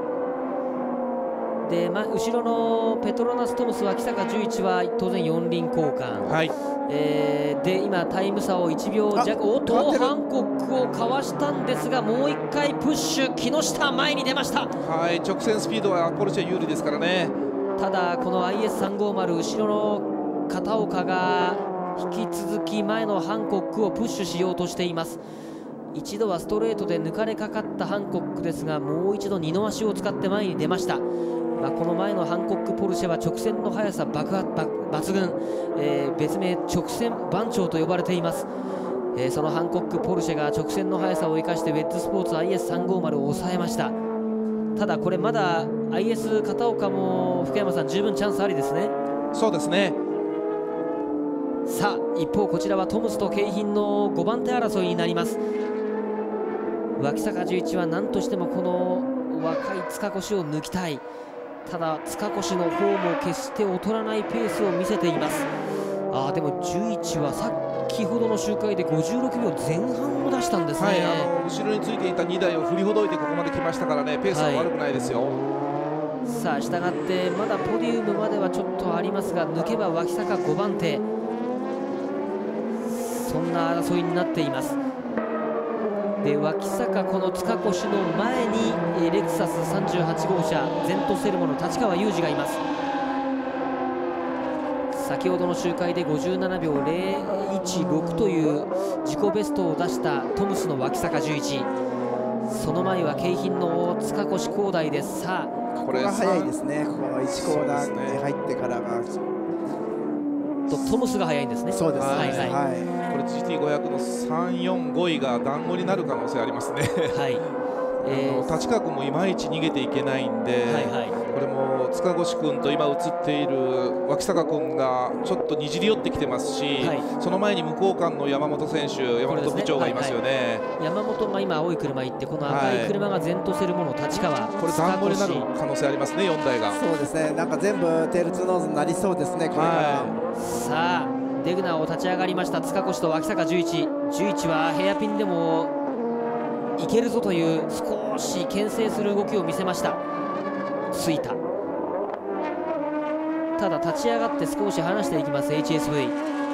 で後ろのペトロナス・トムス、脇坂11は当然4輪交換、で今タイム差を1秒弱、ハンコックをかわしたんですが、もう1回プッシュ、木下前に出ました。 直線スピードはポルシェ有利ですからね。 ただこの IS350 後ろの片岡が引き続き前のハンコックをプッシュしようとしています。一度はストレートで抜かれかかったハンコックですが、もう一度二の足を使って前に出ました。この前のハンコックポルシェは直線の速さ抜群、別名直線番長と呼ばれています。そのハンコックポルシェが直線の速さを生かしてウェッズスポーツ IS350 を抑えました。ただこれまだ IS 片岡も福山さん十分チャンスありですね。 そうですね。 さあ一方こちらはトムスと京浜の5番手争いになります。脇坂11は何としてもこの若い塚越を抜きたい。ただ塚越の方も決して劣らないペースを見せています。でも11はさっきほどの周回で56秒前半を出したんですね。 後ろについていた2台を振りほどいてここまで来ましたからね、ペースは悪くないですよ。 さあしたがってまだポディウムまではちょっとありますが、抜けば脇坂5番手、そんな争いになっています。 で脇坂、この塚越の前にレクサス38号車ゼントセルモの立川雄二がいます。先ほどの周回で57秒016という自己ベストを出したトムスの脇坂11、その前は京浜の塚越光大です。さあこれが早いですね。ここの1コーナーに入ってからがトムスが早いんですね。 そうです。 はいはい、これ GT500 の3、4、5位が団子になる可能性ありますね。はい、立川君もいまいち逃げていけないんで、これも塚越君と今映っている脇坂君がちょっとにじり寄ってきてますし、その前に向こう間の山本選手、山本部長がいますよね。 山本が今青い車行って、この赤い車がゼントセルモの立川、 これ団子になる可能性ありますね、4台が。 そうですね、なんか全部テールツーノーズになりそうですね、これから。 さあデグナーを立ち上がりました塚越と脇坂11はヘアピンでもいけるぞという少し牽制する動きを見せました。ついた、ただ立ち上がって少し離していきます HSV。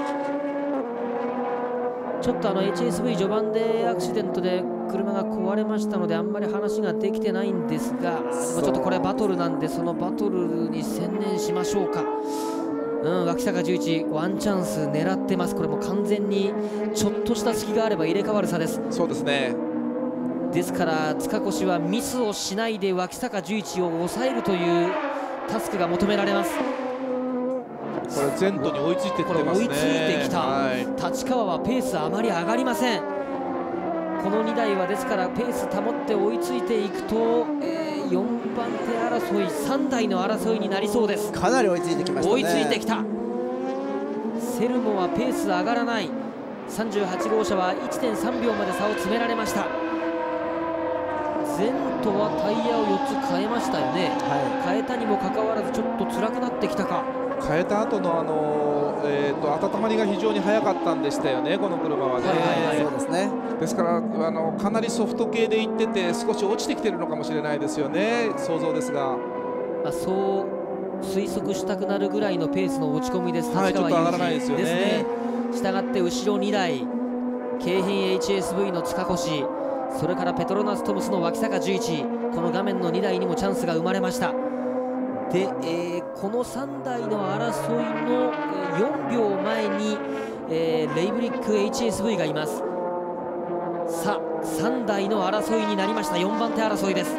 ちょっとHSV 序盤でアクシデントで車が壊れましたのであんまり話ができてないんですが、でもちょっとこれバトルなんでそのバトルに専念しましょうか。脇坂11ワンチャンス狙ってます。これも完全にちょっとした隙があれば入れ替わる差です。 そうですね。 ですから塚越はミスをしないで脇坂11を抑えるというタスクが求められます。 これゼントに追いついてきてますね。 追いついてきた、立川はペースあまり上がりません。この2台はですからペース保って追いついていくと、4番手争い3台の争いになりそうです。 かなり追いついてきましたね。 追いついてきた。セルモはペース上がらない。38号車は 1.3 秒まで差を詰められました。ゼントはタイヤを4つ変えましたよね、変えたにもかかわらずちょっと辛くなってきたか。 変えた後の温まりが非常に早かったんでしたよね、この車はね。 そうですね。 ですからかなりソフト系でいってて少し落ちてきてるのかもしれないですよね、想像ですが。 そう推測したくなるぐらいのペースの落ち込みです。 ちょっと上がらないですよね。 したがって後ろ2台京浜 HSV の塚越、それからペトロナストムスの脇坂11、この画面の2台にもチャンスが生まれました。で、この3台の争いの4秒前に、レイブリック HSV がいます。さあ3台の争いになりました。4番手争いです。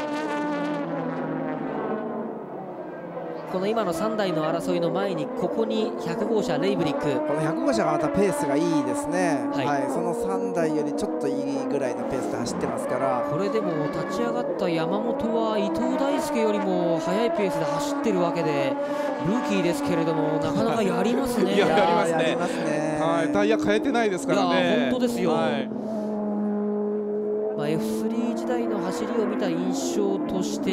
この今の3台の争いの前にここに100号車レイブリック、 この100号車がまたペースがいいですね、その3台よりちょっといいぐらいのペースで走ってますから。 これでも立ち上がった山本は伊藤大輔よりも速いペースで走ってるわけでルーキーですけれどもなかなかやりますね。 やりますね。タイヤ変えてないですからね。 本当ですよ。F3 時代の走りを見た印象として、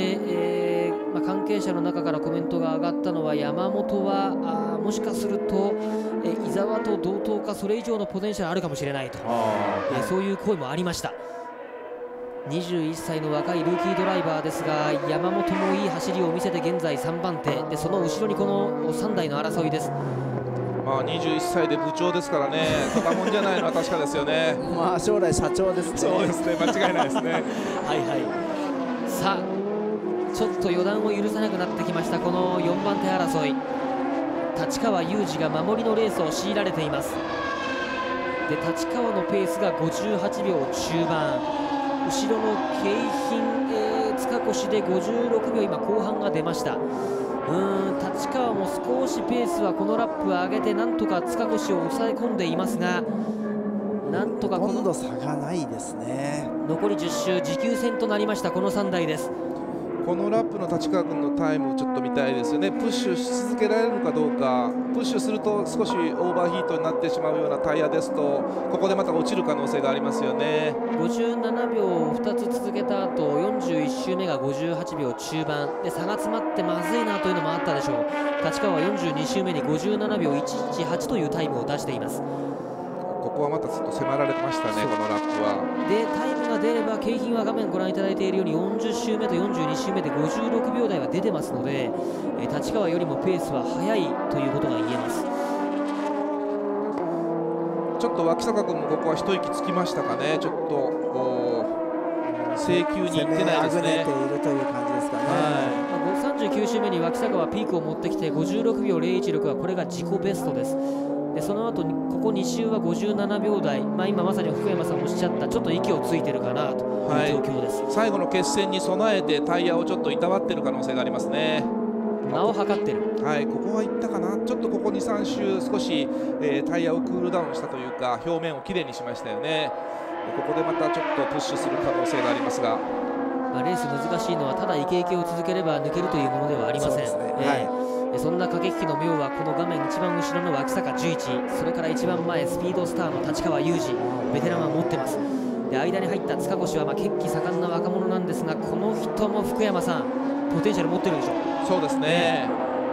関係者の中からコメントが上がったのは山本はもしかすると、伊沢と同等かそれ以上のポテンシャルあるかもしれないと、そういう声もありました。21歳の若いルーキードライバーですが山本もいい走りを見せて現在3番手で、その後ろにこの3台の争いです。 21歳で部長ですからね、ただもんじゃないのは確かですよね。 将来社長ですね。 そうですね、間違いないですね。 さあちょっと予断を許さなくなってきましたこの4番手争い。立川雄二が守りのレースを強いられています。で立川のペースが58秒中盤、後ろの京浜、塚越で56秒、今後半が出ました。立川も少しペースはこのラップを上げてなんとか塚越を抑え込んでいますが、なんとか今度差がないですね。 残り10周持久戦となりましたこの3台です。 このラップの立川君のタイムちょっと見たいですよね。プッシュし続けられるのかどうか。プッシュすると少しオーバーヒートになってしまうようなタイヤですとここでまた落ちる可能性がありますよね。 57秒を2つ続けた後41周目が58秒中盤で差が詰まってまずいなというのもあったでしょう。立川は42周目に57秒118というタイムを出しています。 ここはまたちょっと迫られてましたね、このラップは。 でタイムが出れば京浜は画面ご覧いただいているように40周目と42周目で56秒台は出てますので、立川よりもペースは速いということが言えます。 ちょっと脇坂君もここは一息つきましたかね。ちょっと制球にいってないですね。攻めあぐねているという感じですかね。 39周目に脇坂はピークを持ってきて56秒016はこれが自己ベストです。でその後にここ2周は57秒台、今まさに福山さんおっしゃったちょっと息をついてるかなという状況です。 最後の決戦に備えてタイヤをちょっといたわってる可能性がありますね。 間を測ってる。 ここはいったかな。ちょっとここ2、3周少し、タイヤをクールダウンしたというか表面をきれいにしましたよね。ここでまたちょっとプッシュする可能性がありますが、 レース難しいのはただイケイケを続ければ抜けるというものではありません。そんな駆け引きの妙はこの画面一番後ろの脇坂11、それから一番前スピードスターの立川雄二、ベテランは持ってます。で間に入った塚越は血気盛んな若者なんですが、この人も福山さんポテンシャル持ってるでしょ。 そうですね。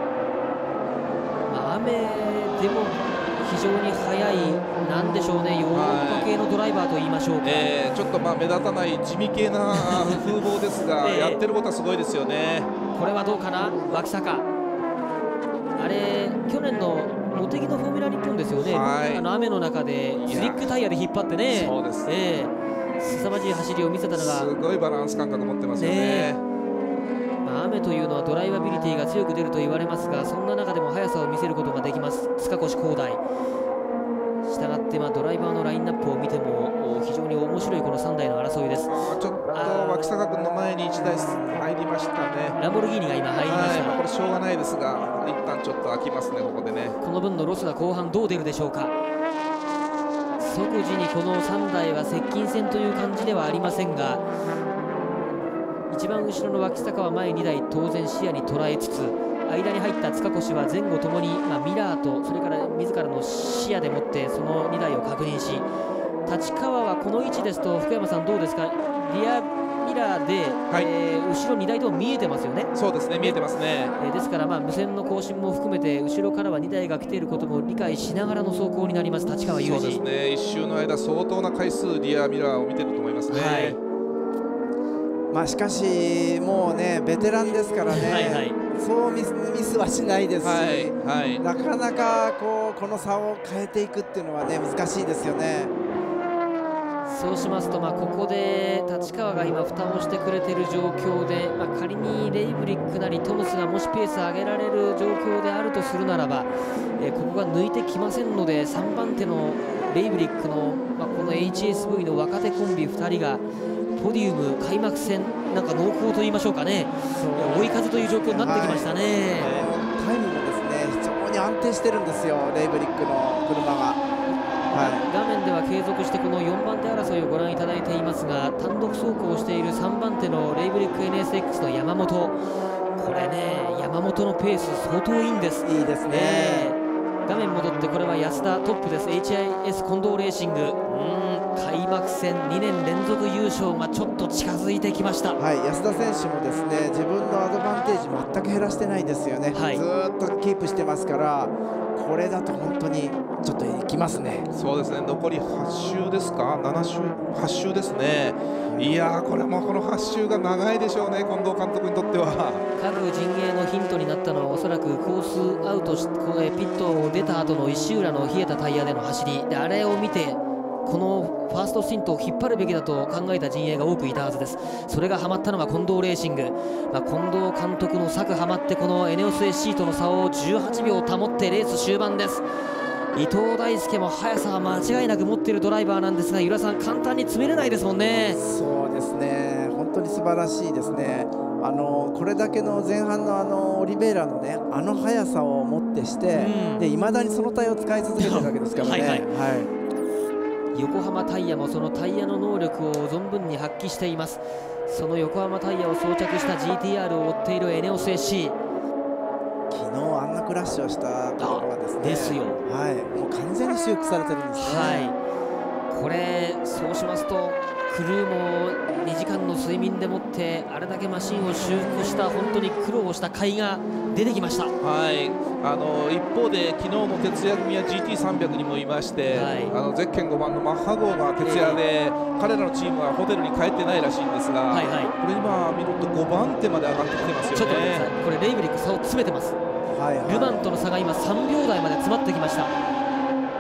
雨でも非常に速い、なんでしょうね、ヨーロッパ系のドライバーと言いましょうか。 ちょっと目立たない地味系な風貌ですが、やってることはすごいですよね。 これはどうかな、脇坂。あれ去年の茂木のフォーミュラ日本ですよね。雨の中でスリックタイヤで引っ張ってね、 そうです、 凄まじい走りを見せたのがすごいバランス感覚持ってますよね。 雨というのはドライバビリティが強く出ると言われますが、そんな中でも速さを見せることができます塚越光大。したがってドライバーのラインナップを見ても非常に面白いこの3台の争いです。 ちょっと脇坂君の前に1台入りましたね。 ランボルギーニが今入りました。 これしょうがないですが、一旦ちょっと開きますね、ここでね。 この分のロスが後半どう出るでしょうか。即時にこの3台は接近戦という感じではありませんが、一番後ろの脇坂は前2台当然視野に捉えつつ、間に入った塚越は前後ともに、ミラーとそれから自らの視野でもってその2台を確認し、立川はこの位置ですと福山さんどうですか。リアミラーで、後ろ2台とも見えてますよね。 そうですね、見えてますね。 ですから無線の更新も含めて後ろからは2台が来ていることも理解しながらの走行になります立川雄二。 そうですね、一周の間相当な回数リアミラーを見てると思いますね。 しかしもうねベテランですからね、そうミスはしないですし、なかなかこの差を変えていくっていうのはね難しいですよね。 そうしますとここで立川が今蓋をしてくれている状況で、仮にレイブリックなりトムスがもしペースを上げられる状況であるとするならば、ここが抜いてきませんので3番手のレイブリックの、この HSV の若手コンビ2人がポディウム開幕戦濃厚と言いましょうかね、追い風という状況になってきましたね。 タイムもですね非常に安定してるんですよ、レイブリックの車が。 画面では継続してこの4番手争いをご覧いただいていますが、単独走行をしている3番手のレイブリック NSX の山本、これね山本のペース相当いいんです。 いいですね。 画面戻って、これは安田トップです。 HIS 近藤レーシング、開幕戦2年連続優勝がちょっと近づいてきました。 安田選手もですね自分のアドバンテージ全く減らしてないですよね、ずーっとキープしてますから、これだと本当にちょっといきますね。 そうですね、残り8周ですか、7周8周ですね。いやこれもこの8周が長いでしょうね、近藤監督にとっては。 各陣営のヒントになったのはおそらくコースアウトしピットを出た後の石浦の冷えたタイヤでの走りで、あれを見てこのファーストスティントを引っ張るべきだと考えた陣営が多くいたはずです。それがハマったのが近藤レーシング、近藤監督の策ハマってこのエネオス SC との差を18秒保ってレース終盤です。伊藤大輔も速さは間違いなく持っているドライバーなんですが、由良さん簡単に詰めれないですもんね。 そうですね、本当に素晴らしいですね。これだけの前半のオリベイラのね速さをもってしていまだにそのタイヤを使い続けてるわけですからね。 横浜タイヤもそのタイヤの能力を存分に発揮しています。その横浜タイヤを装着した GTR を追っているエネオス SC、 昨日あんなクラッシュをしたところがですね、もう完全に修復されてるんですね。 これそうしますとクルーも2時間の睡眠でもってあれだけマシンを修復した本当に苦労した甲斐が出てきました。 一方で昨日の徹夜組は GT300 にもいまして、ゼッケン5番のマッハ号が徹夜で、彼らのチームはホテルに帰ってないらしいんですが、これ今見ると5番手まで上がってきてますよね。 ちょっと待ってください、これレイブリック差を詰めてます。ルマンとの差が今3秒台まで詰まってきました。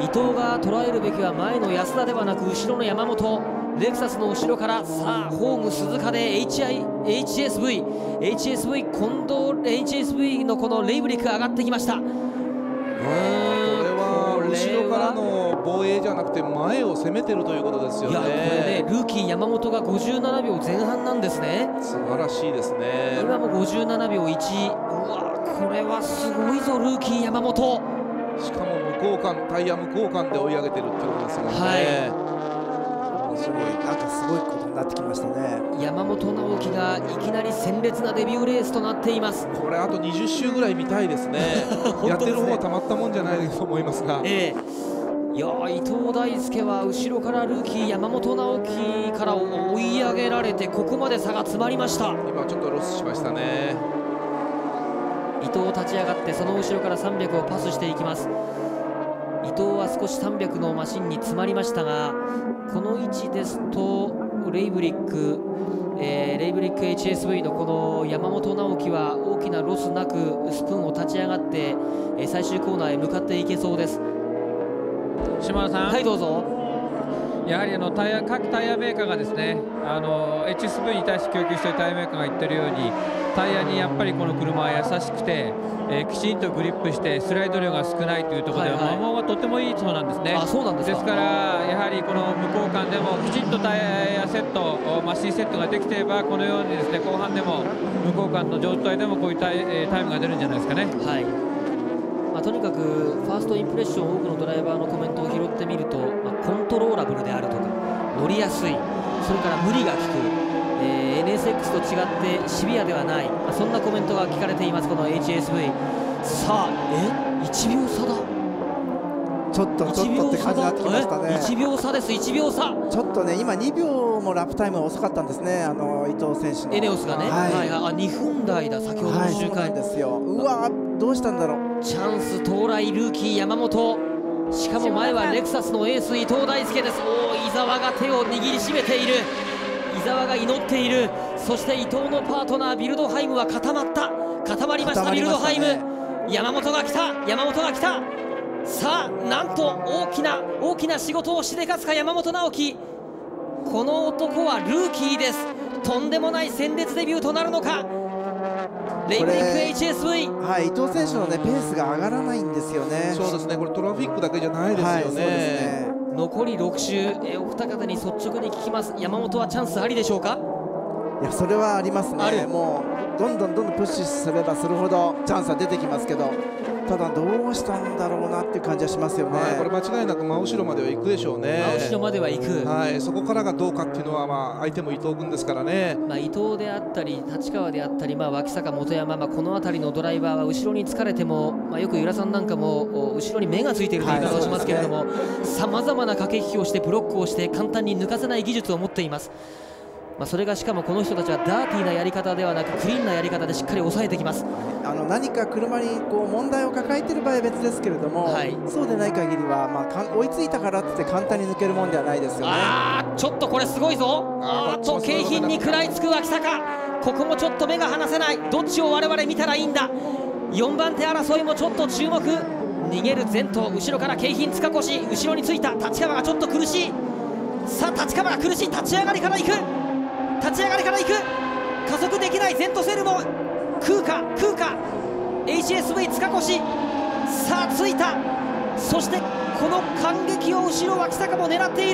伊藤が捉えるべきは前の安田ではなく後ろの山本。レクサスの後ろからさあホーム鈴鹿で HSV 近藤 HSV のこのレイブリックが上がってきました。 これは後ろからの防衛じゃなくて前を攻めてるということですよね。 いやこれねルーキー山本が57秒前半なんですね。 素晴らしいですね。 今も57秒1。うわこれはすごいぞルーキー山本。 しかも向こう間タイヤ向こう間で追い上げてるってことですもんね。 すごいなんかすごいことになってきましたね。 山本直樹がいきなり鮮烈なデビューレースとなっています。 これあと20周ぐらい見たいですね。やってる方はたまったもんじゃないと思いますが、 いや伊藤大輔は後ろからルーキー山本直樹から追い上げられてここまで差が詰まりました。 今ちょっとロスしましたね。 伊藤立ち上がってその後ろから300をパスしていきます。伊藤は少し300のマシンに詰まりましたがこの位置ですとレイブリック HSV のこの山本直樹は大きなロスなくスプーンを立ち上がって最終コーナーへ向かっていけそうです。 島田さん、 はいどうぞ。 やはり各タイヤメーカーがですねHSV に対して供給しているタイヤメーカーが言ってるようにタイヤにやっぱりこの車は優しくて、きちんとグリップしてスライド量が少ないというところで摩耗がとてもいいそうなんですね。 そうなんですか。 ですからやはりこの向こう間でもきちんとタイヤセットマシンセットができていればこのようにですね後半でも向こう間の状態でもこういうタイムが出るんじゃないですかね。 はいとにかくファーストインプレッション多くのドライバーのコメントを拾ってみると、コントローラブルであるとか乗りやすいそれから無理が利く、NSX と違ってシビアではない、そんなコメントが聞かれていますこの HSV。 さあ1秒差だ。 ちょっとって感じになってきましたね。 1秒差です。1秒差ちょっとね今2秒もラップタイムが遅かったんですね伊藤選手のエネオスがね、2分台だ先ほどの周回、 そうなんですよ。うわどうしたんだろう。 チャンス到来ルーキー山本。しかも前はレクサスのエース伊藤大輔です。伊沢が手を握りしめている。伊沢が祈っている。そして伊藤のパートナービルドハイムは固まりました。ビルドハイム山本が来た。さあなんと大きな仕事をしでかすか山本直樹。この男はルーキーです。とんでもない鮮烈デビューとなるのか。レイブリック HSV、 伊藤選手の、ペースが上がらないんですよね。 そうですねこれトラフィックだけじゃないですよね。 残り6周、お二方に率直に聞きます。山本はチャンスありでしょうか。 いやそれはありますね。もうどんどんプッシュすればするほどチャンスは出てきますけどただどうしたんだろうなっていう感じはしますよね。 これ間違いなく真後ろまでは行くでしょうね。 真後ろまでは行く、 そこからがどうかっていうのは相手も伊藤君ですからね。 伊藤であったり立川であったり、脇坂本山、この辺りのドライバーは後ろに疲れても、よく由良さんなんかも後ろに目がついているという言い方をしますけれども、さまざまな駆け引きをしてブロックをして簡単に抜かせない技術を持っています。それがしかもこの人たちはダーティーなやり方ではなくクリーンなやり方でしっかり抑えてきます。 何か車に問題を抱えている場合は別ですけれども、そうでない限りは、追いついたからって簡単に抜けるもんではないですよね。 ちょっとこれすごいぞ。景品に食らいつく脇坂。ここもちょっと目が離せない。どっちを我々見たらいいんだ。4番手争いもちょっと注目。逃げる前頭、後ろから景品塚越、後ろについた立川がちょっと苦しい。さあ立川が苦しい。立ち上がりから行く。加速できない。ゼントセルも食うか HSV 塚越。さあついた。そしてこの感激を後ろ脇坂も狙っている。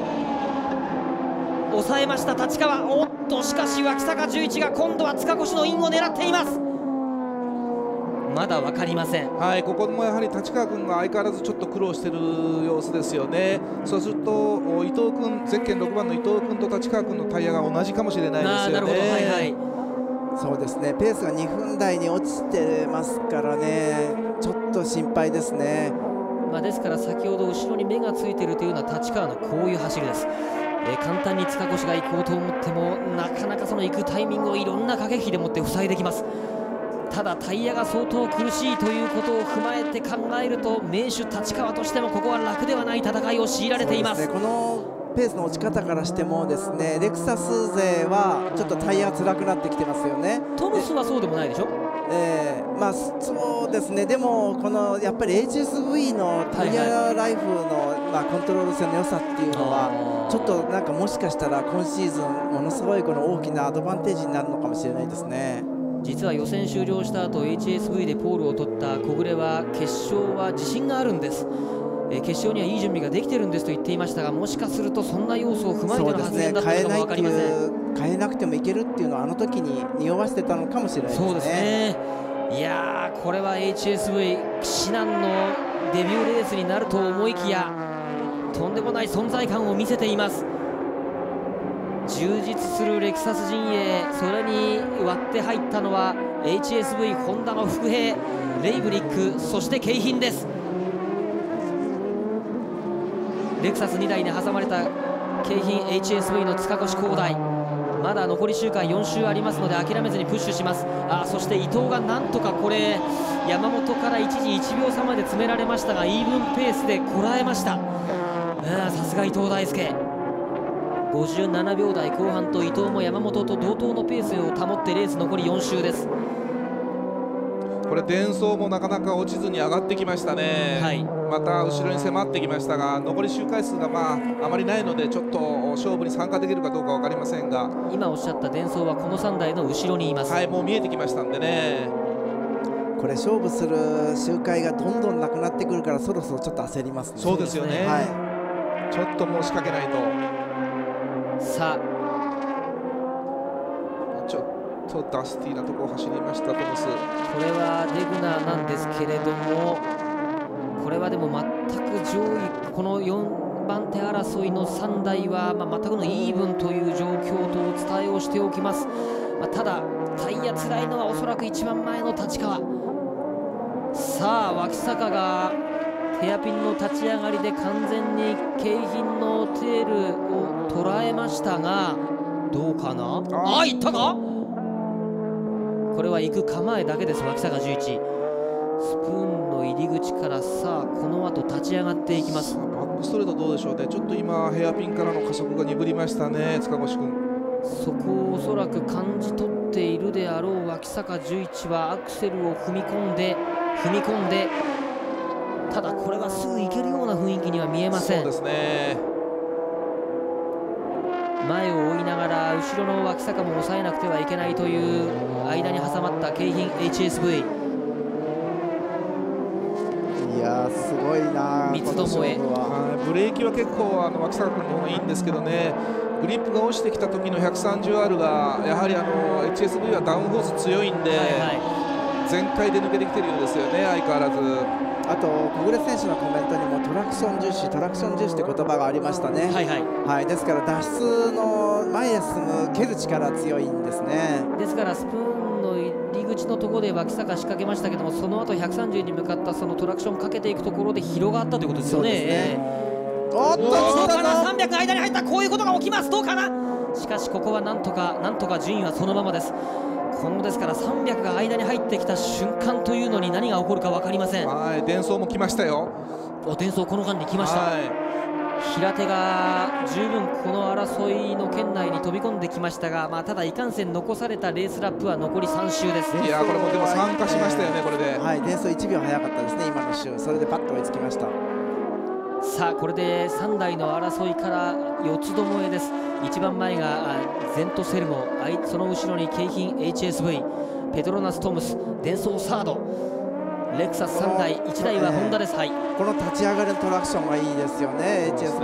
抑えました立川。しかし脇坂11が今度は塚越のインを狙っています。まだ分かりません。 ここもやはり立川君が相変わらずちょっと苦労している様子ですよね。そうすると伊藤君、ゼッケン6番の伊藤君と立川君のタイヤが同じかもしれないですよね。 そうですね、ペースが2分台に落ちてますからね、ちょっと心配ですね。 ですから先ほど後ろに目がついているというのは立川のこういう走りです。簡単に塚越が行こうと思ってもなかなかその行くタイミングをいろんな駆け引きでもって塞いできます。ただタイヤが相当苦しいということを踏まえて考えると名手立川としてもここは楽ではない戦いを強いられています。 このペースの落ち方からしてもですね、レクサス勢はちょっとタイヤが辛くなってきてますよね。 トムスはそうでもないでしょ。 まあそうですね。でもこのやっぱり HSV のタイヤライフの、まあ、コントロール性の良さっていうのはちょっとなんかもしかしたら今シーズンものすごいこの大きなアドバンテージになるのかもしれないですね。 実は予選終了した後 HSV でポールを取った小暮は決勝は自信があるんです、決勝にはいい準備ができてるんですと言っていましたが、もしかするとそんな要素を踏まえての発言だったのかも分かりません。 変えなくてもいけるっていうのはあの時に匂わせてたのかもしれないですね。 そうですね。いやー、これは HSV 至難のデビューレースになると思いきやとんでもない存在感を見せています。充実するレクサス陣営、それに割って入ったのは HSV ホンダの伏兵レイブリック、そして京浜です。レクサス2台に挟まれた京浜 HSV の塚越光大、まだ残り周回4周ありますので諦めずにプッシュします。そして伊藤がなんとかこれ山本から一時1秒差まで詰められましたがイーブンペースでこらえました。さすが伊藤大輔、57秒台後半と伊藤も山本と同等のペースを保ってレース残り4周です。 これデンソーもなかなか落ちずに上がってきましたね、はい、また後ろに迫ってきましたが残り周回数があまりないのでちょっと勝負に参加できるかどうか分かりませんが、 今おっしゃったデンソーはこの3台の後ろにいます。 はい、もう見えてきましたんでね。 これ勝負する周回がどんどんなくなってくるからそろそろちょっと焦りますね。 そうですよね、はい、ちょっともう仕掛けないと。 さあちょっとダスティーなところを走りましたトムス。これはデグナーなんですけれども、これはでも全く上位この4番手争いの3台は、全くのイーブンという状況とお伝えをしておきます。ただタイヤつらいのはおそらく一番前の立川。さあ脇坂がヘアピンの立ち上がりで完全に京浜のテールを捉えましたがどうかな。いったか。これは行く構えだけです。脇坂11スプーンの入り口からさあこの後立ち上がっていきます。 バックストレートどうでしょうね。ちょっと今ヘアピンからの加速が鈍りましたね塚越君。 そこをおそらく感じ取っているであろう脇坂11はアクセルを踏み込んでただこれはすぐ行けるような雰囲気には見えません。 そうですね。 前を追いながら後ろの脇坂も抑えなくてはいけないという間に挟まった京浜 HSV。 いやすごいな三つどもえ。 ブレーキは結構脇坂君の方がいいんですけどね、グリップが落ちてきた時の 130R がやはりHSV はダウンフォース強いんで、全開で抜けてきてるようですよね相変わらず。 あと小暮選手のコメントにもトラクション重視って言葉がありましたね。はい、ですから脱出の前へ進む蹴る力強いんですね。 ですからスプーンの入り口のところで脇坂仕掛けましたけども、その後130に向かったそのトラクションかけていくところで広がったということですよね。おっとどうかな。300間に入った。こういうことが起きます。どうかな。しかしここはなんとか順位はそのままです。ですから300が間に入ってきた瞬間というのに何が起こるか分かりません。 デンソーも来ましたよ。 デンソーこの間に来ました。平手が十分この争いの圏内に飛び込んできましたが、ただいかんせん残されたレースラップは残り3周です。 いやこれもでも参加しましたよねこれで。 はい、デンソー1秒早かったですね今の周。それでパッと追いつきました。 さあこれで3台の争いから4つどもえです。一番前がゼントセルモ、その後ろに京浜 HSV、 ペトロナストムス、デンソーサード、レクサス3台、1台はホンダです。 この立ち上がりのトラクションがいいですよね HSV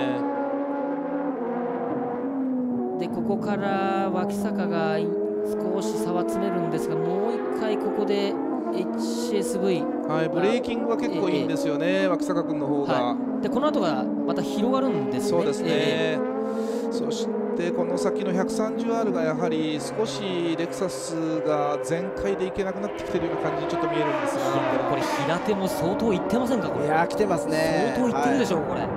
で。ここから脇坂が少し差は詰めるんですが、もう1回ここでHSV、 ブレーキングは結構いいんですよね脇坂君の方が。 でこの後がまた広がるんですね。 そうですね、そしてこの先の 130R がやはり少しレクサスが全開でいけなくなってきているような感じにちょっと見えるんですが、 これ平手も相当いってませんか。これいや来てますね。 相当いってるでしょう、これ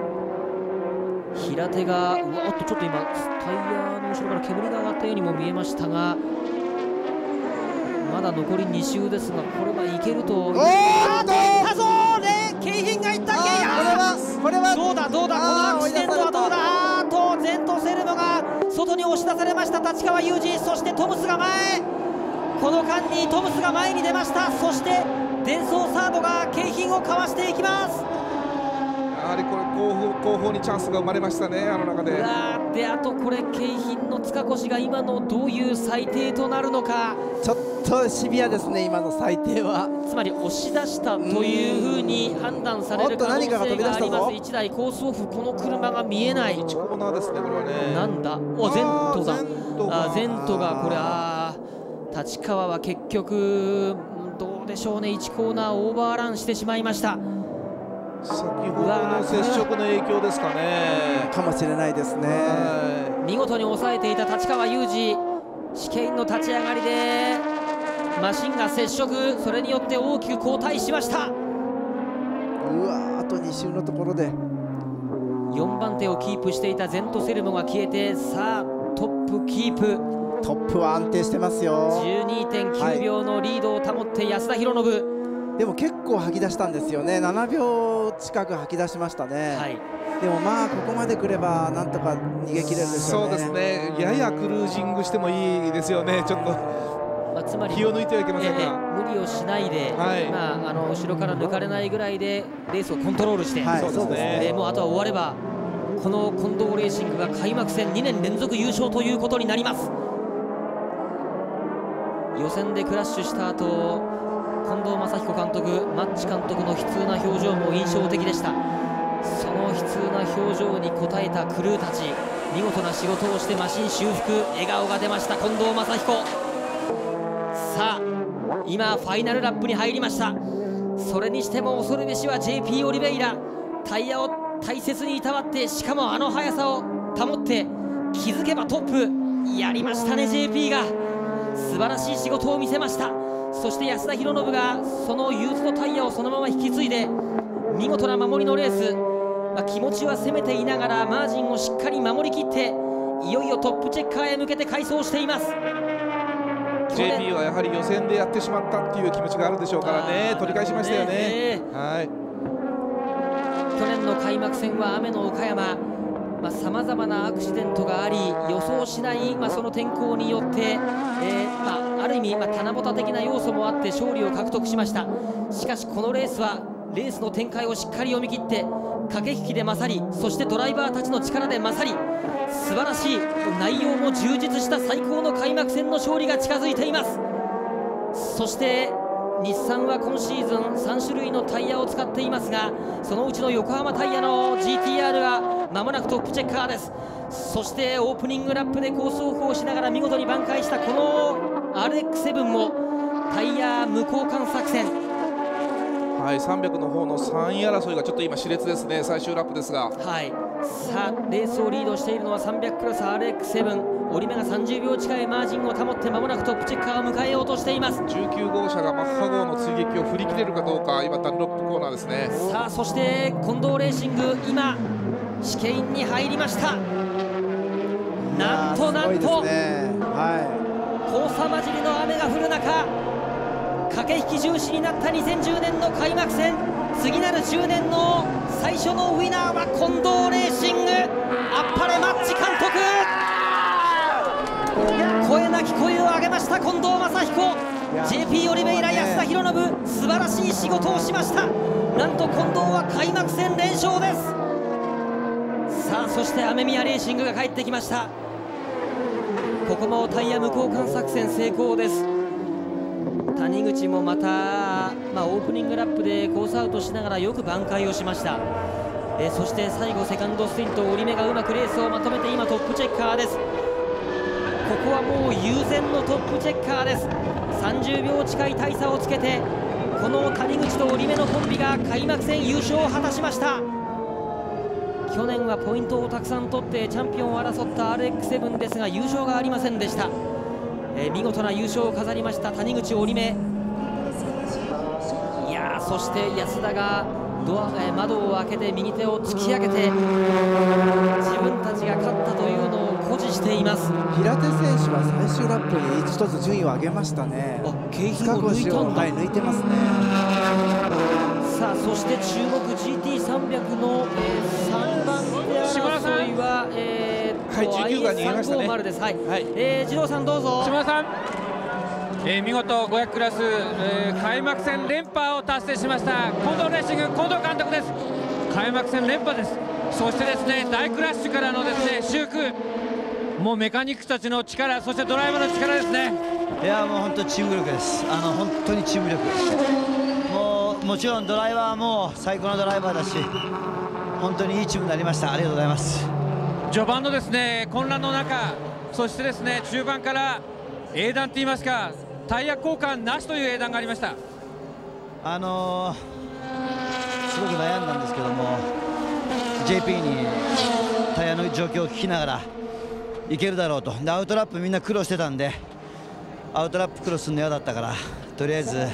平手がちょっと今タイヤの後ろから煙が上がったようにも見えましたが、まだ残り2周ですが、これはいけると。おーっといったぞー。京浜がいった。これはどうだこのアクシデントはどうだ。ゼントセルモが外に押し出されました。立川裕二、そしてトムスが前。ここの間にトムスが前に出ました。そしてデンソーサードが景品をかわしていきます。 やはりこれ後方にチャンスが生まれましたね、あの中で。 であとこれ景品の塚越が今のどういう裁定となるのか、 ちょっとシビアですね、今の裁定は。 つまり押し出したというふうに判断される可能性があります。1台コースオフ、この車が見えない。 1コーナーですね、これはね。 なんだ、ゼントだ。ゼントがこれ、立川は結局どうでしょうね、1コーナーオーバーランしてしまいました。 先ほどの接触の影響ですかね。 かもしれないですね。 見事に抑えていた立川雄二、試験の立ち上がりでマシンが接触、それによって大きく後退しました。 あと2周のところで 4番手をキープしていたゼントセルモが消えて、さあトップキープ。 トップは安定してますよ。 12.9 秒のリードを保って安田博信、 でも結構吐き出したんですよね。7秒近く吐き出しましたね。でもまあここまで来ればなんとか逃げ切れるでしょうね。 そうですね、ややクルージングしてもいいですよね。ちょっとつまり気を抜いてはいけませんが、 無理をしないで、後ろから抜かれないぐらいでレースをコントロールして、もうあとは終わればこの近藤レーシングが開幕戦2年連続優勝ということになります。予選でクラッシュした後、近藤正彦監督、マッチ監督の悲痛な表情も印象的でした。その悲痛な表情に応えたクルーたち、見事な仕事をしてマシン修復、笑顔が出ました近藤正彦。さあ今ファイナルラップに入りました。それにしても恐るべしは JP オリベイラ、タイヤを大切にいたわって、しかもあの速さを保って気づけばトップ、やりましたね JP が。素晴らしい仕事を見せました。そして安田博信がそのユーズドタイヤをそのまま引き継いで見事な守りのレース、気持ちは攻めていながらマージンをしっかり守りきって、いよいよトップチェッカーへ向けて快走しています。 JP はやはり予選でやってしまったっていう気持ちがあるでしょうからね、取り返しましたよね。 去年の開幕戦は雨の岡山、さまざまなアクシデントがあり予想しない、その天候によって、ある意味、棚ぼた的な要素もあって勝利を獲得しました。しかしこのレースはレースの展開をしっかり読み切って駆け引きで勝り、そしてドライバーたちの力で勝り、素晴らしい内容も充実した最高の開幕戦の勝利が近づいています。そして日産は今シーズン3種類のタイヤを使っていますが、そのうちの横浜タイヤの GTR がまもなくトップチェッカーです。そしてオープニングラップでコースオフをしながら見事に挽回したこの RX7 もタイヤ無交換作戦。 300の方の3位争いがちょっと今熾烈ですね、最終ラップですが。 さあレースをリードしているのは300クラス RX7、折り目が30秒近いマージンを保ってまもなくトップチェッカーを迎えようとしています。 19号車がマッハ号の追撃を振り切れるかどうか、今ダンロップコーナーですね。 さあそして近藤レーシング、今試験に入りました。なんとなんと、黄砂混じりの雨が降る中、駆け引き重視になった2010年の開幕戦、次なる10年の最初のウィナーは近藤レーシング。あっぱれマッチ監督、声なき声を上げました近藤正彦。 JP オリベイラ、安田博信、素晴らしい仕事をしました。なんと近藤は開幕戦連勝です。さあそして雨宮レーシングが帰ってきました。ここもタイヤ無交換作戦成功です。谷口もまた、オープニングラップでコースアウトしながらよく挽回をしました。そして最後セカンドスティント、折り目がうまくレースをまとめて今トップチェッカーです。ここはもう悠然のトップチェッカーです。30秒近い大差をつけてこの谷口と折り目のコンビが開幕戦優勝を果たしました。去年はポイントをたくさん取ってチャンピオンを争った RX7 ですが優勝がありませんでした。見事な優勝を飾りました谷口折り目。いやそして安田が窓を開けて右手を突き上げて自分たちが勝ったというのを誇示しています。 平手選手は最終ラップに1つ順位を上げましたね。 景品を抜いたんだ。 抜いてますね。 さあそして注目 GT300 の、3番手争いは、 19が逃げましたね。 IS350 です。二郎さんどうぞ。 島田さん、 見事500クラス、開幕戦連覇を達成しました近藤レーシング近藤監督です。開幕戦連覇です。そしてですね大クラッシュからのですね修復、もうメカニックたちの力、そしてドライバーの力ですね。 いやもう本当チーム力です。本当にチーム力、もちろんドライバーも最高のドライバーだし、本当にいいチームになりました。ありがとうございます。 序盤のですね混乱の中、そしてですね中盤から英断といいますかタイヤ交換なしという英断がありました。 すごく悩んだんですけども JP にタイヤの状況を聞きながらいけるだろうと。でアウトラップみんな苦労してたんで、アウトラップクロスするの嫌だったから、とりあえず冷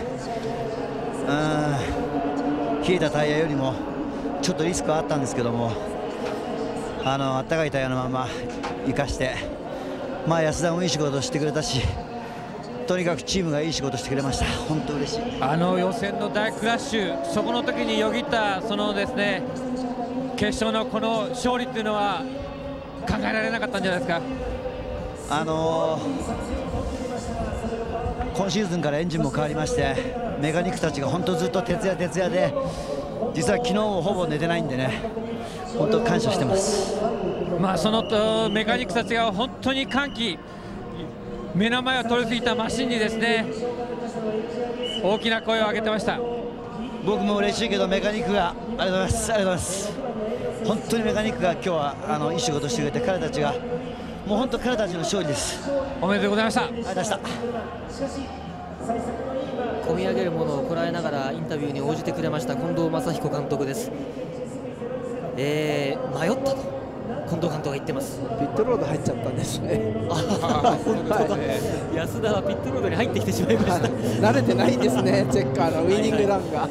えたタイヤよりもちょっとリスクはあったんですけども、あったかいタイヤのまま生かして、安田もいい仕事してくれたし、とにかくチームがいい仕事してくれました。本当嬉しい。 予選の大クラッシュ、そこの時によぎったそのですね決勝のこの勝利っていうのは考えられなかったんじゃないですか。 今シーズンからエンジンも変わりまして、メカニックたちが本当ずっと徹夜で、実は昨日ほぼ寝てないんでね、本当感謝してます。 そのメカニックたちが本当に歓喜、目の前を通り過ぎたマシンにですね大きな声を上げてました。 僕も嬉しいけどメカニックがありがとうございます。ありがとうございます。本当にメカニックが今日はいい仕事してくれて、彼たちがもう本当彼たちの勝利です。 おめでとうございました。 ありがとうございました。 込み上げるものをこらえながらインタビューに応じてくれました近藤正彦監督です。迷ったと近藤監督が言ってます。 ピットロード入っちゃったんですね。 本当だ、安田はピットロードに入ってきてしまいました。 慣れてないんですね、チェッカーのウイニングランが。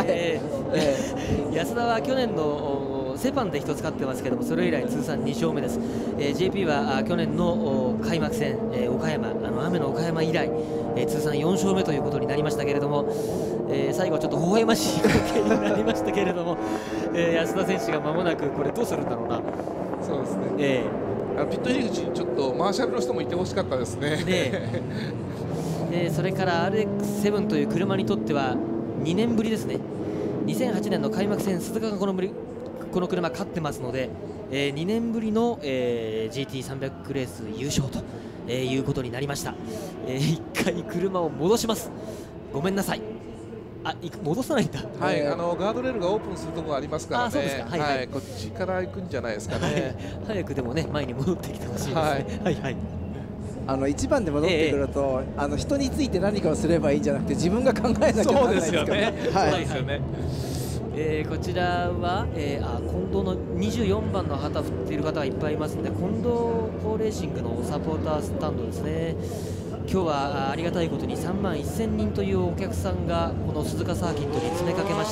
安田は去年のセパンで1つ勝ってますけども、それ以来通算2勝目です。JP は去年の開幕戦、岡山雨の岡山以来、通算4勝目ということになりましたけれども、最後はちょっと微笑ましい光景になりましたけれども、安田選手が間もなくこれどうするんだろうな。 そうですね、ピット入り口にちょっとマーシャルの人もいてほしかったですね。 それから RX7 という車にとっては2年ぶりですね。2008年の開幕戦鈴鹿がこの車勝ってますので、2年ぶりの、GT300 レース優勝と、いうことになりました。1回車を戻します。ごめんなさい。戻さないんだ。 はい、ガードレールがオープンするところありますからね。 そうですか。はい、 こっちから行くんじゃないですかね。 早くでもね前に戻ってきてほしいですね。はい。 1番で戻ってくると、人について何かをすればいいんじゃなくて自分が考えなきゃならないですからね。 そうですよね。 こちらは、近藤の24番の旗振っている方がいっぱいいますので、近藤レーシングのサポータースタンドですね。今日はありがたいことに3万1000人というお客さんがこの鈴鹿サーキットに詰めかけました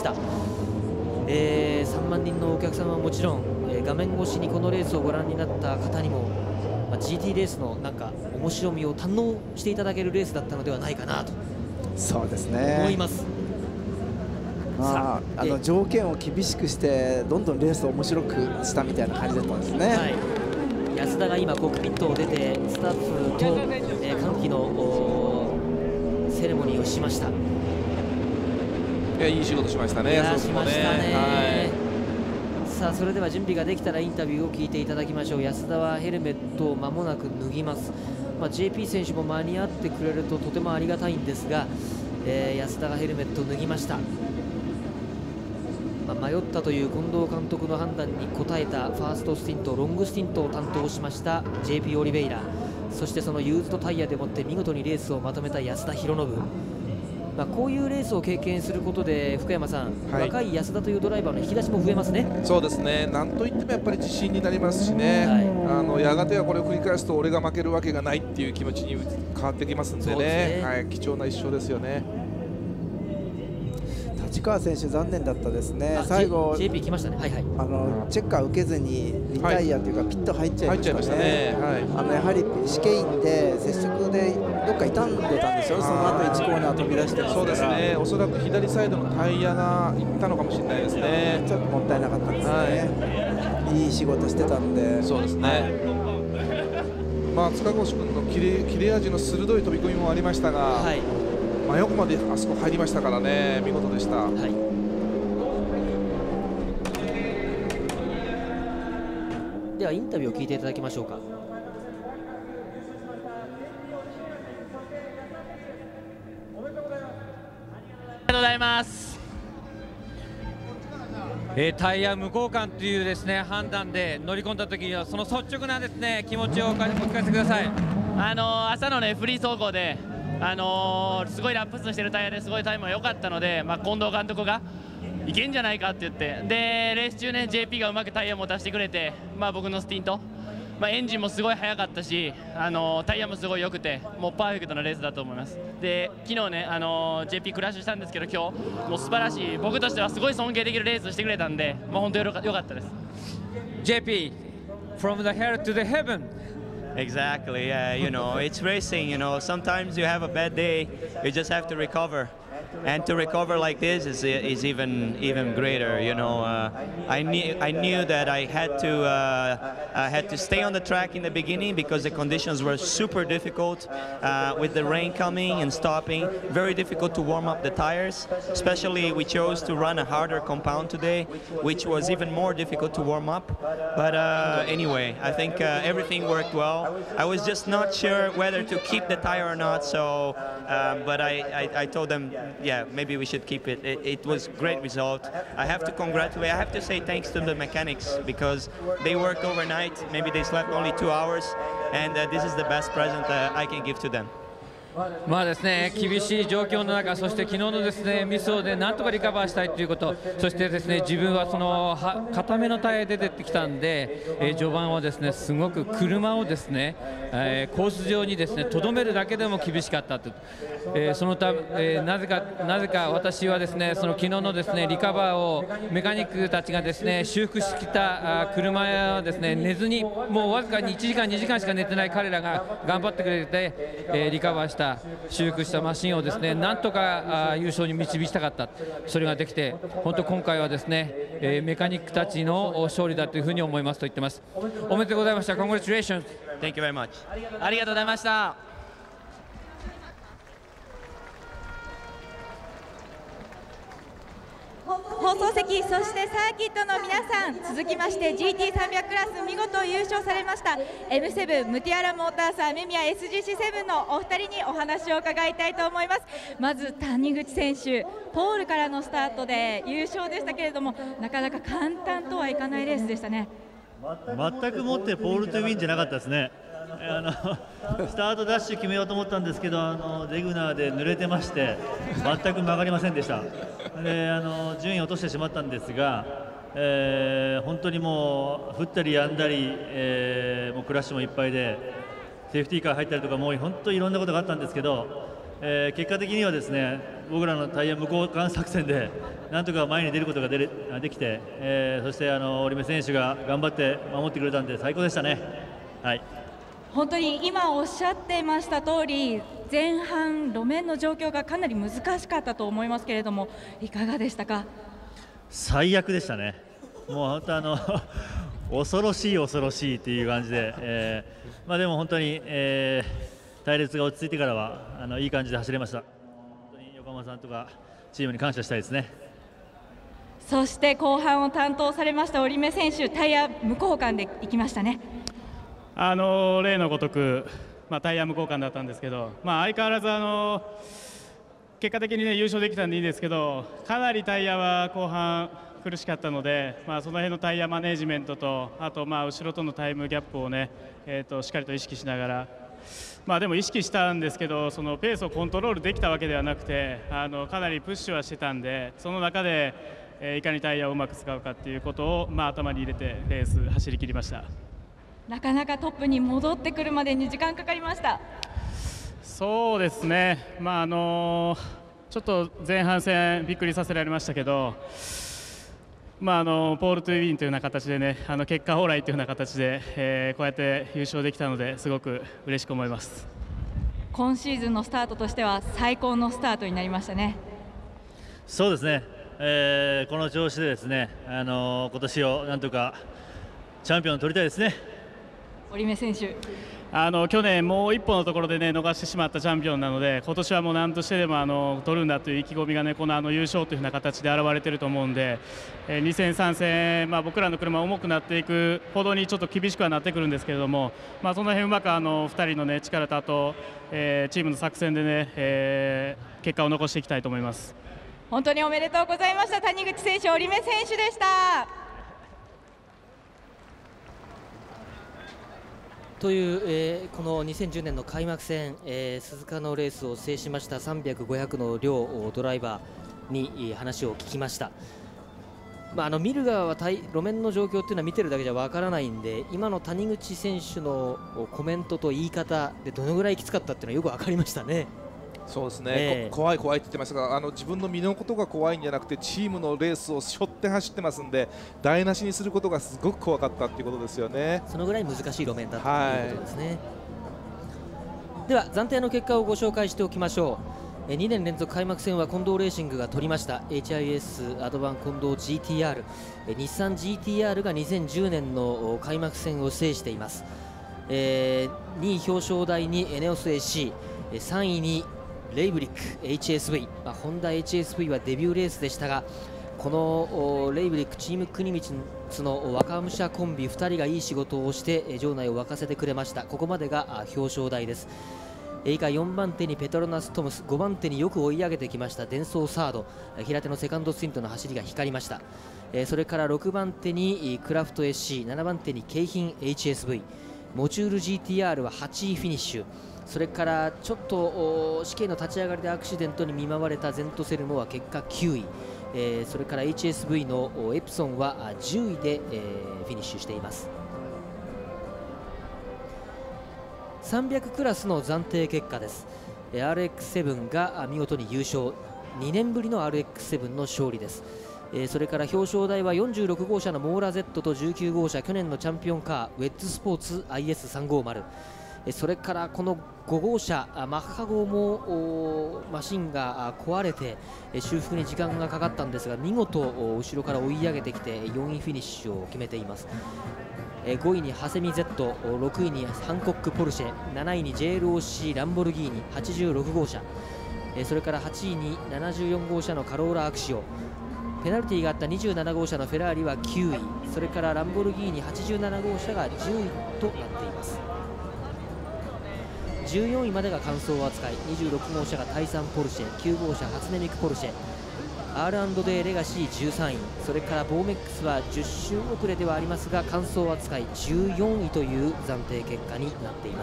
。3万人のお客さんはもちろん、画面越しにこのレースをご覧になった方にも、GT レースのなんか面白みを堪能していただけるレースだったのではないかなとそうですね思います。 条件を厳しくしてどんどんレースを面白くしたみたいな感じだったんですね。 安田が今コックピットを出てスタッフと、歓喜のセレモニーをしました。 いい仕事しましたね。 しましたね。さあそれでは準備ができたらインタビューを聞いていただきましょう。安田はヘルメットを間もなく脱ぎます。JP 選手も間に合ってくれるととてもありがたいんですが、安田がヘルメットを脱ぎました。迷ったという近藤監督の判断に応えたファーストスティント、ロングスティントを担当しました JP オリベイラ、そしてそのユーズドタイヤでもって見事にレースをまとめた安田博信。こういうレースを経験することで福山さん、若い安田というドライバーの引き出しも増えますね。 そうですね、なんといってもやっぱり自信になりますしね、やがてはこれを繰り返すと俺が負けるわけがないっていう気持ちに変わってきますんでね、貴重な一勝ですよね。 立川選手残念だったですね。最後 JP 来ましたね。 チェッカー受けずにリタイアというかピット入っちゃいましたね。やはり試験員で接触でどっか傷んでたんでしょ。その後1コーナー飛び出してますから。そうですね。 おそらく左サイドのタイヤがいったのかもしれないですね。 ちょっともったいなかったですね。いい仕事してたんで。 そうですね。 塚越君の切れ味の鋭い飛び込みもありましたが、真横まであそこ入りましたからね、見事でした。 ではインタビューを聞いていただきましょうか。 ありがとうございます。 タイヤ無交換というですね判断で乗り込んだ時にはその率直なですね気持ちをお聞かせください。 朝のねフリー走行で、すごいラップ数してるタイヤですごいタイムが良かったので、近藤監督がいけんじゃないかって言って、でレース中ね JP がうまくタイヤも出してくれて、僕のスティント、エンジンもすごい速かったし、タイヤもすごい良くて、もうパーフェクトなレースだと思います。で昨日ね、JP クラッシュしたんですけど、今日もう素晴らしい、僕としてはすごい尊敬できるレースしてくれたんで、本当に良かったです。 JP from the hell to the heaven. Exactly, you know, it's racing, you know, sometimes you have a bad day, you just have to recover. And to recover like this is even greater, you know. I knew that I had to stay on the track in the beginning because the conditions were super difficult with the rain coming and stopping. Very difficult to warm up the tires. Especially we chose to run a harder compound today, which was even more difficult to warm up. But anyway, I think everything worked well. I was just not sure whether to keep the tire or not. So, but I told them, yeah, maybe we should keep it. It was a great result. I have to say thanks to the mechanics because they worked overnight. Maybe they slept only 2 hours, and this is the best present I can give to them. ですね、厳しい状況の中、そして昨日のですねミスをでなんとかリカバーしたいということ、そしてですね自分はその固めのタイヤで出てきたんで、序盤はですねすごく車をですね、コース上にですね留めるだけでも厳しかったと、なぜか私はですねその昨日のですねリカバーをメカニックたちがですね修復してきた車をですね寝ずにもうわずかに1時間2時間しか寝てない彼らが頑張ってくれて、リカバーした修復したマシンをですねなんとか優勝に導きたかった、それができて本当今回はですね、メカニックたちの勝利だというふうに思いますと言ってます。おめでとうございました。 Congratulations. Thank you very much. ありがとうございました。 放送席、そしてサーキットの皆さん、続きまして GT300 クラス見事優勝されました M7 ムティアラモータース雨宮 SGC7 のお二人にお話を伺いたいと思います。まず谷口選手、ポールからのスタートで優勝でしたけれども、なかなか簡単とはいかないレースでしたね。 全くもってポールトゥウィンじゃなかったですね。スタートダッシュ決めようと思ったんですけど、デグナーで濡れてまして全く曲がりませんでした。で順位を落としてしまったんですが、本当にもう降ったりやんだり、もうクラッシュもいっぱいでセーフティーカー入ったりとかもう本当にいろんなことがあったんですけど、結果的にはですね僕らのタイヤ無交換作戦でなんとか前に出ることができて、そして織部選手が頑張って守ってくれたんで最高でしたね。はい、 本当に今おっしゃっていました通り、前半路面の状況がかなり難しかったと思いますけれども、いかがでしたか？ 最悪でしたね。もう本当恐ろしいっていう感じで、でも本当に、隊列が落ち着いてからはいい感じで走れました。本当に横浜さんとかチームに感謝したいですね。 そして後半を担当されました織目選手、タイヤ無交換でいきましたね。 例のごとく、タイヤ無交換だったんですけど、相変わらず結果的に、優勝できたんでいいですけど、かなりタイヤは後半苦しかったので、その辺のタイヤマネジメントと、あと後ろとのタイムギャップをね、しっかりと意識しながら、でも意識したんですけど、そのペースをコントロールできたわけではなくて、かなりプッシュはしてたんで、その中で、いかにタイヤをうまく使うかっていうことを、頭に入れてレース走り切りました。 なかなかトップに戻ってくるまでに時間かかりました。 そうですね、ちょっと前半戦びっくりさせられましたけど、ポールトゥウィンというような形でね、結果オーライというような形で、こうやって優勝できたのですごく嬉しく思います。 今シーズンのスタートとしては最高のスタートになりましたね。 そうですね、この調子でですね、今年をなんとかチャンピオンを取りたいですね。 織目選手、 去年もう一歩のところでね逃してしまったチャンピオンなので、今年はもう何としてでも取るんだという意気込みがね、この優勝というふうな形で現れていると思うんで、2戦3戦、僕らの車重くなっていくほどにちょっと厳しくはなってくるんですけれども、その辺うまく2人のね力と、あと、チームの作戦でね、結果を残していきたいと思います。 本当におめでとうございました。谷口選手、織目選手でした。 という、この2010年の開幕戦、鈴鹿のレースを制しました300、500の両ドライバーに話を聞きました。見る側は路面の状況っていうのは見てるだけじゃわからないんで、今の谷口選手のコメントと言い方でどのぐらいきつかったっていうのはよく分かりましたね。 そうですね、怖い怖いって言ってましたが、自分の身のことが怖いんじゃなくてチームのレースを背負って走ってますんで、台無しにすることがすごく怖かったっていうことですよね。 そのぐらい難しい路面だったということですね。では暫定の結果をご紹介しておきましょう。2年連続開幕戦は近藤レーシングが取りました。 HIS アドバン近藤 GTR、 日産 GTR が2010年の開幕戦を制しています。2位表彰台にエネオス AC、 3位にレイブリック HSV、ホンダ HSV はデビューレースでしたが、このレイブリックチーム国光の若武者コンビ2人がいい仕事をして場内を沸かせてくれました。ここまでが表彰台です。以下4番手にペトロナス・トムス、5番手によく追い上げてきましたデンソーサード、平手のセカンドスイントの走りが光りました。それから6番手にクラフト SC、 7番手に京浜 HSV、 モチュール GTR は8位フィニッシュ。それからちょっと試験の立ち上がりでアクシデントに見舞われたゼントセルモは結果9位、それから HSV のエプソンは10位で、フィニッシュしています。300クラスの暫定結果です。RX7 が見事に優勝、2年ぶりの RX7 の勝利です。それから表彰台は46号車のモーラ Z と19号車去年のチャンピオンカーウェッズスポーツ IS350、それからこの5号車マッハ号もマシンが壊れて修復に時間がかかったんですが、見事後ろから追い上げてきて4位フィニッシュを決めています。5位にハセミ Z、 6位にハンコックポルシェ、7位に JLOC ランボルギーニ86号車、それから8位に74号車のカローラアクシオ、ペナルティーがあった27号車のフェラーリは9位、それからランボルギーニ87号車が10位となっています。14位までが完走扱い、26号車がタイサンポルシェ、9号車初音ミクポルシェ、 R&D レガシー13位、それからボーメックスは10周遅れではありますが完走扱い14位という暫定結果になっています。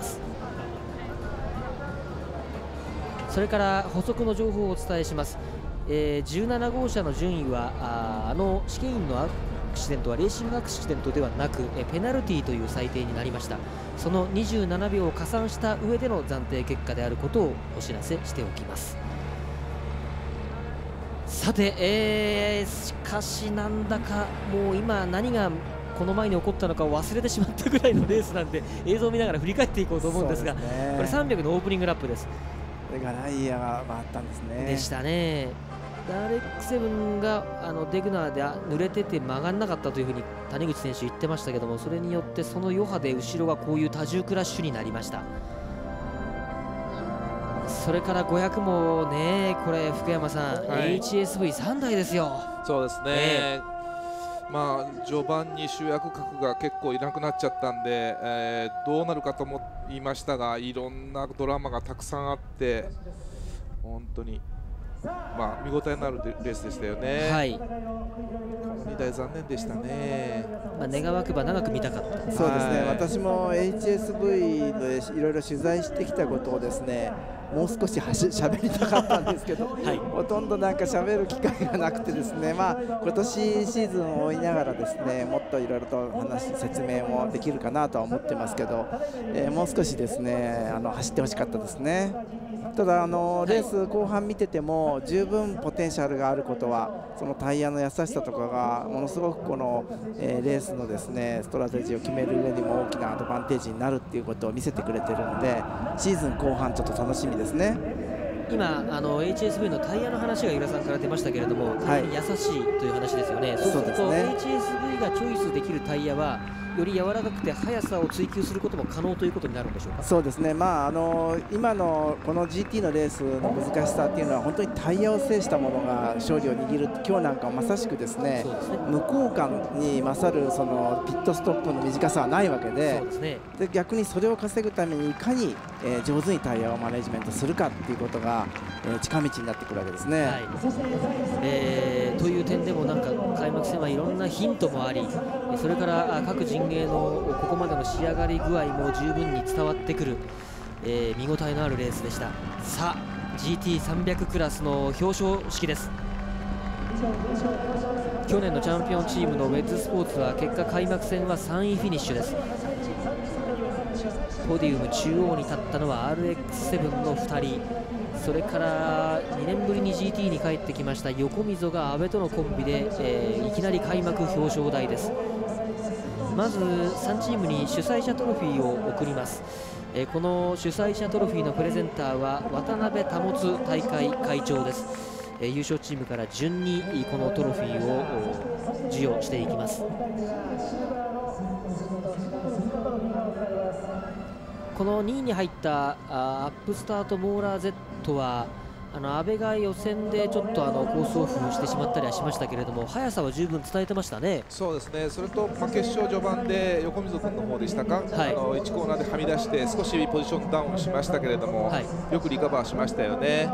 それから補足の情報をお伝えします。17号車の順位は試験員のアクシデントはレーシングアクシデントではなくペナルティーという裁定になりました。その27秒を加算した上での暫定結果であることをお知らせしておきます。さて、しかしなんだかもう今何がこの前に起こったのかを忘れてしまったぐらいのレースなんで映像を見ながら振り返っていこうと思うんですが、これ300のオープニングラップです。 これがライアが回ったんですね。 でしたね。RX7 がデグナーで濡れてて曲がらなかったというふうに谷口選手言ってましたけども、それによってその余波で後ろがこういう多重クラッシュになりました。それから500もね、これ福山さん、HSV3 台ですよ。 そうですね、序盤に主役格が結構いなくなっちゃったんで、どうなるかと思いましたが、いろんなドラマがたくさんあって本当に見応えのあるレースでしたよね。 はい、 この2台残念でしたね。 願わくば長く見たかった。 そうですね、私も HSV でいろいろ取材してきたことをですね、もう少し喋りたかったんですけど、ほとんどなんか喋る機会がなくてですね、今年シーズンを追いながらですね、もっといろいろと説明もできるかなとは思ってますけど、もう少しですね走ってほしかったですね。ただレース後半見てても十分ポテンシャルがあることは、そのタイヤの優しさとかがものすごくこの、レースのですねストラテジーを決める上にも大きなアドバンテージになるっていうことを見せてくれてるので、シーズン後半ちょっと楽しみですね。 今HSV のタイヤの話が由良さんから出ましたけれども、タイヤに優しいという話ですよね。そうすると HSV がチョイスできるタイヤはより柔らかくて速さを追求することも可能ということになるんでしょうか。 そうですね、今のこの GT のレースの難しさっていうのは本当にタイヤを制したものが勝利を握る。今日なんかはまさしくですね、無効感に勝るそのピットストップの短さはないわけで、で逆にそれを稼ぐためにいかに上手にタイヤをマネジメントするかっていうことが近道になってくるわけですね。 という点でもなんか開幕戦はいろんなヒントもあり、それから各陣営のここまでの仕上がり具合も十分に伝わってくる、見応えのあるレースでした。さあ GT300 クラスの表彰式です。去年のチャンピオンチームのウェッズスポーツは結果開幕戦は3位フィニッシュです。ポディウム中央に立ったのは RX7 の2人、それから2年ぶりに GT に帰ってきました横溝が阿部とのコンビで、いきなり開幕表彰台です。まず3チームに主催者トロフィーを贈ります。この主催者トロフィーのプレゼンターは渡辺保大会会長です。優勝チームから順にこのトロフィーを授与していきます。この2位に入ったアップスタートモーラー Z は阿部が予選でちょっとコースオフしてしまったりはしましたけれども、速さは十分伝えてましたね。 そうですね。それと、決勝序盤で横溝君の方でしたか、1コーナーではみ出して少しポジションダウンしましたけれども、よくリカバーしましたよね。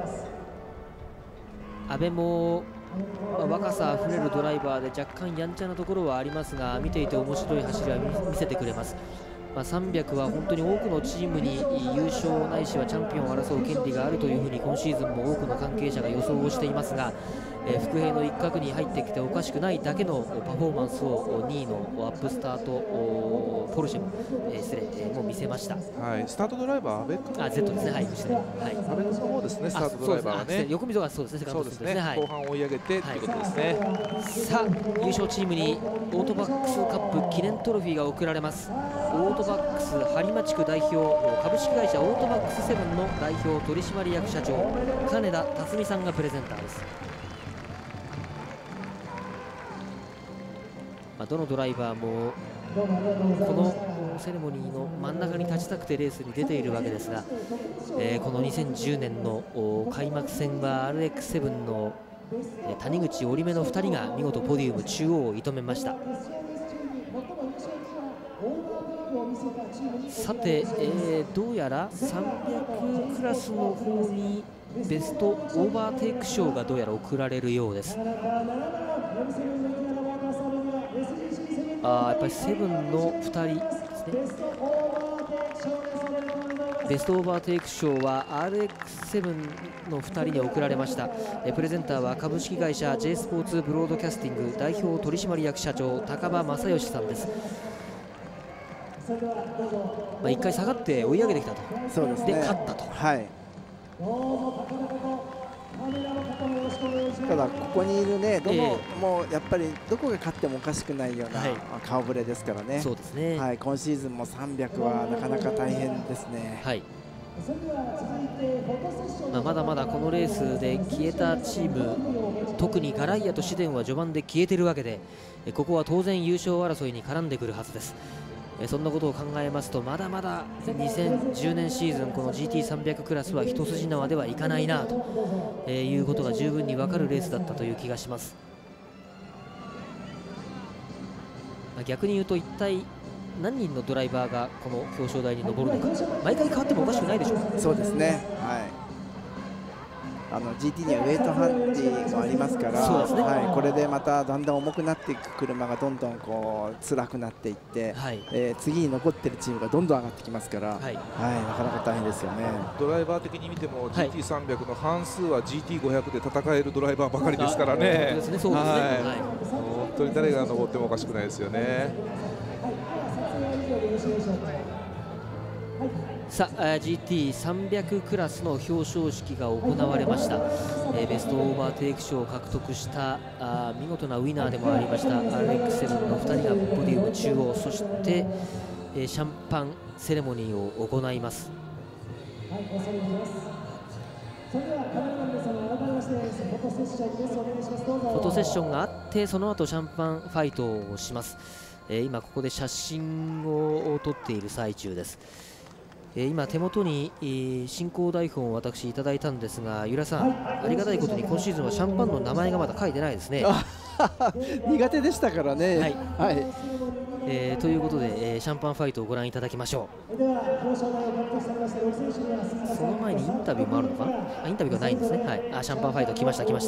阿部も若さあふれるドライバーで若干やんちゃなところはありますが、見ていて面白い走りは見せてくれます。300は本当に多くのチームに優勝ないしはチャンピオンを争う権利があるというふうに今シーズンも多くの関係者が予想をしていますが、伏兵の一角に入ってきておかしくないだけのパフォーマンスを2位のアップスタートポルシェも、もう見せました。 スタートドライバー阿部君、 Z ですね。はい、 阿部君の方ですね。スタートドライバーはね。 横溝がそうですね。セカンドですね。 後半追い上げてということですね。 さあ優勝チームにオートバックスカップ記念トロフィーが贈られます。オートバックス播磨地区代表株式会社オートバックスセブンの代表取締役社長金田辰巳さんがプレゼンターです。どのドライバーもこのセレモニーの真ん中に立ちたくてレースに出ているわけですが、この2010年の開幕戦は RX7 の谷口織目の2人が見事ポディウム中央を射止めました。さて、どうやら300クラスの方にベストオーバーテイク賞がどうやら贈られるようです。やっぱりセブンの2人ですね。ベストオーバーテイク賞は RX7 の2人に贈られました。プレゼンターは株式会社 J スポーツブロードキャスティング代表取締役社長高場正義さんです。1回下がって追い上げてきたと。 そうですね。 で勝ったと。 はい。ただここにいるね、もうやっぱりどこが勝ってもおかしくないような顔ぶれですからね。 そうですね。 はい、今シーズンも300はなかなか大変ですね。 はい。まだまだこのレースで消えたチーム、特にガライアとシデンは序盤で消えているわけで、ここは当然優勝争いに絡んでくるはずです。そんなことを考えますと、まだまだ2010年シーズンこの GT300 クラスは一筋縄ではいかないなということが十分に分かるレースだったという気がします。逆に言うと一体何人のドライバーがこの表彰台に上るのか、毎回変わってもおかしくないでしょう。 そうですね。はい。GT にはウェイトハンディもありますから、はい、これでまただんだん重くなっていく車がどんどんこう辛くなっていって、次に残っているチームがどんどん上がってきますから、なかなか大変ですよね。 ドライバー的に見ても GT300 の半数は GT500 で戦えるドライバーばかりですからね。本当に誰が上ってもおかしくないですよね。 さあ GT300 クラスの表彰式が行われました。ベストオーバーテイク賞を獲得した見事なウィナーでもありました RX7 の2人がポディウム中央、そしてシャンパンセレモニーを行います。フォトセッションがあって、その後シャンパンファイトをします。 今ここで写真を撮っている最中です。今手元に進行台本を私いただいたんですが、由良さん、ありがたいことに今シーズンはシャンパンの名前がまだ書いてないですね。 苦手でしたからね。 はい、はい、ということで、シャンパンファイトをご覧いただきましょう。その前にインタビューもあるのかな。インタビューがないんですね。はい、シャンパンファイト来ました来ました。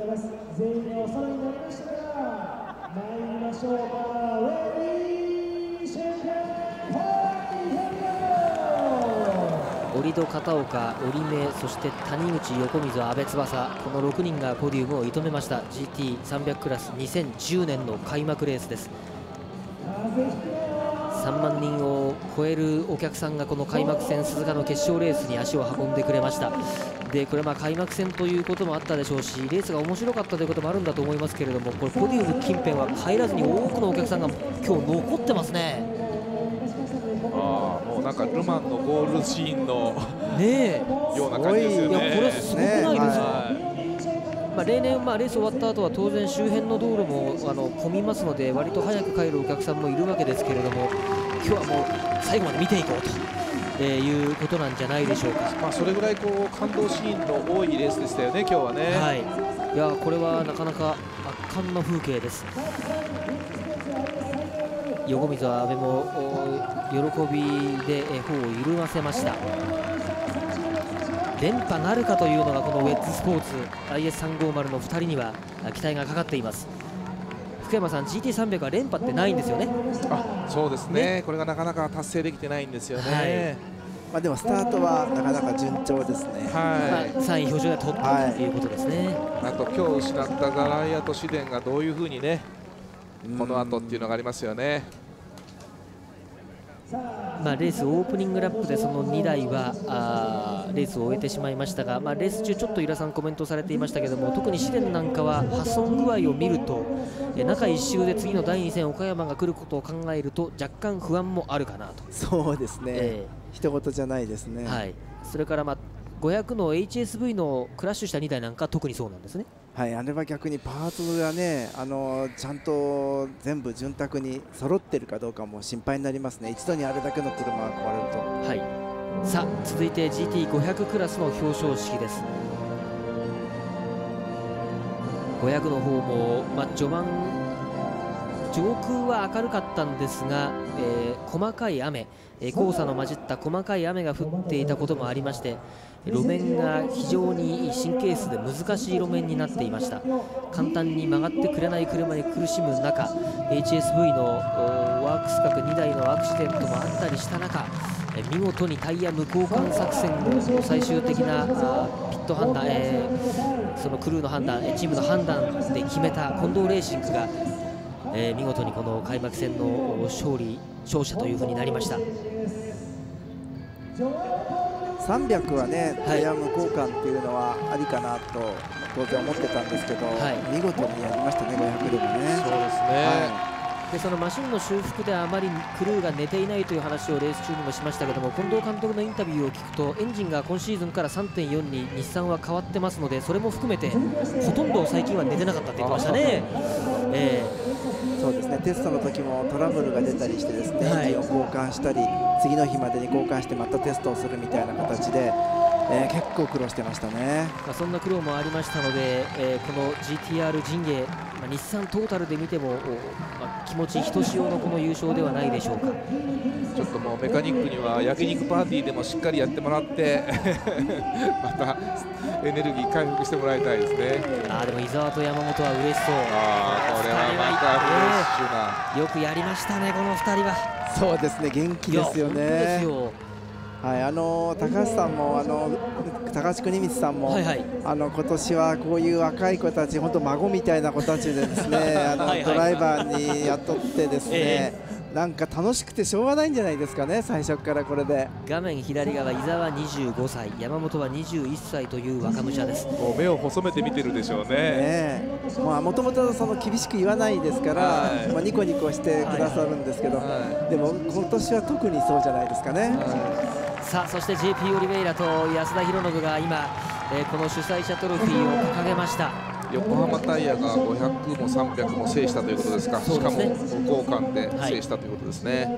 折戸、片岡、織目、そして谷口、横溝、阿部翼、この6人がポディウムを射止めました。 GT300 クラス2010年の開幕レースです。3万人を超えるお客さんがこの開幕戦鈴鹿の決勝レースに足を運んでくれました。でこれ開幕戦ということもあったでしょうし、レースが面白かったということもあるんだと思いますけれども、これポディウム近辺は帰らずに多くのお客さんが今日残ってますね。 もうなんかルマンのゴールシーンのねような感じですよね。 いやこれすごくないですか。例年、レース終わった後は当然周辺の道路も混みますので、割と早く帰るお客さんもいるわけですけれども、今日はもう最後まで見ていこうということなんじゃないでしょうか。 それぐらい感動シーンの多いレースでしたよね、今日はね。 はい、いやこれはなかなか圧巻の風景です。横溝、阿部も喜びで頬を緩ませました。連覇なるかというのがこのウェッジスポーツ IS350 の2人には期待がかかっています。福山さん、 GT300 は連覇ってないんですよね。 そうですね、これがなかなか達成できてないんですよね。 でもスタートはなかなか順調ですね。 3位表彰で取ったということですね。 あと今日失ったザライアとシデンがどういうふうにね、この後っていうのがありますよね。 レースオープニングラップでその2台はレースを終えてしまいましたが、レース中ちょっと由良さんコメントされていましたけども、特に試練なんかは破損具合を見ると中1周で次の第2戦岡山が来ることを考えると若干不安もあるかなと。 そうですね、一言じゃないですね。 はい、それから500の HSV のクラッシュした2台なんか特にそうなんですね。 はい、あれは逆にパーツがね、ちゃんと全部潤沢に揃ってるかどうかも心配になりますね。一度にあれだけの車が壊れると。 さあ続いて GT500 クラスの表彰式です。500の方も、序盤上空は明るかったんですが、細かい雨、黄砂の混じった細かい雨が降っていたこともありまして、路面が非常に神経質で難しい路面になっていました。簡単に曲がってくれない車に苦しむ中、 HSV のワークス角2台のアクシデントもあったりした中、見事にタイヤ無交換作戦を最終的なピット判断、そのクルーの判断、チームの判断で決めた近藤レーシングが見事にこの開幕戦の勝者というふうになりました。 300はね、タイヤ無交換っていうのはありかなと当然思ってたんですけど、見事にやりましたね、500でもね。 そうですね、 でそのマシンの修復であまりクルーが寝ていないという話をレース中にもしましたけども、近藤監督のインタビューを聞くとエンジンが今シーズンから 3.4 に日産は変わってますので、それも含めてほとんど最近は寝てなかったって言ってましたね。 そうですね、テストの時もトラブルが出たりしてですね、エンジンを交換したり次の日までに交換してまたテストをするみたいな形で、結構苦労してましたね。 そんな苦労もありましたので、この GTR 陣営、日産トータルで見ても、気持ちひとしおのこの優勝ではないでしょうか。 ちょっともうメカニックには焼肉パーティーでもしっかりやってもらってまたエネルギー回復してもらいたいですね。 でも伊沢と山本は嬉しそう。 これはまたフレッシュな、 よくやりましたね、この2人は。 そうですね、元気ですよね。はい、高橋さんも高橋国光さんも、今年はこういう若い子たち、本当孫みたいな子たちでですねドライバーに雇ってですね、なんか楽しくてしょうがないんじゃないですかね、最初からこれで。 画面左側、伊沢25歳、山本は21歳という若武者です。 もう目を細めて見てるでしょうね。 もともと厳しく言わないですから、ニコニコしてくださるんですけど、でも今年は特にそうじゃないですかね。 さあそして JP オリベイラと安田博信が今、この主催者トロフィーを掲げました。 横浜タイヤが500も300も制したということですか。しかも無交換で制したということですね。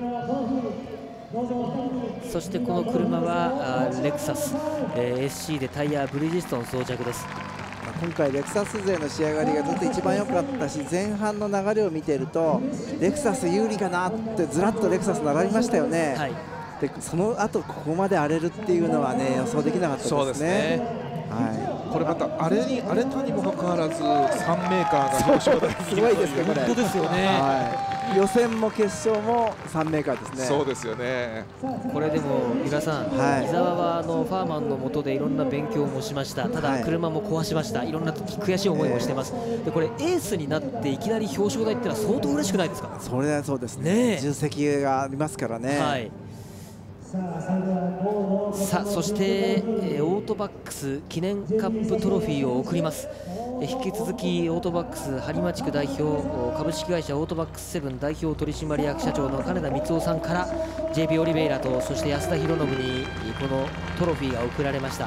そしてこの車はレクサス、SC でタイヤブリヂストン装着です。 今回レクサス勢の仕上がりがずっと一番良かったし、前半の流れを見ているとレクサス有利かなってずらっとレクサス並びましたよね。はい、でその後ここまで荒れるっていうのはね、予想できなかったですね。そうですね。はい、これまた荒れたにもかかわらず3メーカーが表彰台にすごいですね、これ。本当ですよね。はい、予選も決勝も3メーカーですね。そうですよね。 これでも伊賀さん、はい、伊沢はファーマンの下でいろんな勉強もしました。ただ車も壊しました。いろんな悔しい思いもしてます。でこれエースになっていきなり表彰台ってのは相当嬉しくないですか。 それはそうですね。重責がありますからね。はい。 さあそして、オートバックス記念カップトロフィーを贈ります。引き続きオートバックス播磨地区代表株式会社オートバックス7代表取締役社長の金田光雄さんから JP オリベイラとそして安田博信にこのトロフィーが贈られました。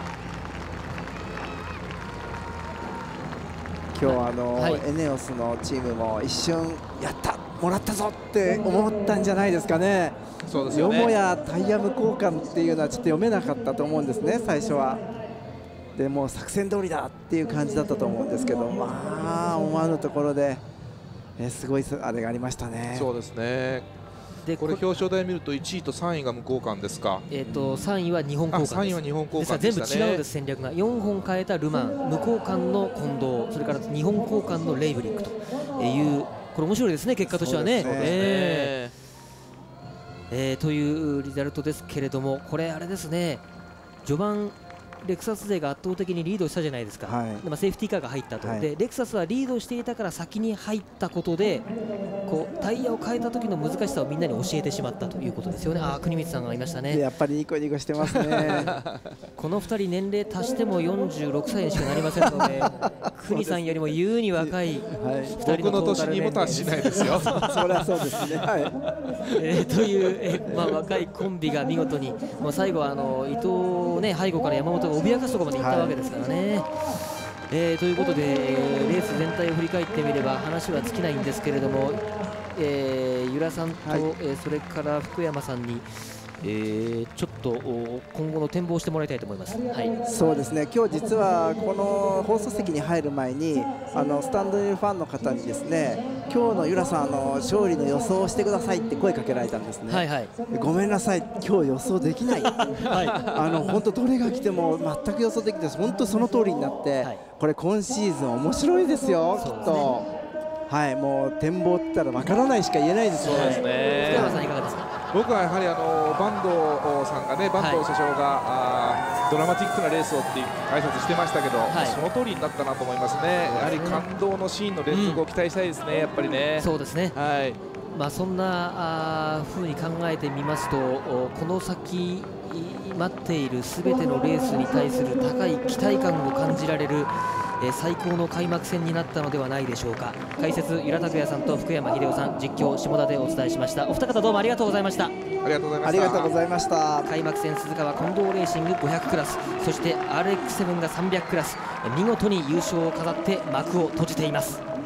今日はい、エネオスのチームも一瞬やったもらったぞって思ったんじゃないですかね。そうですよね。よもやタイヤ無交換っていうのはちょっと読めなかったと思うんですね、最初は。でもう作戦通りだっていう感じだったと思うんですけど、まあ思わぬところですごいあれがありましたね。 そうですね。でこれ表彰台見ると1位と3位が無交換ですか。 3位は日本交換です。3位は日本交換でしたね。全部違うんです、戦略が。4本変えたルマン、無交換の近藤、それから日本交換のレイブリックという、これ面白いですね、結果としてはね。というリザルトですけれども、これあれですね、序盤レクサス勢が圧倒的にリードしたじゃないですか。はい、セーフティーカーが入ったと、でレクサスはリードしていたから先に入ったことでこうタイヤを変えた時の難しさをみんなに教えてしまったということですよね。国光さんがいましたね。 やっぱりニコニコしてますね。 この2人年齢足しても46歳にしかなりませんので国さんよりも優に若い2人の僕の年にも達しないですよ。 そりゃそうですね。はいという若いコンビが見事にもう最後は伊藤ね、背後から山本が脅かすところまで行ったわけですからね。ということで、レース全体を振り返ってみれば話は尽きないんですけれども、由良さんと、それから福山さんに、ちょっと今後の展望してもらいたいと思います。はい、 そうですね。今日実はこの放送席に入る前にスタンドにいるファンの方にですね、今日の由良さん勝利の予想をしてくださいって声かけられたんですね。はいはい、ごめんなさい、今日予想できない。本当どれが来ても全く予想できて、本当その通りになって、これ今シーズン面白いですよ、きっと。はい、もう展望って言ったらわからないしか言えないですよね。そうですね。 福山さんいかがですか。 僕はやはり坂東さんがね、坂東社長が、ドラマチックなレースをって挨拶してましたけど、その通りになったなと思いますね。やはり感動のシーンの連続を期待したいですね、やっぱりね。 そうですね。はい。そんな風に考えてみますと、この先待っているすべてのレースに対する高い期待感を感じられる最高の開幕戦になったのではないでしょうか。解説由良拓也さんと福山秀夫さん、実況下田でお伝えしました。お二方どうもありがとうございました。 ありがとうございました。 ありがとうございました。 開幕戦鈴川近藤レーシング500クラス、そして RX7 が300クラス、見事に優勝を飾って幕を閉じています。